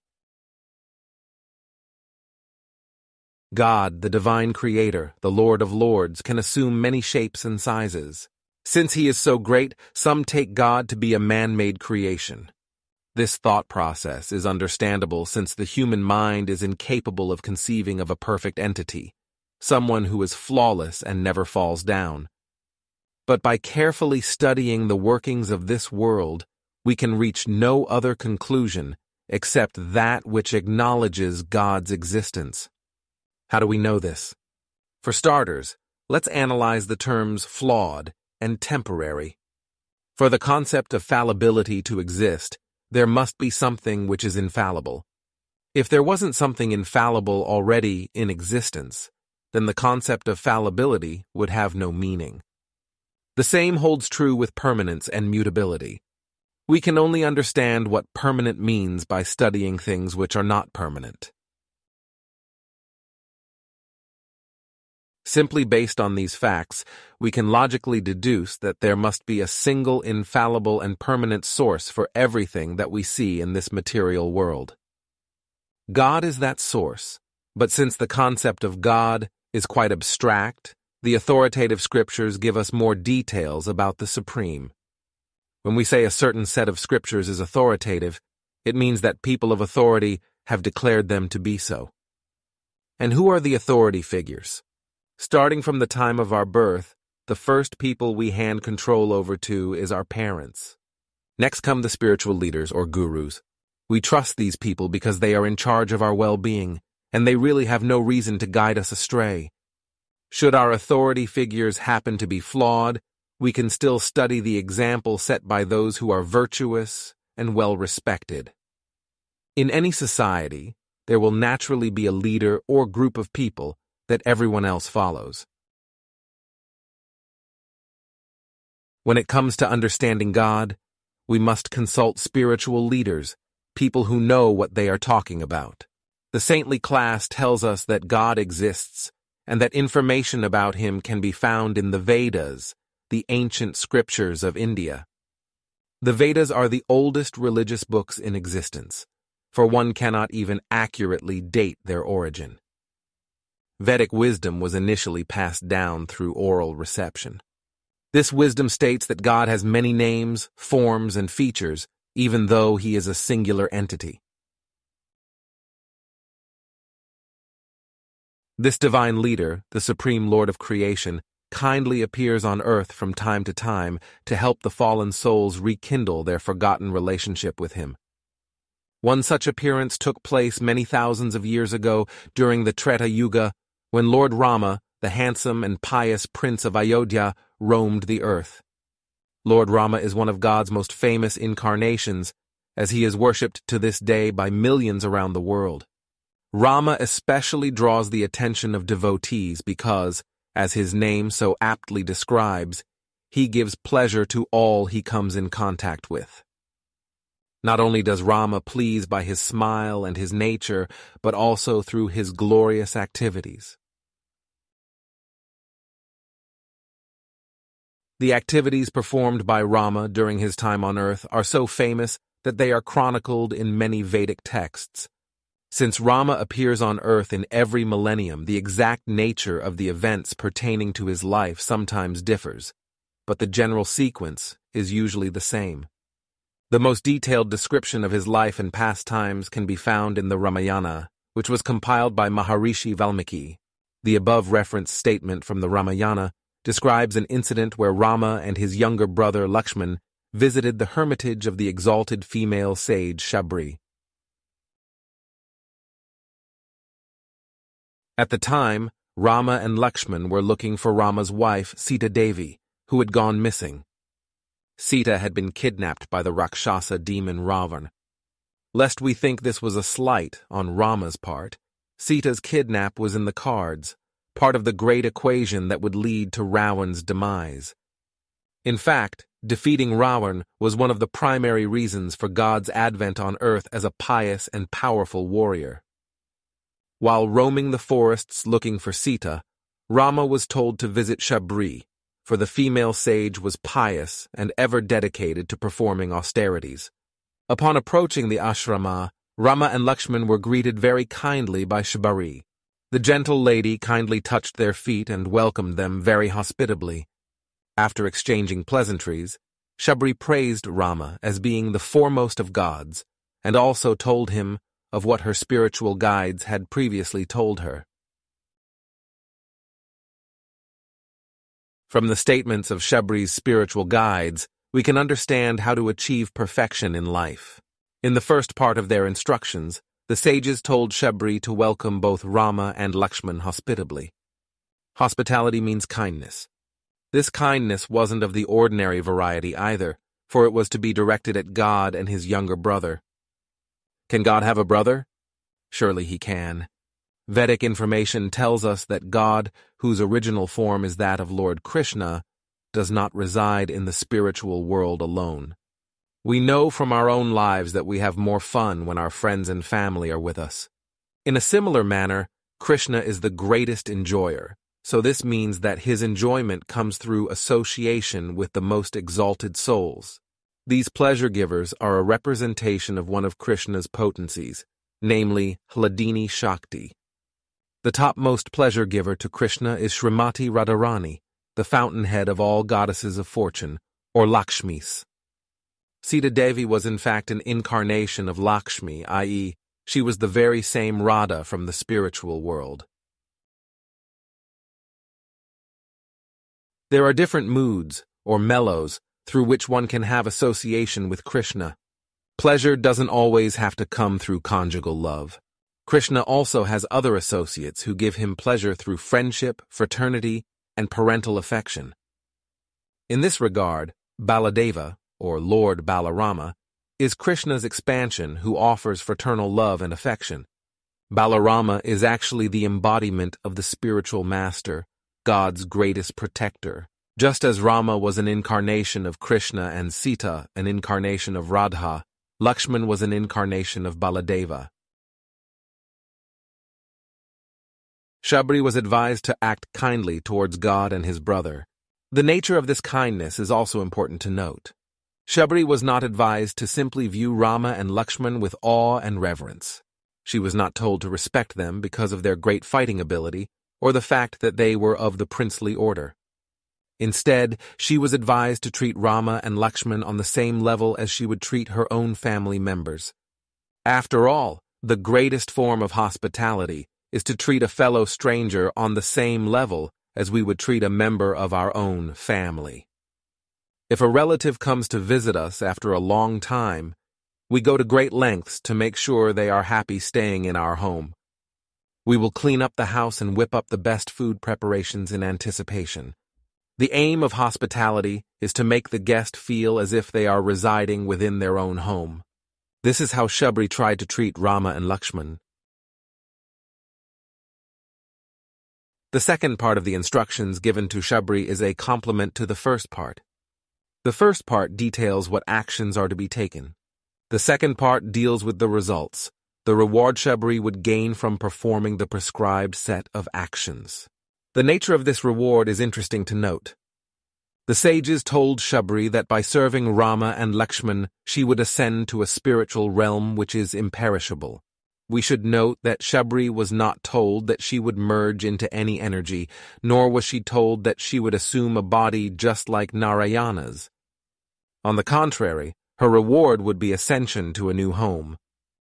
God, the divine creator, the Lord of lords, can assume many shapes and sizes. Since he is so great, some take God to be a man-made creation. This thought process is understandable since the human mind is incapable of conceiving of a perfect entity, someone who is flawless and never falls down. But by carefully studying the workings of this world, we can reach no other conclusion except that which acknowledges God's existence. How do we know this? For starters, let's analyze the terms flawed and temporary. For the concept of fallibility to exist, there must be something which is infallible. If there wasn't something infallible already in existence, then the concept of fallibility would have no meaning. The same holds true with permanence and mutability. We can only understand what permanent means by studying things which are not permanent. Simply based on these facts, we can logically deduce that there must be a single infallible and permanent source for everything that we see in this material world. God is that source, but since the concept of God is quite abstract, the authoritative scriptures give us more details about the Supreme. When we say a certain set of scriptures is authoritative, it means that people of authority have declared them to be so. And who are the authority figures? Starting from the time of our birth, the first people we hand control over to is our parents. Next come the spiritual leaders or gurus. We trust these people because they are in charge of our well-being, and they really have no reason to guide us astray. Should our authority figures happen to be flawed, we can still study the example set by those who are virtuous and well-respected. In any society, there will naturally be a leader or group of people that everyone else follows. When it comes to understanding God, we must consult spiritual leaders, people who know what they are talking about. The saintly class tells us that God exists and that information about him can be found in the Vedas the ancient scriptures of India. The Vedas are the oldest religious books in existence, for one cannot even accurately date their origin. Vedic wisdom was initially passed down through oral reception. This wisdom states that God has many names, forms, and features, even though he is a singular entity. This divine leader, the Supreme Lord of Creation, kindly appears on earth from time to help the fallen souls rekindle their forgotten relationship with him. One such appearance took place many thousands of years ago during the Treta Yuga, when Lord Rama, the handsome and pious prince of Ayodhya, roamed the earth. Lord Rama is one of God's most famous incarnations, as he is worshipped to this day by millions around the world. Rama especially draws the attention of devotees because, as his name so aptly describes, he gives pleasure to all he comes in contact with. Not only does Rama please by his smile and his nature, but also through his glorious activities. The activities performed by Rama during his time on earth are so famous that they are chronicled in many Vedic texts. Since Rama appears on earth in every millennium, the exact nature of the events pertaining to his life sometimes differs, but the general sequence is usually the same. The most detailed description of his life and pastimes can be found in the Ramayana, which was compiled by Maharishi Valmiki. The above referenced statement from the Ramayana describes an incident where Rama and his younger brother Lakshmana visited the hermitage of the exalted female sage Shabari. At the time, Rama and Lakshmana were looking for Rama's wife, Sita Devi, who had gone missing. Sita had been kidnapped by the Rakshasa demon Ravana. Lest we think this was a slight on Rama's part, Sita's kidnap was in the cards, part of the great equation that would lead to Ravana's demise. In fact, defeating Ravana was one of the primary reasons for God's advent on earth as a pious and powerful warrior. While roaming the forests looking for Sita, Rama was told to visit Shabari, for the female sage was pious and ever dedicated to performing austerities. Upon approaching the ashrama, Rama and Lakshmana were greeted very kindly by Shabari. The gentle lady kindly touched their feet and welcomed them very hospitably. After exchanging pleasantries, Shabari praised Rama as being the foremost of gods, and also told him of what her spiritual guides had previously told her. From the statements of Shabari's spiritual guides, we can understand how to achieve perfection in life. In the first part of their instructions, the sages told Shabari to welcome both Rama and Lakshmana hospitably. Hospitality means kindness. This kindness wasn't of the ordinary variety either, for it was to be directed at God and his younger brother. Can God have a brother? Surely he can. Vedic information tells us that God, whose original form is that of Lord Krishna, does not reside in the spiritual world alone. We know from our own lives that we have more fun when our friends and family are with us. In a similar manner, Krishna is the greatest enjoyer, so this means that his enjoyment comes through association with the most exalted souls. These pleasure givers are a representation of one of Krishna's potencies, namely Hladini Shakti. The topmost pleasure giver to Krishna is Srimati Radharani, the fountainhead of all goddesses of fortune, or Lakshmis. Sita Devi was in fact an incarnation of Lakshmi, i.e., she was the very same Radha from the spiritual world. There are different moods, or mellows, through which one can have association with Krishna. Pleasure doesn't always have to come through conjugal love. Krishna also has other associates who give him pleasure through friendship, fraternity, and parental affection. In this regard, Baladeva, or Lord Balarama, is Krishna's expansion who offers fraternal love and affection. Balarama is actually the embodiment of the spiritual master, God's greatest protector. Just as Rama was an incarnation of Krishna and Sita an incarnation of Radha, Lakshmana was an incarnation of Baladeva. Shabari was advised to act kindly towards God and his brother. The nature of this kindness is also important to note. Shabari was not advised to simply view Rama and Lakshmana with awe and reverence. She was not told to respect them because of their great fighting ability or the fact that they were of the princely order. Instead, she was advised to treat Rama and Lakshmana on the same level as she would treat her own family members. After all, the greatest form of hospitality is to treat a fellow stranger on the same level as we would treat a member of our own family. If a relative comes to visit us after a long time, we go to great lengths to make sure they are happy staying in our home. We will clean up the house and whip up the best food preparations in anticipation. The aim of hospitality is to make the guest feel as if they are residing within their own home. This is how Shabari tried to treat Rama and Lakshmana. The second part of the instructions given to Shabari is a complement to the first part. The first part details what actions are to be taken. The second part deals with the results, the reward Shabari would gain from performing the prescribed set of actions. The nature of this reward is interesting to note. The sages told Shabari that by serving Rama and Lakshmana, she would ascend to a spiritual realm which is imperishable. We should note that Shabari was not told that she would merge into any energy, nor was she told that she would assume a body just like Narayana's. On the contrary, her reward would be ascension to a new home.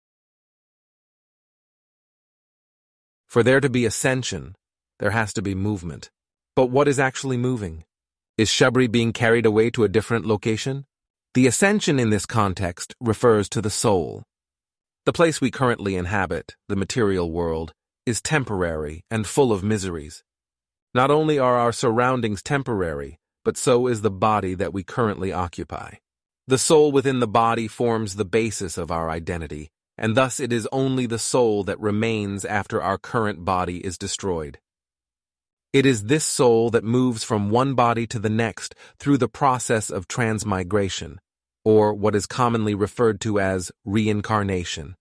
For there to be ascension, there has to be movement. But what is actually moving? Is Shabari being carried away to a different location? The ascension in this context refers to the soul. The place we currently inhabit, the material world, is temporary and full of miseries. Not only are our surroundings temporary, but so is the body that we currently occupy. The soul within the body forms the basis of our identity, and thus it is only the soul that remains after our current body is destroyed. It is this soul that moves from one body to the next through the process of transmigration, or what is commonly referred to as reincarnation.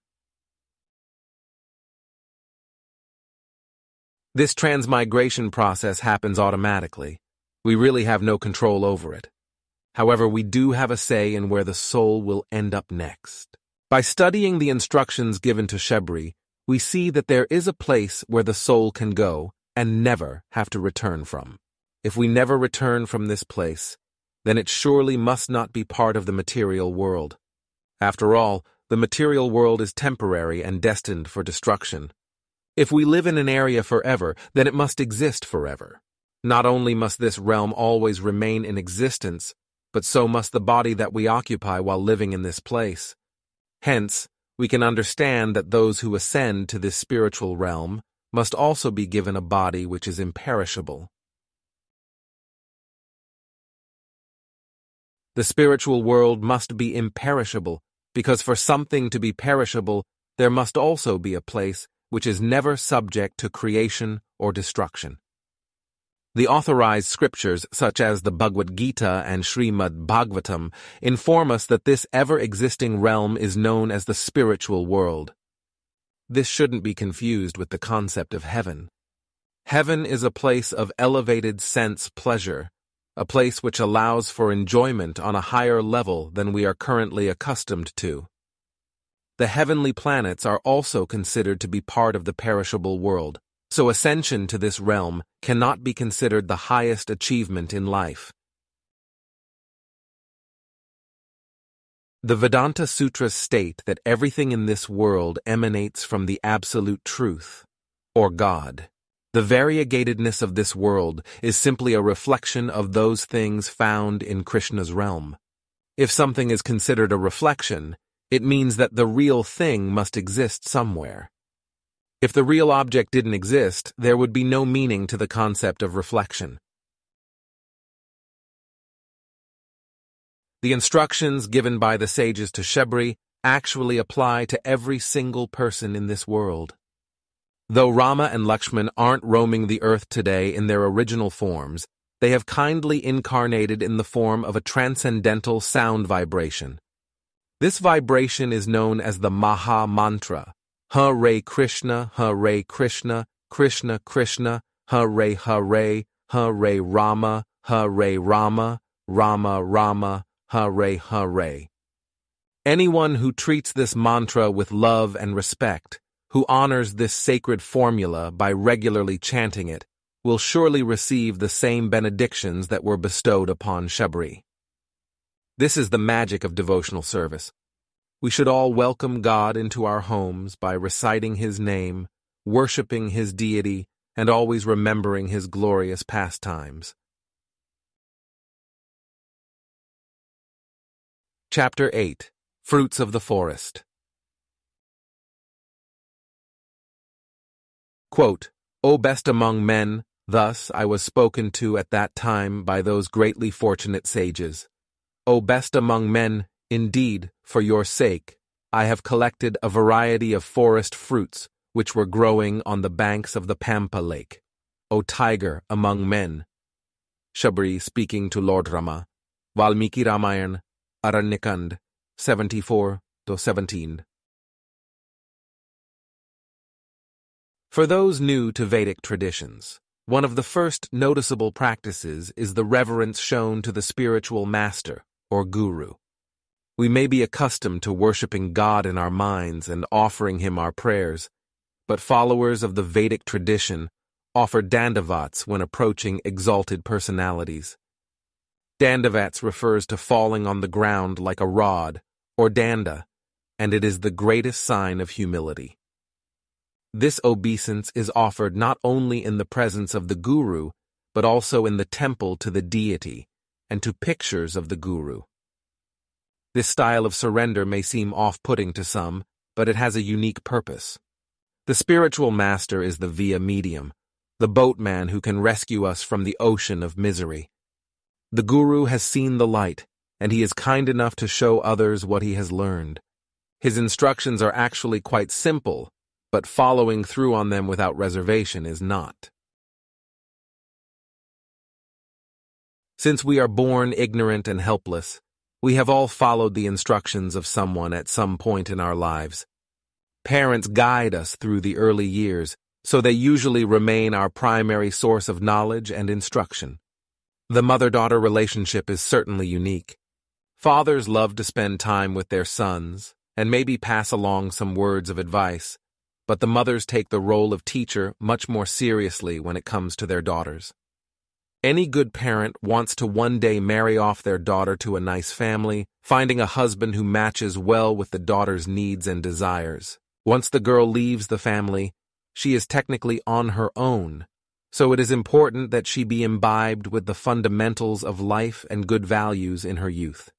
This transmigration process happens automatically. We really have no control over it. However, we do have a say in where the soul will end up next. By studying the instructions given to Shabari, we see that there is a place where the soul can go and never have to return from. If we never return from this place, then it surely must not be part of the material world. After all, the material world is temporary and destined for destruction. If we live in an area forever, then it must exist forever. Not only must this realm always remain in existence, but so must the body that we occupy while living in this place. Hence, we can understand that those who ascend to this spiritual realm must also be given a body which is imperishable. The spiritual world must be imperishable, because for something to be perishable, there must also be a place which is never subject to creation or destruction. The authorized scriptures, such as the Bhagavad Gita and Srimad Bhagavatam, inform us that this ever-existing realm is known as the spiritual world. This shouldn't be confused with the concept of heaven. Heaven is a place of elevated sense pleasure, a place which allows for enjoyment on a higher level than we are currently accustomed to. The heavenly planets are also considered to be part of the perishable world, so ascension to this realm cannot be considered the highest achievement in life. The Vedanta Sutras state that everything in this world emanates from the absolute truth, or God. The variegatedness of this world is simply a reflection of those things found in Krishna's realm. If something is considered a reflection, it means that the real thing must exist somewhere. If the real object didn't exist, there would be no meaning to the concept of reflection. The instructions given by the sages to Shabari actually apply to every single person in this world. Though Rama and Lakshmana aren't roaming the earth today in their original forms, they have kindly incarnated in the form of a transcendental sound vibration. This vibration is known as the Maha Mantra. Hare Krishna, Hare Krishna, Krishna Krishna, Hare Hare, Hare Rama, Hare Rama, Rama Rama, Hare Hare. Anyone who treats this mantra with love and respect, who honors this sacred formula by regularly chanting it, will surely receive the same benedictions that were bestowed upon Shabari. This is the magic of devotional service. We should all welcome God into our homes by reciting His name, worshiping His deity, and always remembering His glorious pastimes. Chapter 8. Fruits of the Forest. Quote, O best among men, thus I was spoken to at that time by those greatly fortunate sages. O best among men, indeed, for your sake, I have collected a variety of forest fruits which were growing on the banks of the Pampa lake. O tiger among men. Shabari speaking to Lord Rama. Valmiki Ramayana, Aranya Kand, 74-17. For those new to Vedic traditions, one of the first noticeable practices is the reverence shown to the spiritual master, or guru. We may be accustomed to worshiping God in our minds and offering Him our prayers, but followers of the Vedic tradition offer dandavats when approaching exalted personalities. Dandavats refers to falling on the ground like a rod, or danda, and it is the greatest sign of humility. This obeisance is offered not only in the presence of the guru, but also in the temple to the deity, and to pictures of the guru. This style of surrender may seem off-putting to some, but it has a unique purpose. The spiritual master is the via medium, the boatman who can rescue us from the ocean of misery. The guru has seen the light, and he is kind enough to show others what he has learned. His instructions are actually quite simple, but following through on them without reservation is not. Since we are born ignorant and helpless, we have all followed the instructions of someone at some point in our lives. Parents guide us through the early years, so they usually remain our primary source of knowledge and instruction. The mother-daughter relationship is certainly unique. Fathers love to spend time with their sons, and maybe pass along some words of advice, but the mothers take the role of teacher much more seriously when it comes to their daughters. Any good parent wants to one day marry off their daughter to a nice family, finding a husband who matches well with the daughter's needs and desires. Once the girl leaves the family, she is technically on her own, so it is important that she be imbibed with the fundamentals of life and good values in her youth.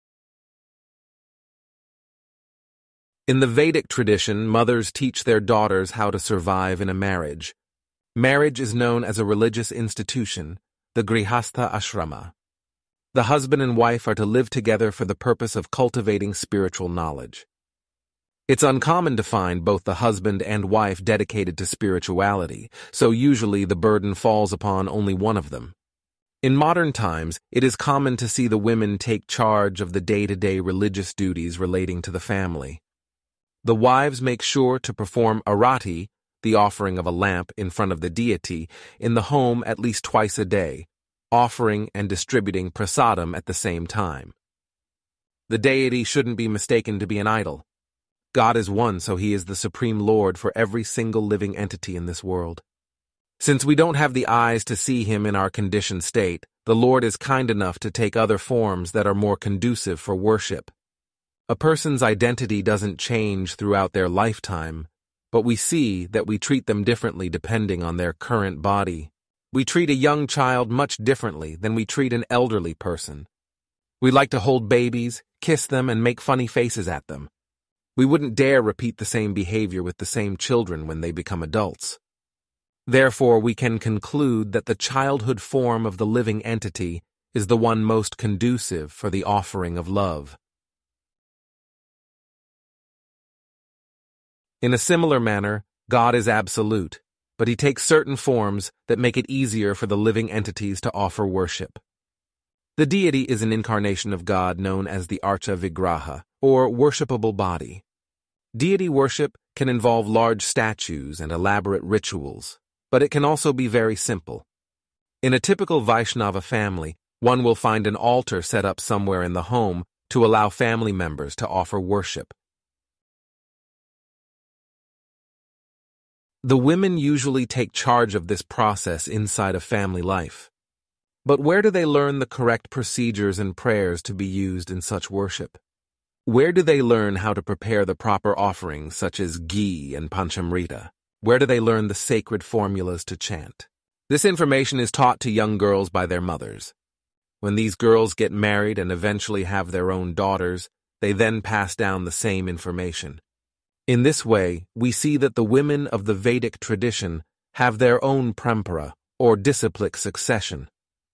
In the Vedic tradition, mothers teach their daughters how to survive in a marriage. Marriage is known as a religious institution, the grihastha ashrama. The husband and wife are to live together for the purpose of cultivating spiritual knowledge. It's uncommon to find both the husband and wife dedicated to spirituality, so usually the burden falls upon only one of them. In modern times, it is common to see the women take charge of the day-to-day religious duties relating to the family. The wives make sure to perform arati, the offering of a lamp in front of the deity, in the home at least twice a day, offering and distributing prasadam at the same time. The deity shouldn't be mistaken to be an idol. God is one, so He is the supreme Lord for every single living entity in this world. Since we don't have the eyes to see Him in our conditioned state, the Lord is kind enough to take other forms that are more conducive for worship. A person's identity doesn't change throughout their lifetime, but we see that we treat them differently depending on their current body. We treat a young child much differently than we treat an elderly person. We like to hold babies, kiss them, and make funny faces at them. We wouldn't dare repeat the same behavior with the same children when they become adults. Therefore, we can conclude that the childhood form of the living entity is the one most conducive for the offering of love. In a similar manner, God is absolute, but He takes certain forms that make it easier for the living entities to offer worship. The deity is an incarnation of God known as the Archa Vigraha, or worshipable body. Deity worship can involve large statues and elaborate rituals, but it can also be very simple. In a typical Vaishnava family, one will find an altar set up somewhere in the home to allow family members to offer worship. The women usually take charge of this process inside a family life. But where do they learn the correct procedures and prayers to be used in such worship? Where do they learn how to prepare the proper offerings such as ghee and panchamrita? Where do they learn the sacred formulas to chant? This information is taught to young girls by their mothers. When these girls get married and eventually have their own daughters, they then pass down the same information. In this way, we see that the women of the Vedic tradition have their own parampara, or disciplic succession.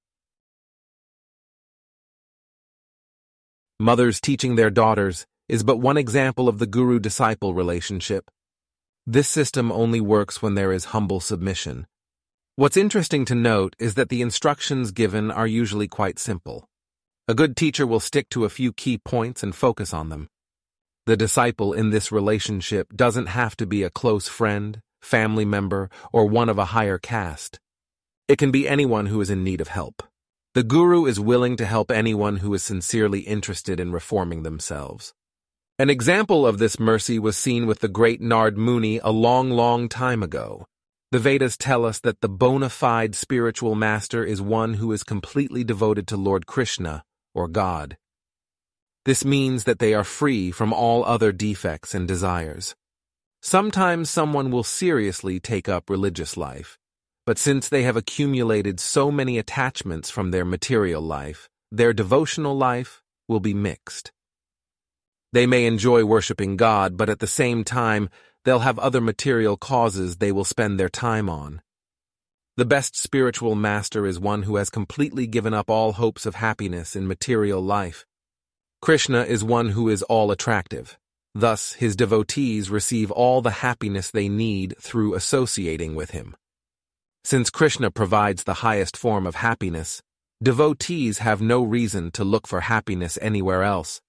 Mothers teaching their daughters is but one example of the guru-disciple relationship. This system only works when there is humble submission. What's interesting to note is that the instructions given are usually quite simple. A good teacher will stick to a few key points and focus on them. The disciple in this relationship doesn't have to be a close friend, family member, or one of a higher caste. It can be anyone who is in need of help. The guru is willing to help anyone who is sincerely interested in reforming themselves. An example of this mercy was seen with the great Narad Muni a long time ago. The Vedas tell us that the bona fide spiritual master is one who is completely devoted to Lord Krishna, or God. This means that they are free from all other defects and desires. Sometimes someone will seriously take up religious life, but since they have accumulated so many attachments from their material life, their devotional life will be mixed. They may enjoy worshiping God, but at the same time, they'll have other material causes they will spend their time on. The best spiritual master is one who has completely given up all hopes of happiness in material life. Krishna is one who is all-attractive. Thus, his devotees receive all the happiness they need through associating with him. Since Krishna provides the highest form of happiness, devotees have no reason to look for happiness anywhere else.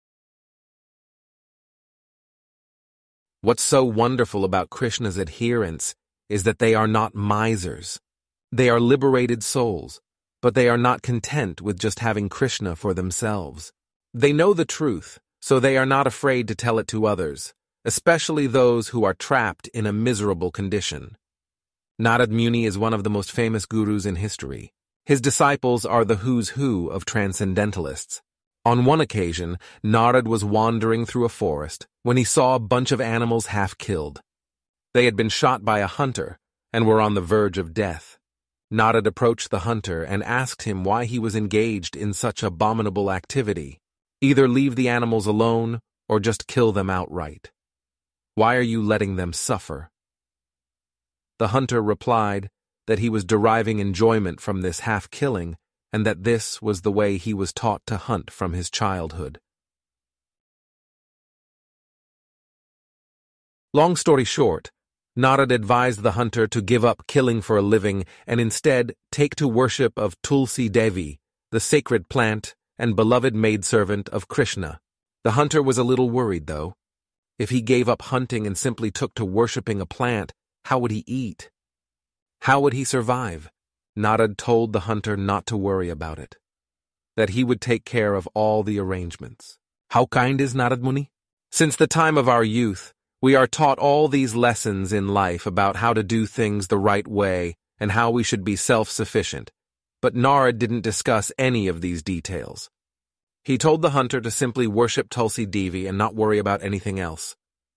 What's so wonderful about Krishna's adherents is that they are not misers. They are liberated souls, but they are not content with just having Krishna for themselves. They know the truth, so they are not afraid to tell it to others, especially those who are trapped in a miserable condition. Narad Muni is one of the most famous gurus in history. His disciples are the who's who of transcendentalists. On one occasion, Narad was wandering through a forest when he saw a bunch of animals half killed. They had been shot by a hunter and were on the verge of death. Narad approached the hunter and asked him why he was engaged in such abominable activity. Either leave the animals alone or just kill them outright. Why are you letting them suffer? The hunter replied that he was deriving enjoyment from this half-killing and that this was the way he was taught to hunt from his childhood. Long story short, Narad advised the hunter to give up killing for a living and instead take to worship of Tulsi Devi, the sacred plant and beloved maidservant of Krishna. The hunter was a little worried, though. If he gave up hunting and simply took to worshipping a plant, how would he eat? How would he survive? Narad told the hunter not to worry about it, that he would take care of all the arrangements. How kind is Narad Muni? Since the time of our youth, we are taught all these lessons in life about how to do things the right way and how we should be self-sufficient, but Narad didn't discuss any of these details. He told the hunter to simply worship Tulsi Devi and not worry about anything else.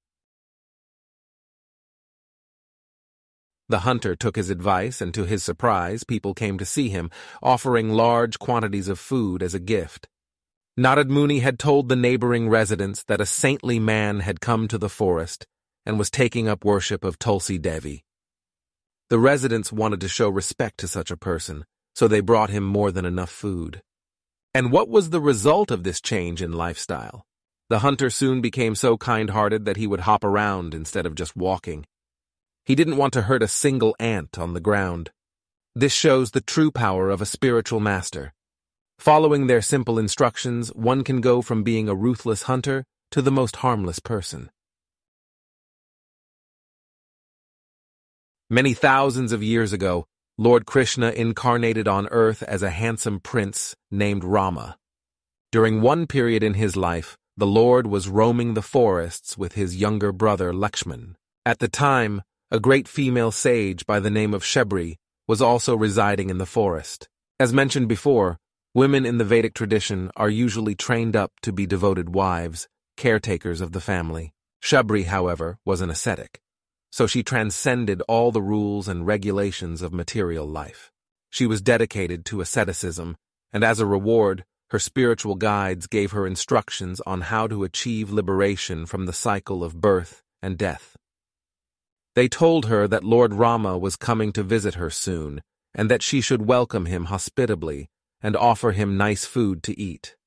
The hunter took his advice, and to his surprise, people came to see him, offering large quantities of food as a gift. Narad Muni had told the neighboring residents that a saintly man had come to the forest and was taking up worship of Tulsi Devi. The residents wanted to show respect to such a person, so they brought him more than enough food. And what was the result of this change in lifestyle? The hunter soon became so kind-hearted that he would hop around instead of just walking. He didn't want to hurt a single ant on the ground. This shows the true power of a spiritual master. Following their simple instructions, one can go from being a ruthless hunter to the most harmless person. Many thousands of years ago, Lord Krishna incarnated on earth as a handsome prince named Rama. During one period in his life, the Lord was roaming the forests with his younger brother Lakshmana. At the time, a great female sage by the name of Shabari was also residing in the forest. As mentioned before, women in the Vedic tradition are usually trained up to be devoted wives, caretakers of the family. Shabari, however, was an ascetic, so she transcended all the rules and regulations of material life. She was dedicated to asceticism, and as a reward, her spiritual guides gave her instructions on how to achieve liberation from the cycle of birth and death. They told her that Lord Rama was coming to visit her soon, and that she should welcome him hospitably and offer him nice food to eat.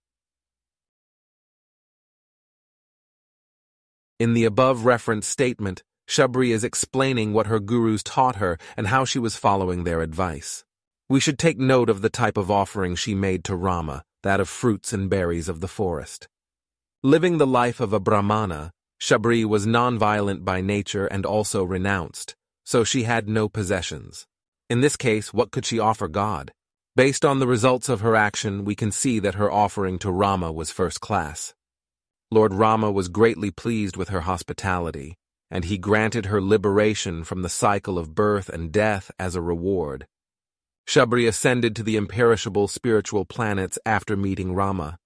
In the above-referenced statement, Shabari is explaining what her gurus taught her and how she was following their advice. We should take note of the type of offering she made to Rama, that of fruits and berries of the forest. Living the life of a Brahmana, Shabari was non-violent by nature and also renounced, so she had no possessions. In this case, what could she offer God? Based on the results of her action, we can see that her offering to Rama was first class. Lord Rama was greatly pleased with her hospitality, and he granted her liberation from the cycle of birth and death as a reward. Shabari ascended to the imperishable spiritual planets after meeting Rama.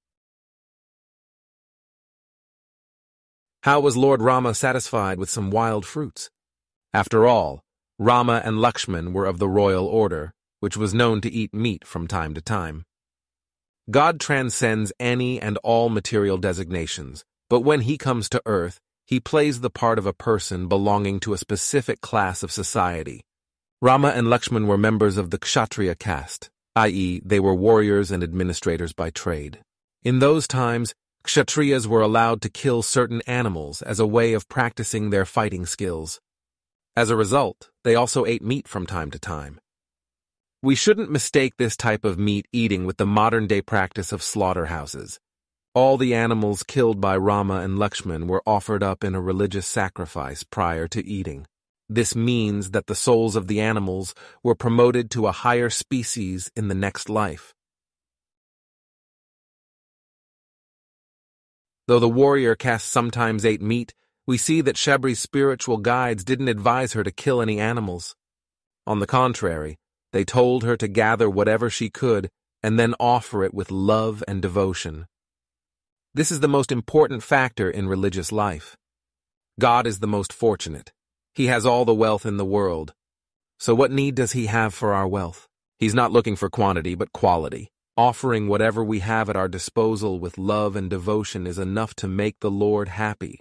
How was Lord Rama satisfied with some wild fruits? After all, Rama and Lakshmana were of the royal order, which was known to eat meat from time to time. God transcends any and all material designations, but when he comes to earth, he plays the part of a person belonging to a specific class of society. Rama and Lakshmana were members of the Kshatriya caste, i.e., they were warriors and administrators by trade. In those times, Kshatriyas were allowed to kill certain animals as a way of practicing their fighting skills. As a result, they also ate meat from time to time. We shouldn't mistake this type of meat eating with the modern-day practice of slaughterhouses. All the animals killed by Rama and Lakshmana were offered up in a religious sacrifice prior to eating. This means that the souls of the animals were promoted to a higher species in the next life. Though the warrior caste sometimes ate meat, we see that Shabari's spiritual guides didn't advise her to kill any animals. On the contrary, they told her to gather whatever she could and then offer it with love and devotion. This is the most important factor in religious life. God is the most fortunate. He has all the wealth in the world. So what need does he have for our wealth? He's not looking for quantity but quality. Offering whatever we have at our disposal with love and devotion is enough to make the Lord happy.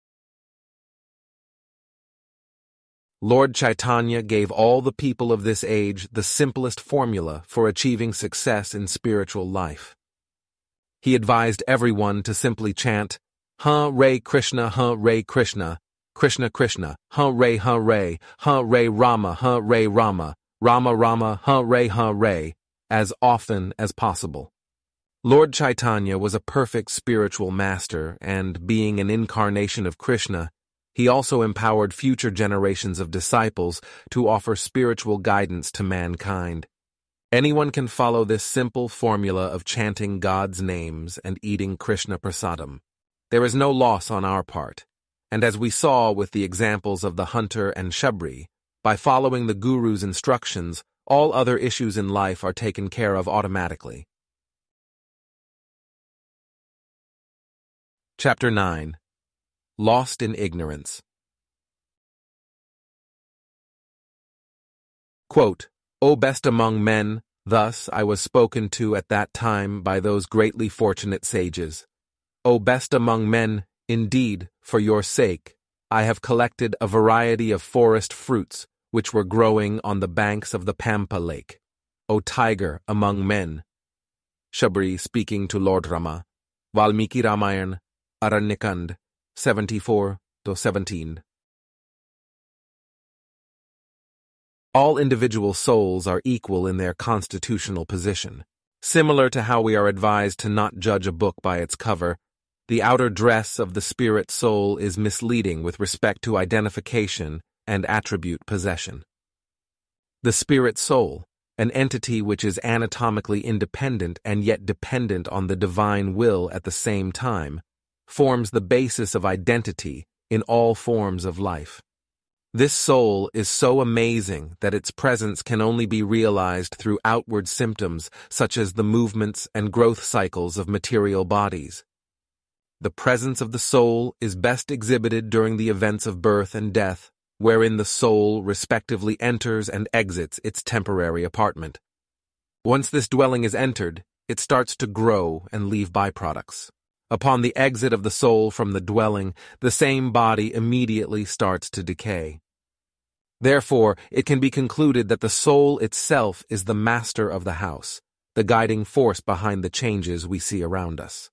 Lord Chaitanya gave all the people of this age the simplest formula for achieving success in spiritual life. He advised everyone to simply chant, Hare Krishna, Hare Krishna, Krishna Krishna, Hare Hare, Hare Rama, Hare Rama, Rama Rama, Hare Hare, as often as possible. Lord Chaitanya was a perfect spiritual master, and being an incarnation of Krishna, he also empowered future generations of disciples to offer spiritual guidance to mankind. Anyone can follow this simple formula of chanting God's names and eating Krishna prasadam. There is no loss on our part, and as we saw with the examples of the hunter and Shabari, by following the Guru's instructions, all other issues in life are taken care of automatically. Chapter 9. Lost in Ignorance. Quote, O best among men, thus I was spoken to at that time by those greatly fortunate sages. O best among men, indeed, for your sake, I have collected a variety of forest fruits which were growing on the banks of the Pampa lake. O tiger among men. Shabari speaking to Lord Rama. Valmiki Ramayana, Aranya Kand, 74-17. All individual souls are equal in their constitutional position. Similar to how we are advised to not judge a book by its cover, the outer dress of the spirit soul is misleading with respect to identification and attribute possession. The spirit soul, an entity which is anatomically independent and yet dependent on the divine will at the same time, forms the basis of identity in all forms of life. This soul is so amazing that its presence can only be realized through outward symptoms such as the movements and growth cycles of material bodies. The presence of the soul is best exhibited during the events of birth and death, wherein the soul respectively enters and exits its temporary apartment. Once this dwelling is entered, it starts to grow and leave byproducts. Upon the exit of the soul from the dwelling, the same body immediately starts to decay. Therefore, it can be concluded that the soul itself is the master of the house, the guiding force behind the changes we see around us.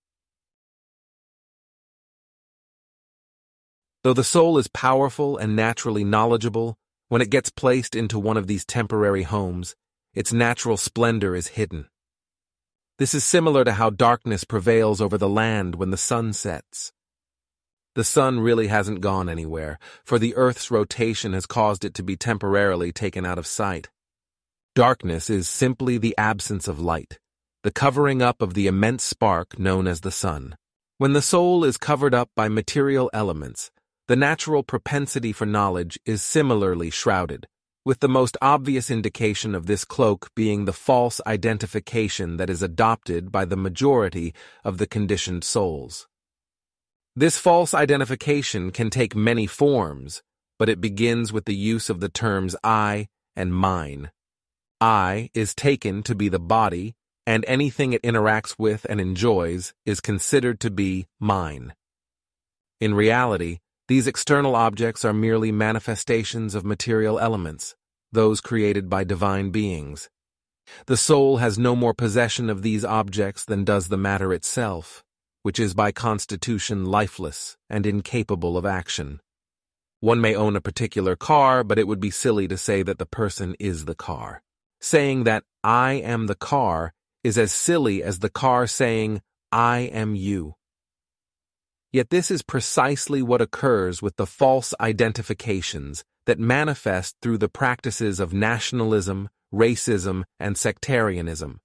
Though the soul is powerful and naturally knowledgeable, when it gets placed into one of these temporary homes, its natural splendor is hidden. This is similar to how darkness prevails over the land when the sun sets. The sun really hasn't gone anywhere, for the Earth's rotation has caused it to be temporarily taken out of sight. Darkness is simply the absence of light, the covering up of the immense spark known as the sun. When the soul is covered up by material elements, the natural propensity for knowledge is similarly shrouded, with the most obvious indication of this cloak being the false identification that is adopted by the majority of the conditioned souls. This false identification can take many forms, but it begins with the use of the terms I and mine. I is taken to be the body, and anything it interacts with and enjoys is considered to be mine. In reality, these external objects are merely manifestations of material elements, those created by divine beings. The soul has no more possession of these objects than does the matter itself, which is by constitution lifeless and incapable of action. One may own a particular car, but it would be silly to say that the person is the car. Saying that I am the car is as silly as the car saying I am you. Yet this is precisely what occurs with the false identifications that manifest through the practices of nationalism, racism, and sectarianism.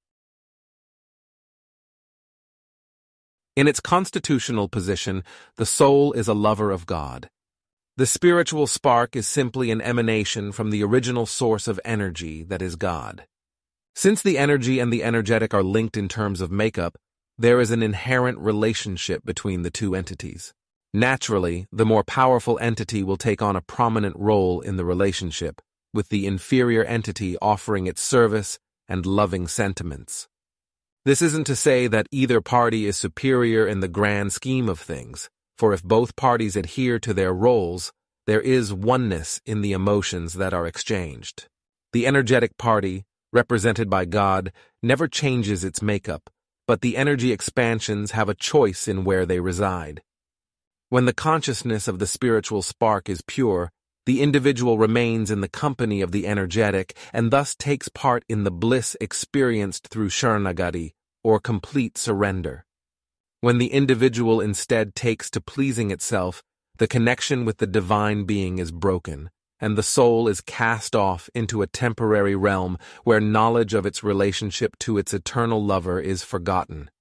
In its constitutional position, the soul is a lover of God. The spiritual spark is simply an emanation from the original source of energy that is God. Since the energy and the energetic are linked in terms of makeup, there is an inherent relationship between the two entities. Naturally, the more powerful entity will take on a prominent role in the relationship, with the inferior entity offering its service and loving sentiments. This isn't to say that either party is superior in the grand scheme of things, for if both parties adhere to their roles, there is oneness in the emotions that are exchanged. The energetic party, represented by God, never changes its makeup, but the energy expansions have a choice in where they reside. When the consciousness of the spiritual spark is pure, the individual remains in the company of the energetic and thus takes part in the bliss experienced through Sharanagati, or complete surrender. When the individual instead takes to pleasing itself, the connection with the divine being is broken, and the soul is cast off into a temporary realm where knowledge of its relationship to its eternal lover is forgotten.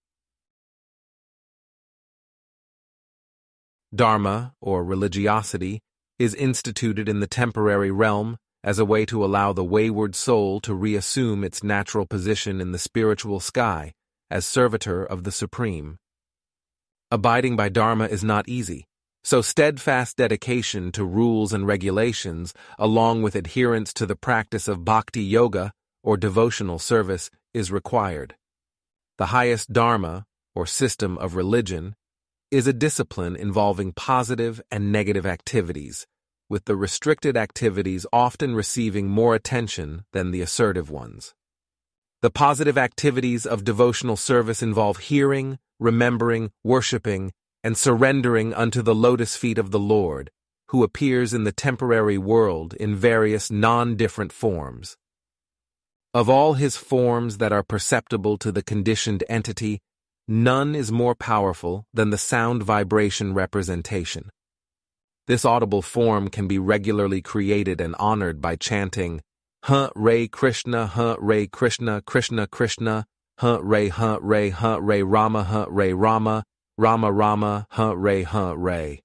Dharma, or religiosity, is instituted in the temporary realm as a way to allow the wayward soul to reassume its natural position in the spiritual sky as servitor of the Supreme. Abiding by Dharma is not easy, so steadfast dedication to rules and regulations, along with adherence to the practice of bhakti yoga, or devotional service, is required. The highest Dharma, or system of religion, is a discipline involving positive and negative activities, with the restricted activities often receiving more attention than the assertive ones. The positive activities of devotional service involve hearing, remembering, worshiping, and surrendering unto the lotus feet of the Lord, who appears in the temporary world in various non-different forms. Of all his forms that are perceptible to the conditioned entity, none is more powerful than the sound vibration representation. This audible form can be regularly created and honored by chanting Hare Krishna, Hare Krishna, Krishna Krishna, Hare Rama, Hare Rama, Rama Rama, Hare.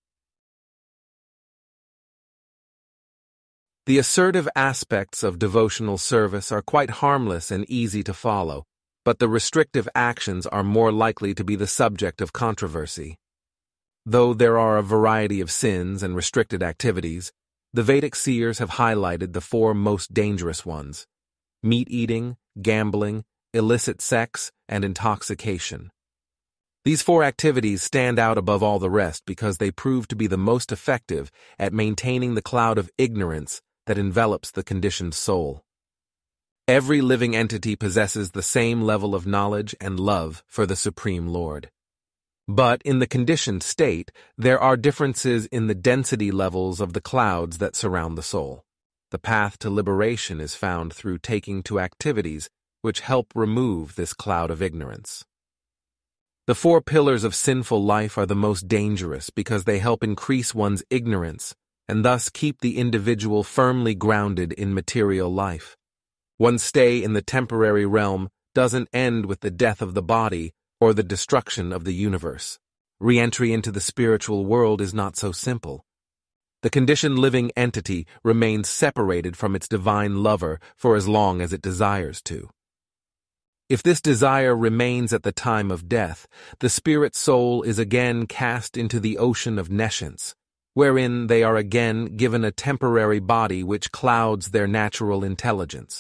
The assertive aspects of devotional service are quite harmless and easy to follow, but the restrictive actions are more likely to be the subject of controversy. Though there are a variety of sins and restricted activities, the Vedic seers have highlighted the four most dangerous ones: meat-eating, gambling, illicit sex, and intoxication. These four activities stand out above all the rest because they prove to be the most effective at maintaining the cloud of ignorance that envelops the conditioned soul. Every living entity possesses the same level of knowledge and love for the Supreme Lord. But in the conditioned state, there are differences in the density levels of the clouds that surround the soul. The path to liberation is found through taking to activities which help remove this cloud of ignorance. The four pillars of sinful life are the most dangerous because they help increase one's ignorance and thus keep the individual firmly grounded in material life. One's stay in the temporary realm doesn't end with the death of the body or the destruction of the universe. Re-entry into the spiritual world is not so simple. The conditioned living entity remains separated from its divine lover for as long as it desires to. If this desire remains at the time of death, the spirit soul is again cast into the ocean of nescience, wherein they are again given a temporary body which clouds their natural intelligence.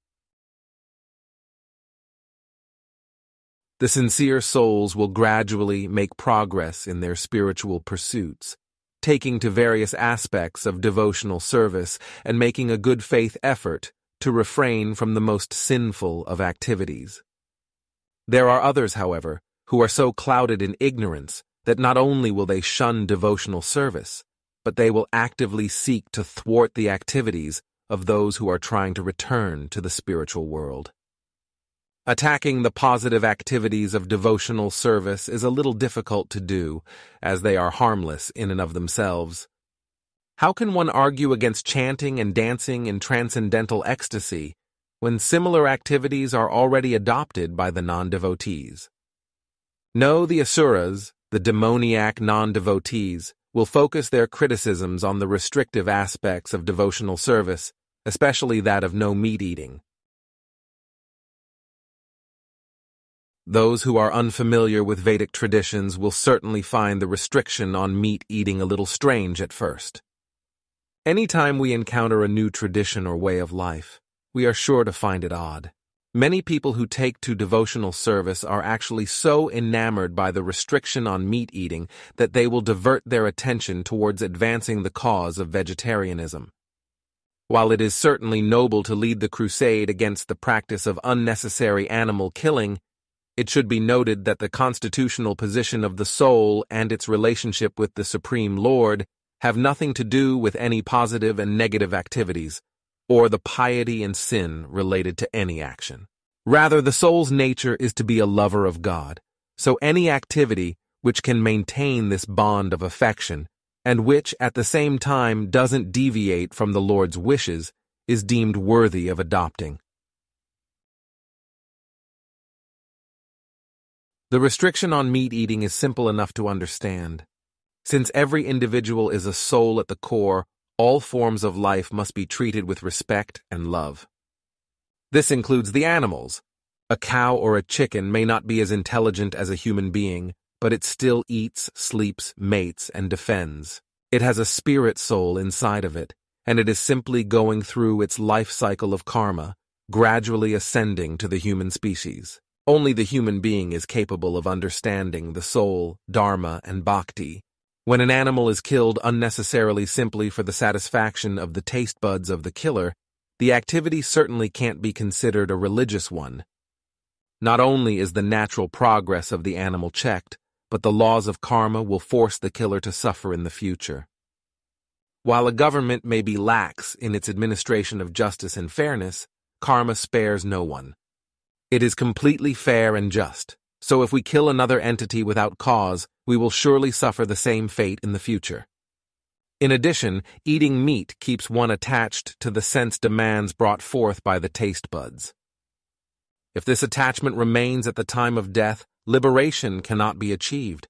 The sincere souls will gradually make progress in their spiritual pursuits, taking to various aspects of devotional service and making a good faith effort to refrain from the most sinful of activities. There are others, however, who are so clouded in ignorance that not only will they shun devotional service, but they will actively seek to thwart the activities of those who are trying to return to the spiritual world. Attacking the positive activities of devotional service is a little difficult to do, as they are harmless in and of themselves. How can one argue against chanting and dancing in transcendental ecstasy when similar activities are already adopted by the non-devotees? No, the asuras, the demoniac non-devotees, will focus their criticisms on the restrictive aspects of devotional service, especially that of no meat-eating. Those who are unfamiliar with Vedic traditions will certainly find the restriction on meat-eating a little strange at first. Anytime we encounter a new tradition or way of life, we are sure to find it odd. Many people who take to devotional service are actually so enamored by the restriction on meat-eating that they will divert their attention towards advancing the cause of vegetarianism. While it is certainly noble to lead the crusade against the practice of unnecessary animal killing, it should be noted that the constitutional position of the soul and its relationship with the Supreme Lord have nothing to do with any positive and negative activities, or the piety and sin related to any action. Rather, the soul's nature is to be a lover of God, so any activity which can maintain this bond of affection, and which at the same time doesn't deviate from the Lord's wishes, is deemed worthy of adopting. The restriction on meat-eating is simple enough to understand. Since every individual is a soul at the core, all forms of life must be treated with respect and love. This includes the animals. A cow or a chicken may not be as intelligent as a human being, but it still eats, sleeps, mates, and defends. It has a spirit soul inside of it, and it is simply going through its life cycle of karma, gradually ascending to the human species. Only the human being is capable of understanding the soul, dharma, and bhakti. When an animal is killed unnecessarily simply for the satisfaction of the taste buds of the killer, the activity certainly can't be considered a religious one. Not only is the natural progress of the animal checked, but the laws of karma will force the killer to suffer in the future. While a government may be lax in its administration of justice and fairness, karma spares no one. It is completely fair and just, so if we kill another entity without cause, we will surely suffer the same fate in the future. In addition, eating meat keeps one attached to the sense demands brought forth by the taste buds. If this attachment remains at the time of death, liberation cannot be achieved.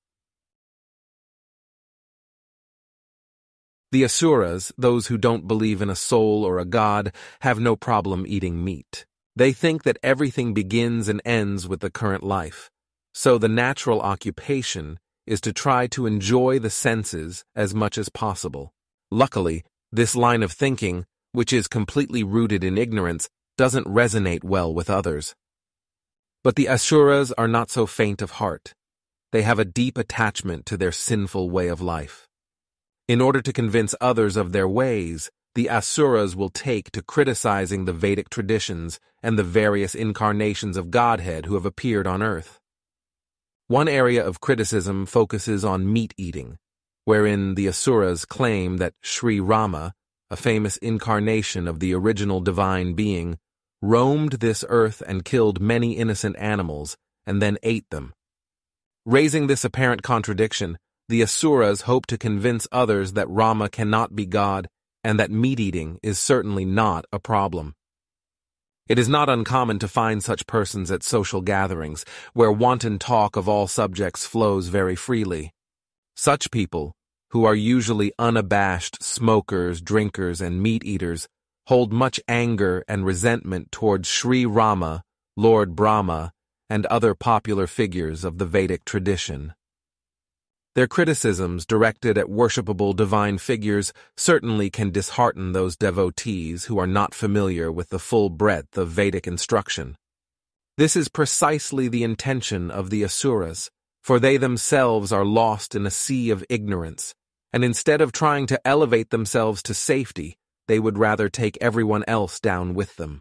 The asuras, those who don't believe in a soul or a god, have no problem eating meat. They think that everything begins and ends with the current life. So the natural occupation is to try to enjoy the senses as much as possible. Luckily, this line of thinking, which is completely rooted in ignorance, doesn't resonate well with others. But the asuras are not so faint of heart. They have a deep attachment to their sinful way of life. In order to convince others of their ways, the asuras will take to criticizing the Vedic traditions and the various incarnations of Godhead who have appeared on earth. One area of criticism focuses on meat eating, wherein the asuras claim that Sri Rama, a famous incarnation of the original divine being, roamed this earth and killed many innocent animals and then ate them. Raising this apparent contradiction, the asuras hope to convince others that Rama cannot be God and that meat-eating is certainly not a problem. It is not uncommon to find such persons at social gatherings, where wanton talk of all subjects flows very freely. Such people, who are usually unabashed smokers, drinkers, and meat-eaters, hold much anger and resentment towards Sri Rama, Lord Rama, and other popular figures of the Vedic tradition. Their criticisms directed at worshipable divine figures certainly can dishearten those devotees who are not familiar with the full breadth of Vedic instruction. This is precisely the intention of the asuras, for they themselves are lost in a sea of ignorance, and instead of trying to elevate themselves to safety, they would rather take everyone else down with them.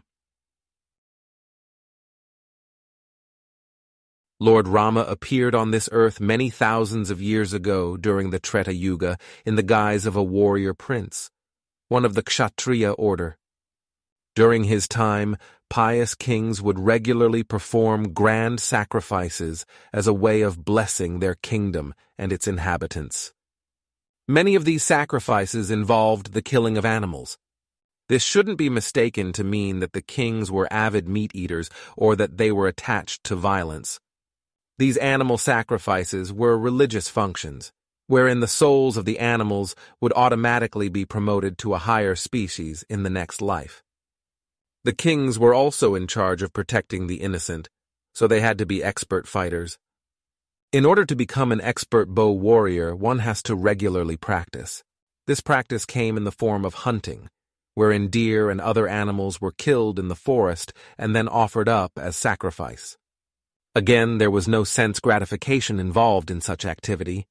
Lord Rama appeared on this earth many thousands of years ago during the Treta Yuga in the guise of a warrior prince, one of the Kshatriya order. During his time, pious kings would regularly perform grand sacrifices as a way of blessing their kingdom and its inhabitants. Many of these sacrifices involved the killing of animals. This shouldn't be mistaken to mean that the kings were avid meat-eaters or that they were attached to violence. These animal sacrifices were religious functions, wherein the souls of the animals would automatically be promoted to a higher species in the next life. The kings were also in charge of protecting the innocent, so they had to be expert fighters. In order to become an expert bow warrior, one has to regularly practice. This practice came in the form of hunting, wherein deer and other animals were killed in the forest and then offered up as sacrifice. Again, there was no sense gratification involved in such activity.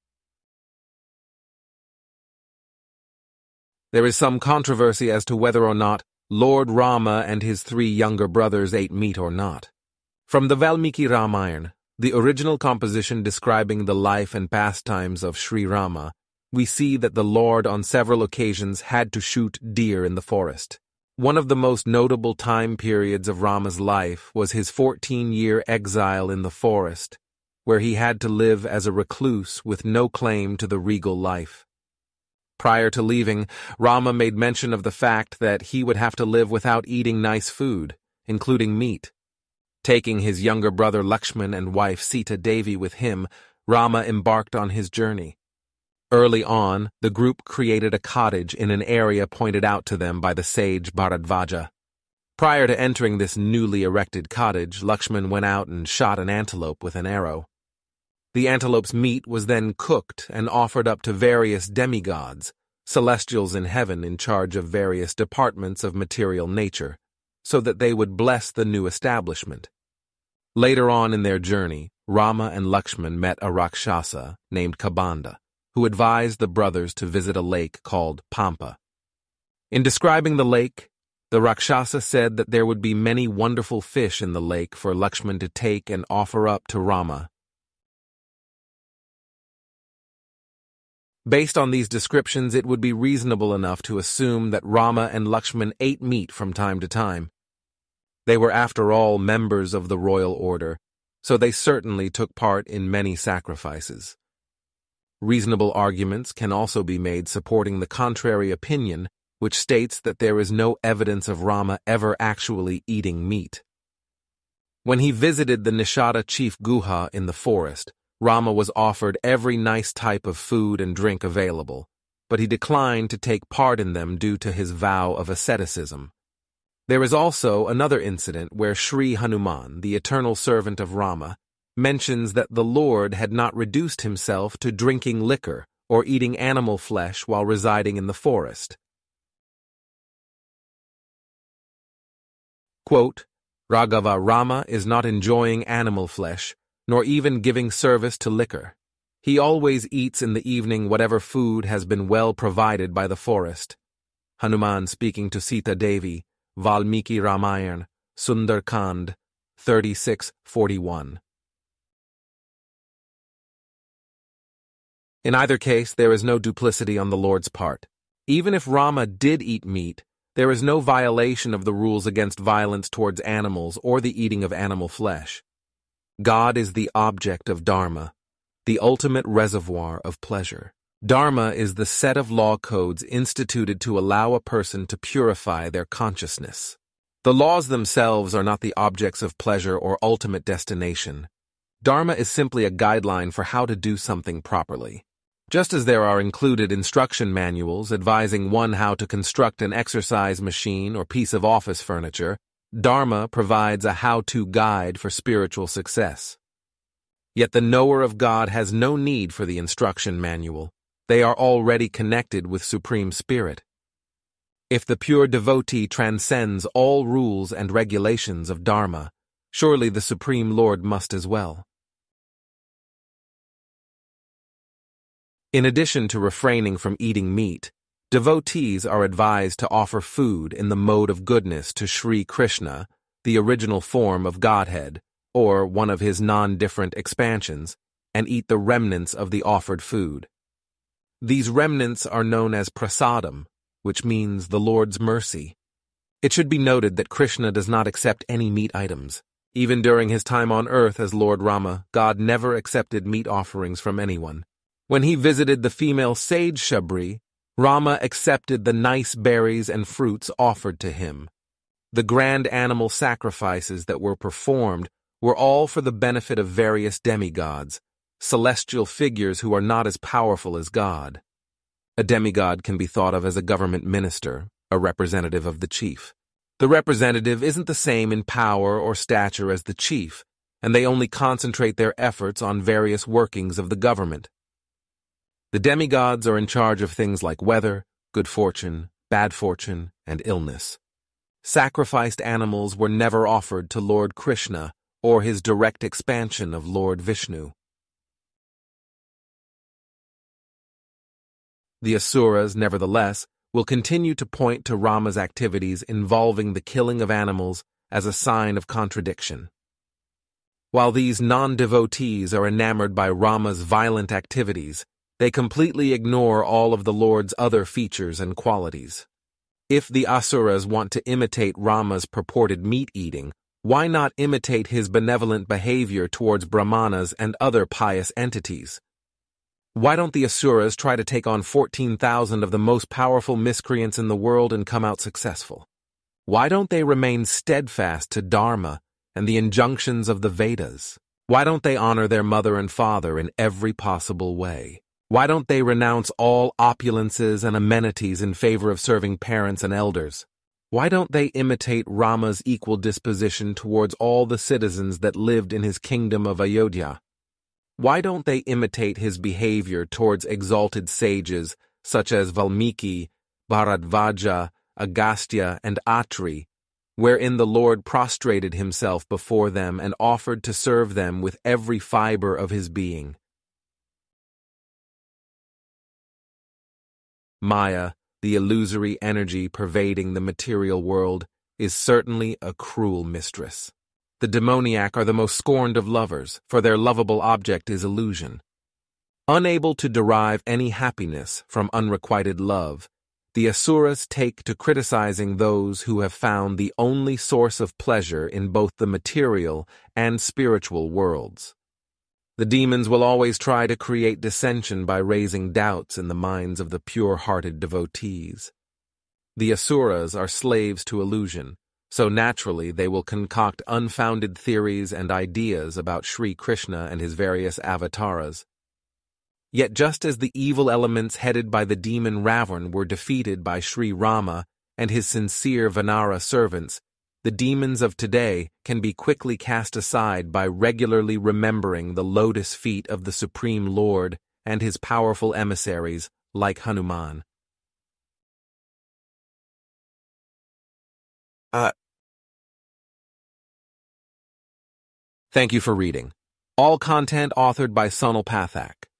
There is some controversy as to whether or not Lord Rama and his 3 younger brothers ate meat or not. From the Valmiki Ramayana, the original composition describing the life and pastimes of Sri Rama, we see that the Lord on several occasions had to shoot deer in the forest. One of the most notable time periods of Rama's life was his 14-year exile in the forest, where he had to live as a recluse with no claim to the regal life. Prior to leaving, Rama made mention of the fact that he would have to live without eating nice food, including meat. Taking his younger brother Lakshmana and wife Sita Devi with him, Rama embarked on his journey. Early on, the group created a cottage in an area pointed out to them by the sage Bharadvaja. Prior to entering this newly erected cottage, Lakshmana went out and shot an antelope with an arrow. The antelope's meat was then cooked and offered up to various demigods, celestials in heaven in charge of various departments of material nature, so that they would bless the new establishment. Later on in their journey, Rama and Lakshmana met a Rakshasa named Kabanda, who advised the brothers to visit a lake called Pampa. In describing the lake, the Rakshasa said that there would be many wonderful fish in the lake for Lakshmana to take and offer up to Rama. Based on these descriptions, it would be reasonable enough to assume that Rama and Lakshmana ate meat from time to time. They were, after all, members of the royal order, so they certainly took part in many sacrifices. Reasonable arguments can also be made supporting the contrary opinion, which states that there is no evidence of Rama ever actually eating meat. When he visited the Nishada chief Guha in the forest, Rama was offered every nice type of food and drink available, but he declined to take part in them due to his vow of asceticism. There is also another incident where Sri Hanuman, the eternal servant of Rama, mentions that the Lord had not reduced himself to drinking liquor or eating animal flesh while residing in the forest. Quote, Raghava Rama is not enjoying animal flesh, nor even giving service to liquor. He always eats in the evening whatever food has been well provided by the forest. Hanuman speaking to Sita Devi, Valmiki Ramayana, Aranya Kand, 36:41. In either case, there is no duplicity on the Lord's part. Even if Rama did eat meat, there is no violation of the rules against violence towards animals or the eating of animal flesh. God is the object of dharma, the ultimate reservoir of pleasure. Dharma is the set of law codes instituted to allow a person to purify their consciousness. The laws themselves are not the objects of pleasure or ultimate destination. Dharma is simply a guideline for how to do something properly. Just as there are included instruction manuals advising one how to construct an exercise machine or piece of office furniture, Dharma provides a how-to guide for spiritual success. Yet the knower of God has no need for the instruction manual. They are already connected with Supreme Spirit. If the pure devotee transcends all rules and regulations of Dharma, surely the Supreme Lord must as well. In addition to refraining from eating meat, devotees are advised to offer food in the mode of goodness to Sri Krishna, the original form of Godhead, or one of his non-different expansions, and eat the remnants of the offered food. These remnants are known as prasadam, which means the Lord's mercy. It should be noted that Krishna does not accept any meat items. Even during his time on earth as Lord Rama, God never accepted meat offerings from anyone. When he visited the female sage Shabari, Rama accepted the nice berries and fruits offered to him. The grand animal sacrifices that were performed were all for the benefit of various demigods, celestial figures who are not as powerful as God. A demigod can be thought of as a government minister, a representative of the chief. The representative isn't the same in power or stature as the chief, and they only concentrate their efforts on various workings of the government. The demigods are in charge of things like weather, good fortune, bad fortune, and illness. Sacrificed animals were never offered to Lord Krishna or his direct expansion of Lord Vishnu. The Asuras, nevertheless, will continue to point to Rama's activities involving the killing of animals as a sign of contradiction. While these non-devotees are enamored by Rama's violent activities, they completely ignore all of the Lord's other features and qualities. If the Asuras want to imitate Rama's purported meat-eating, why not imitate his benevolent behavior towards Brahmanas and other pious entities? Why don't the Asuras try to take on 14,000 of the most powerful miscreants in the world and come out successful? Why don't they remain steadfast to Dharma and the injunctions of the Vedas? Why don't they honor their mother and father in every possible way? Why don't they renounce all opulences and amenities in favor of serving parents and elders? Why don't they imitate Rama's equal disposition towards all the citizens that lived in his kingdom of Ayodhya? Why don't they imitate his behavior towards exalted sages such as Valmiki, Bharadvaja, Agastya, and Atri, wherein the Lord prostrated himself before them and offered to serve them with every fiber of his being? Maya, the illusory energy pervading the material world, is certainly a cruel mistress. The demoniac are the most scorned of lovers, for their lovable object is illusion. Unable to derive any happiness from unrequited love, the Asuras take to criticizing those who have found the only source of pleasure in both the material and spiritual worlds. The demons will always try to create dissension by raising doubts in the minds of the pure-hearted devotees. The asuras are slaves to illusion, so naturally they will concoct unfounded theories and ideas about Sri Krishna and his various avatars. Yet just as the evil elements headed by the demon Ravan were defeated by Sri Rama and his sincere Vanara servants, the demons of today can be quickly cast aside by regularly remembering the lotus feet of the Supreme Lord and his powerful emissaries like Hanuman. Thank you for reading. All content authored by Sonal Pathak.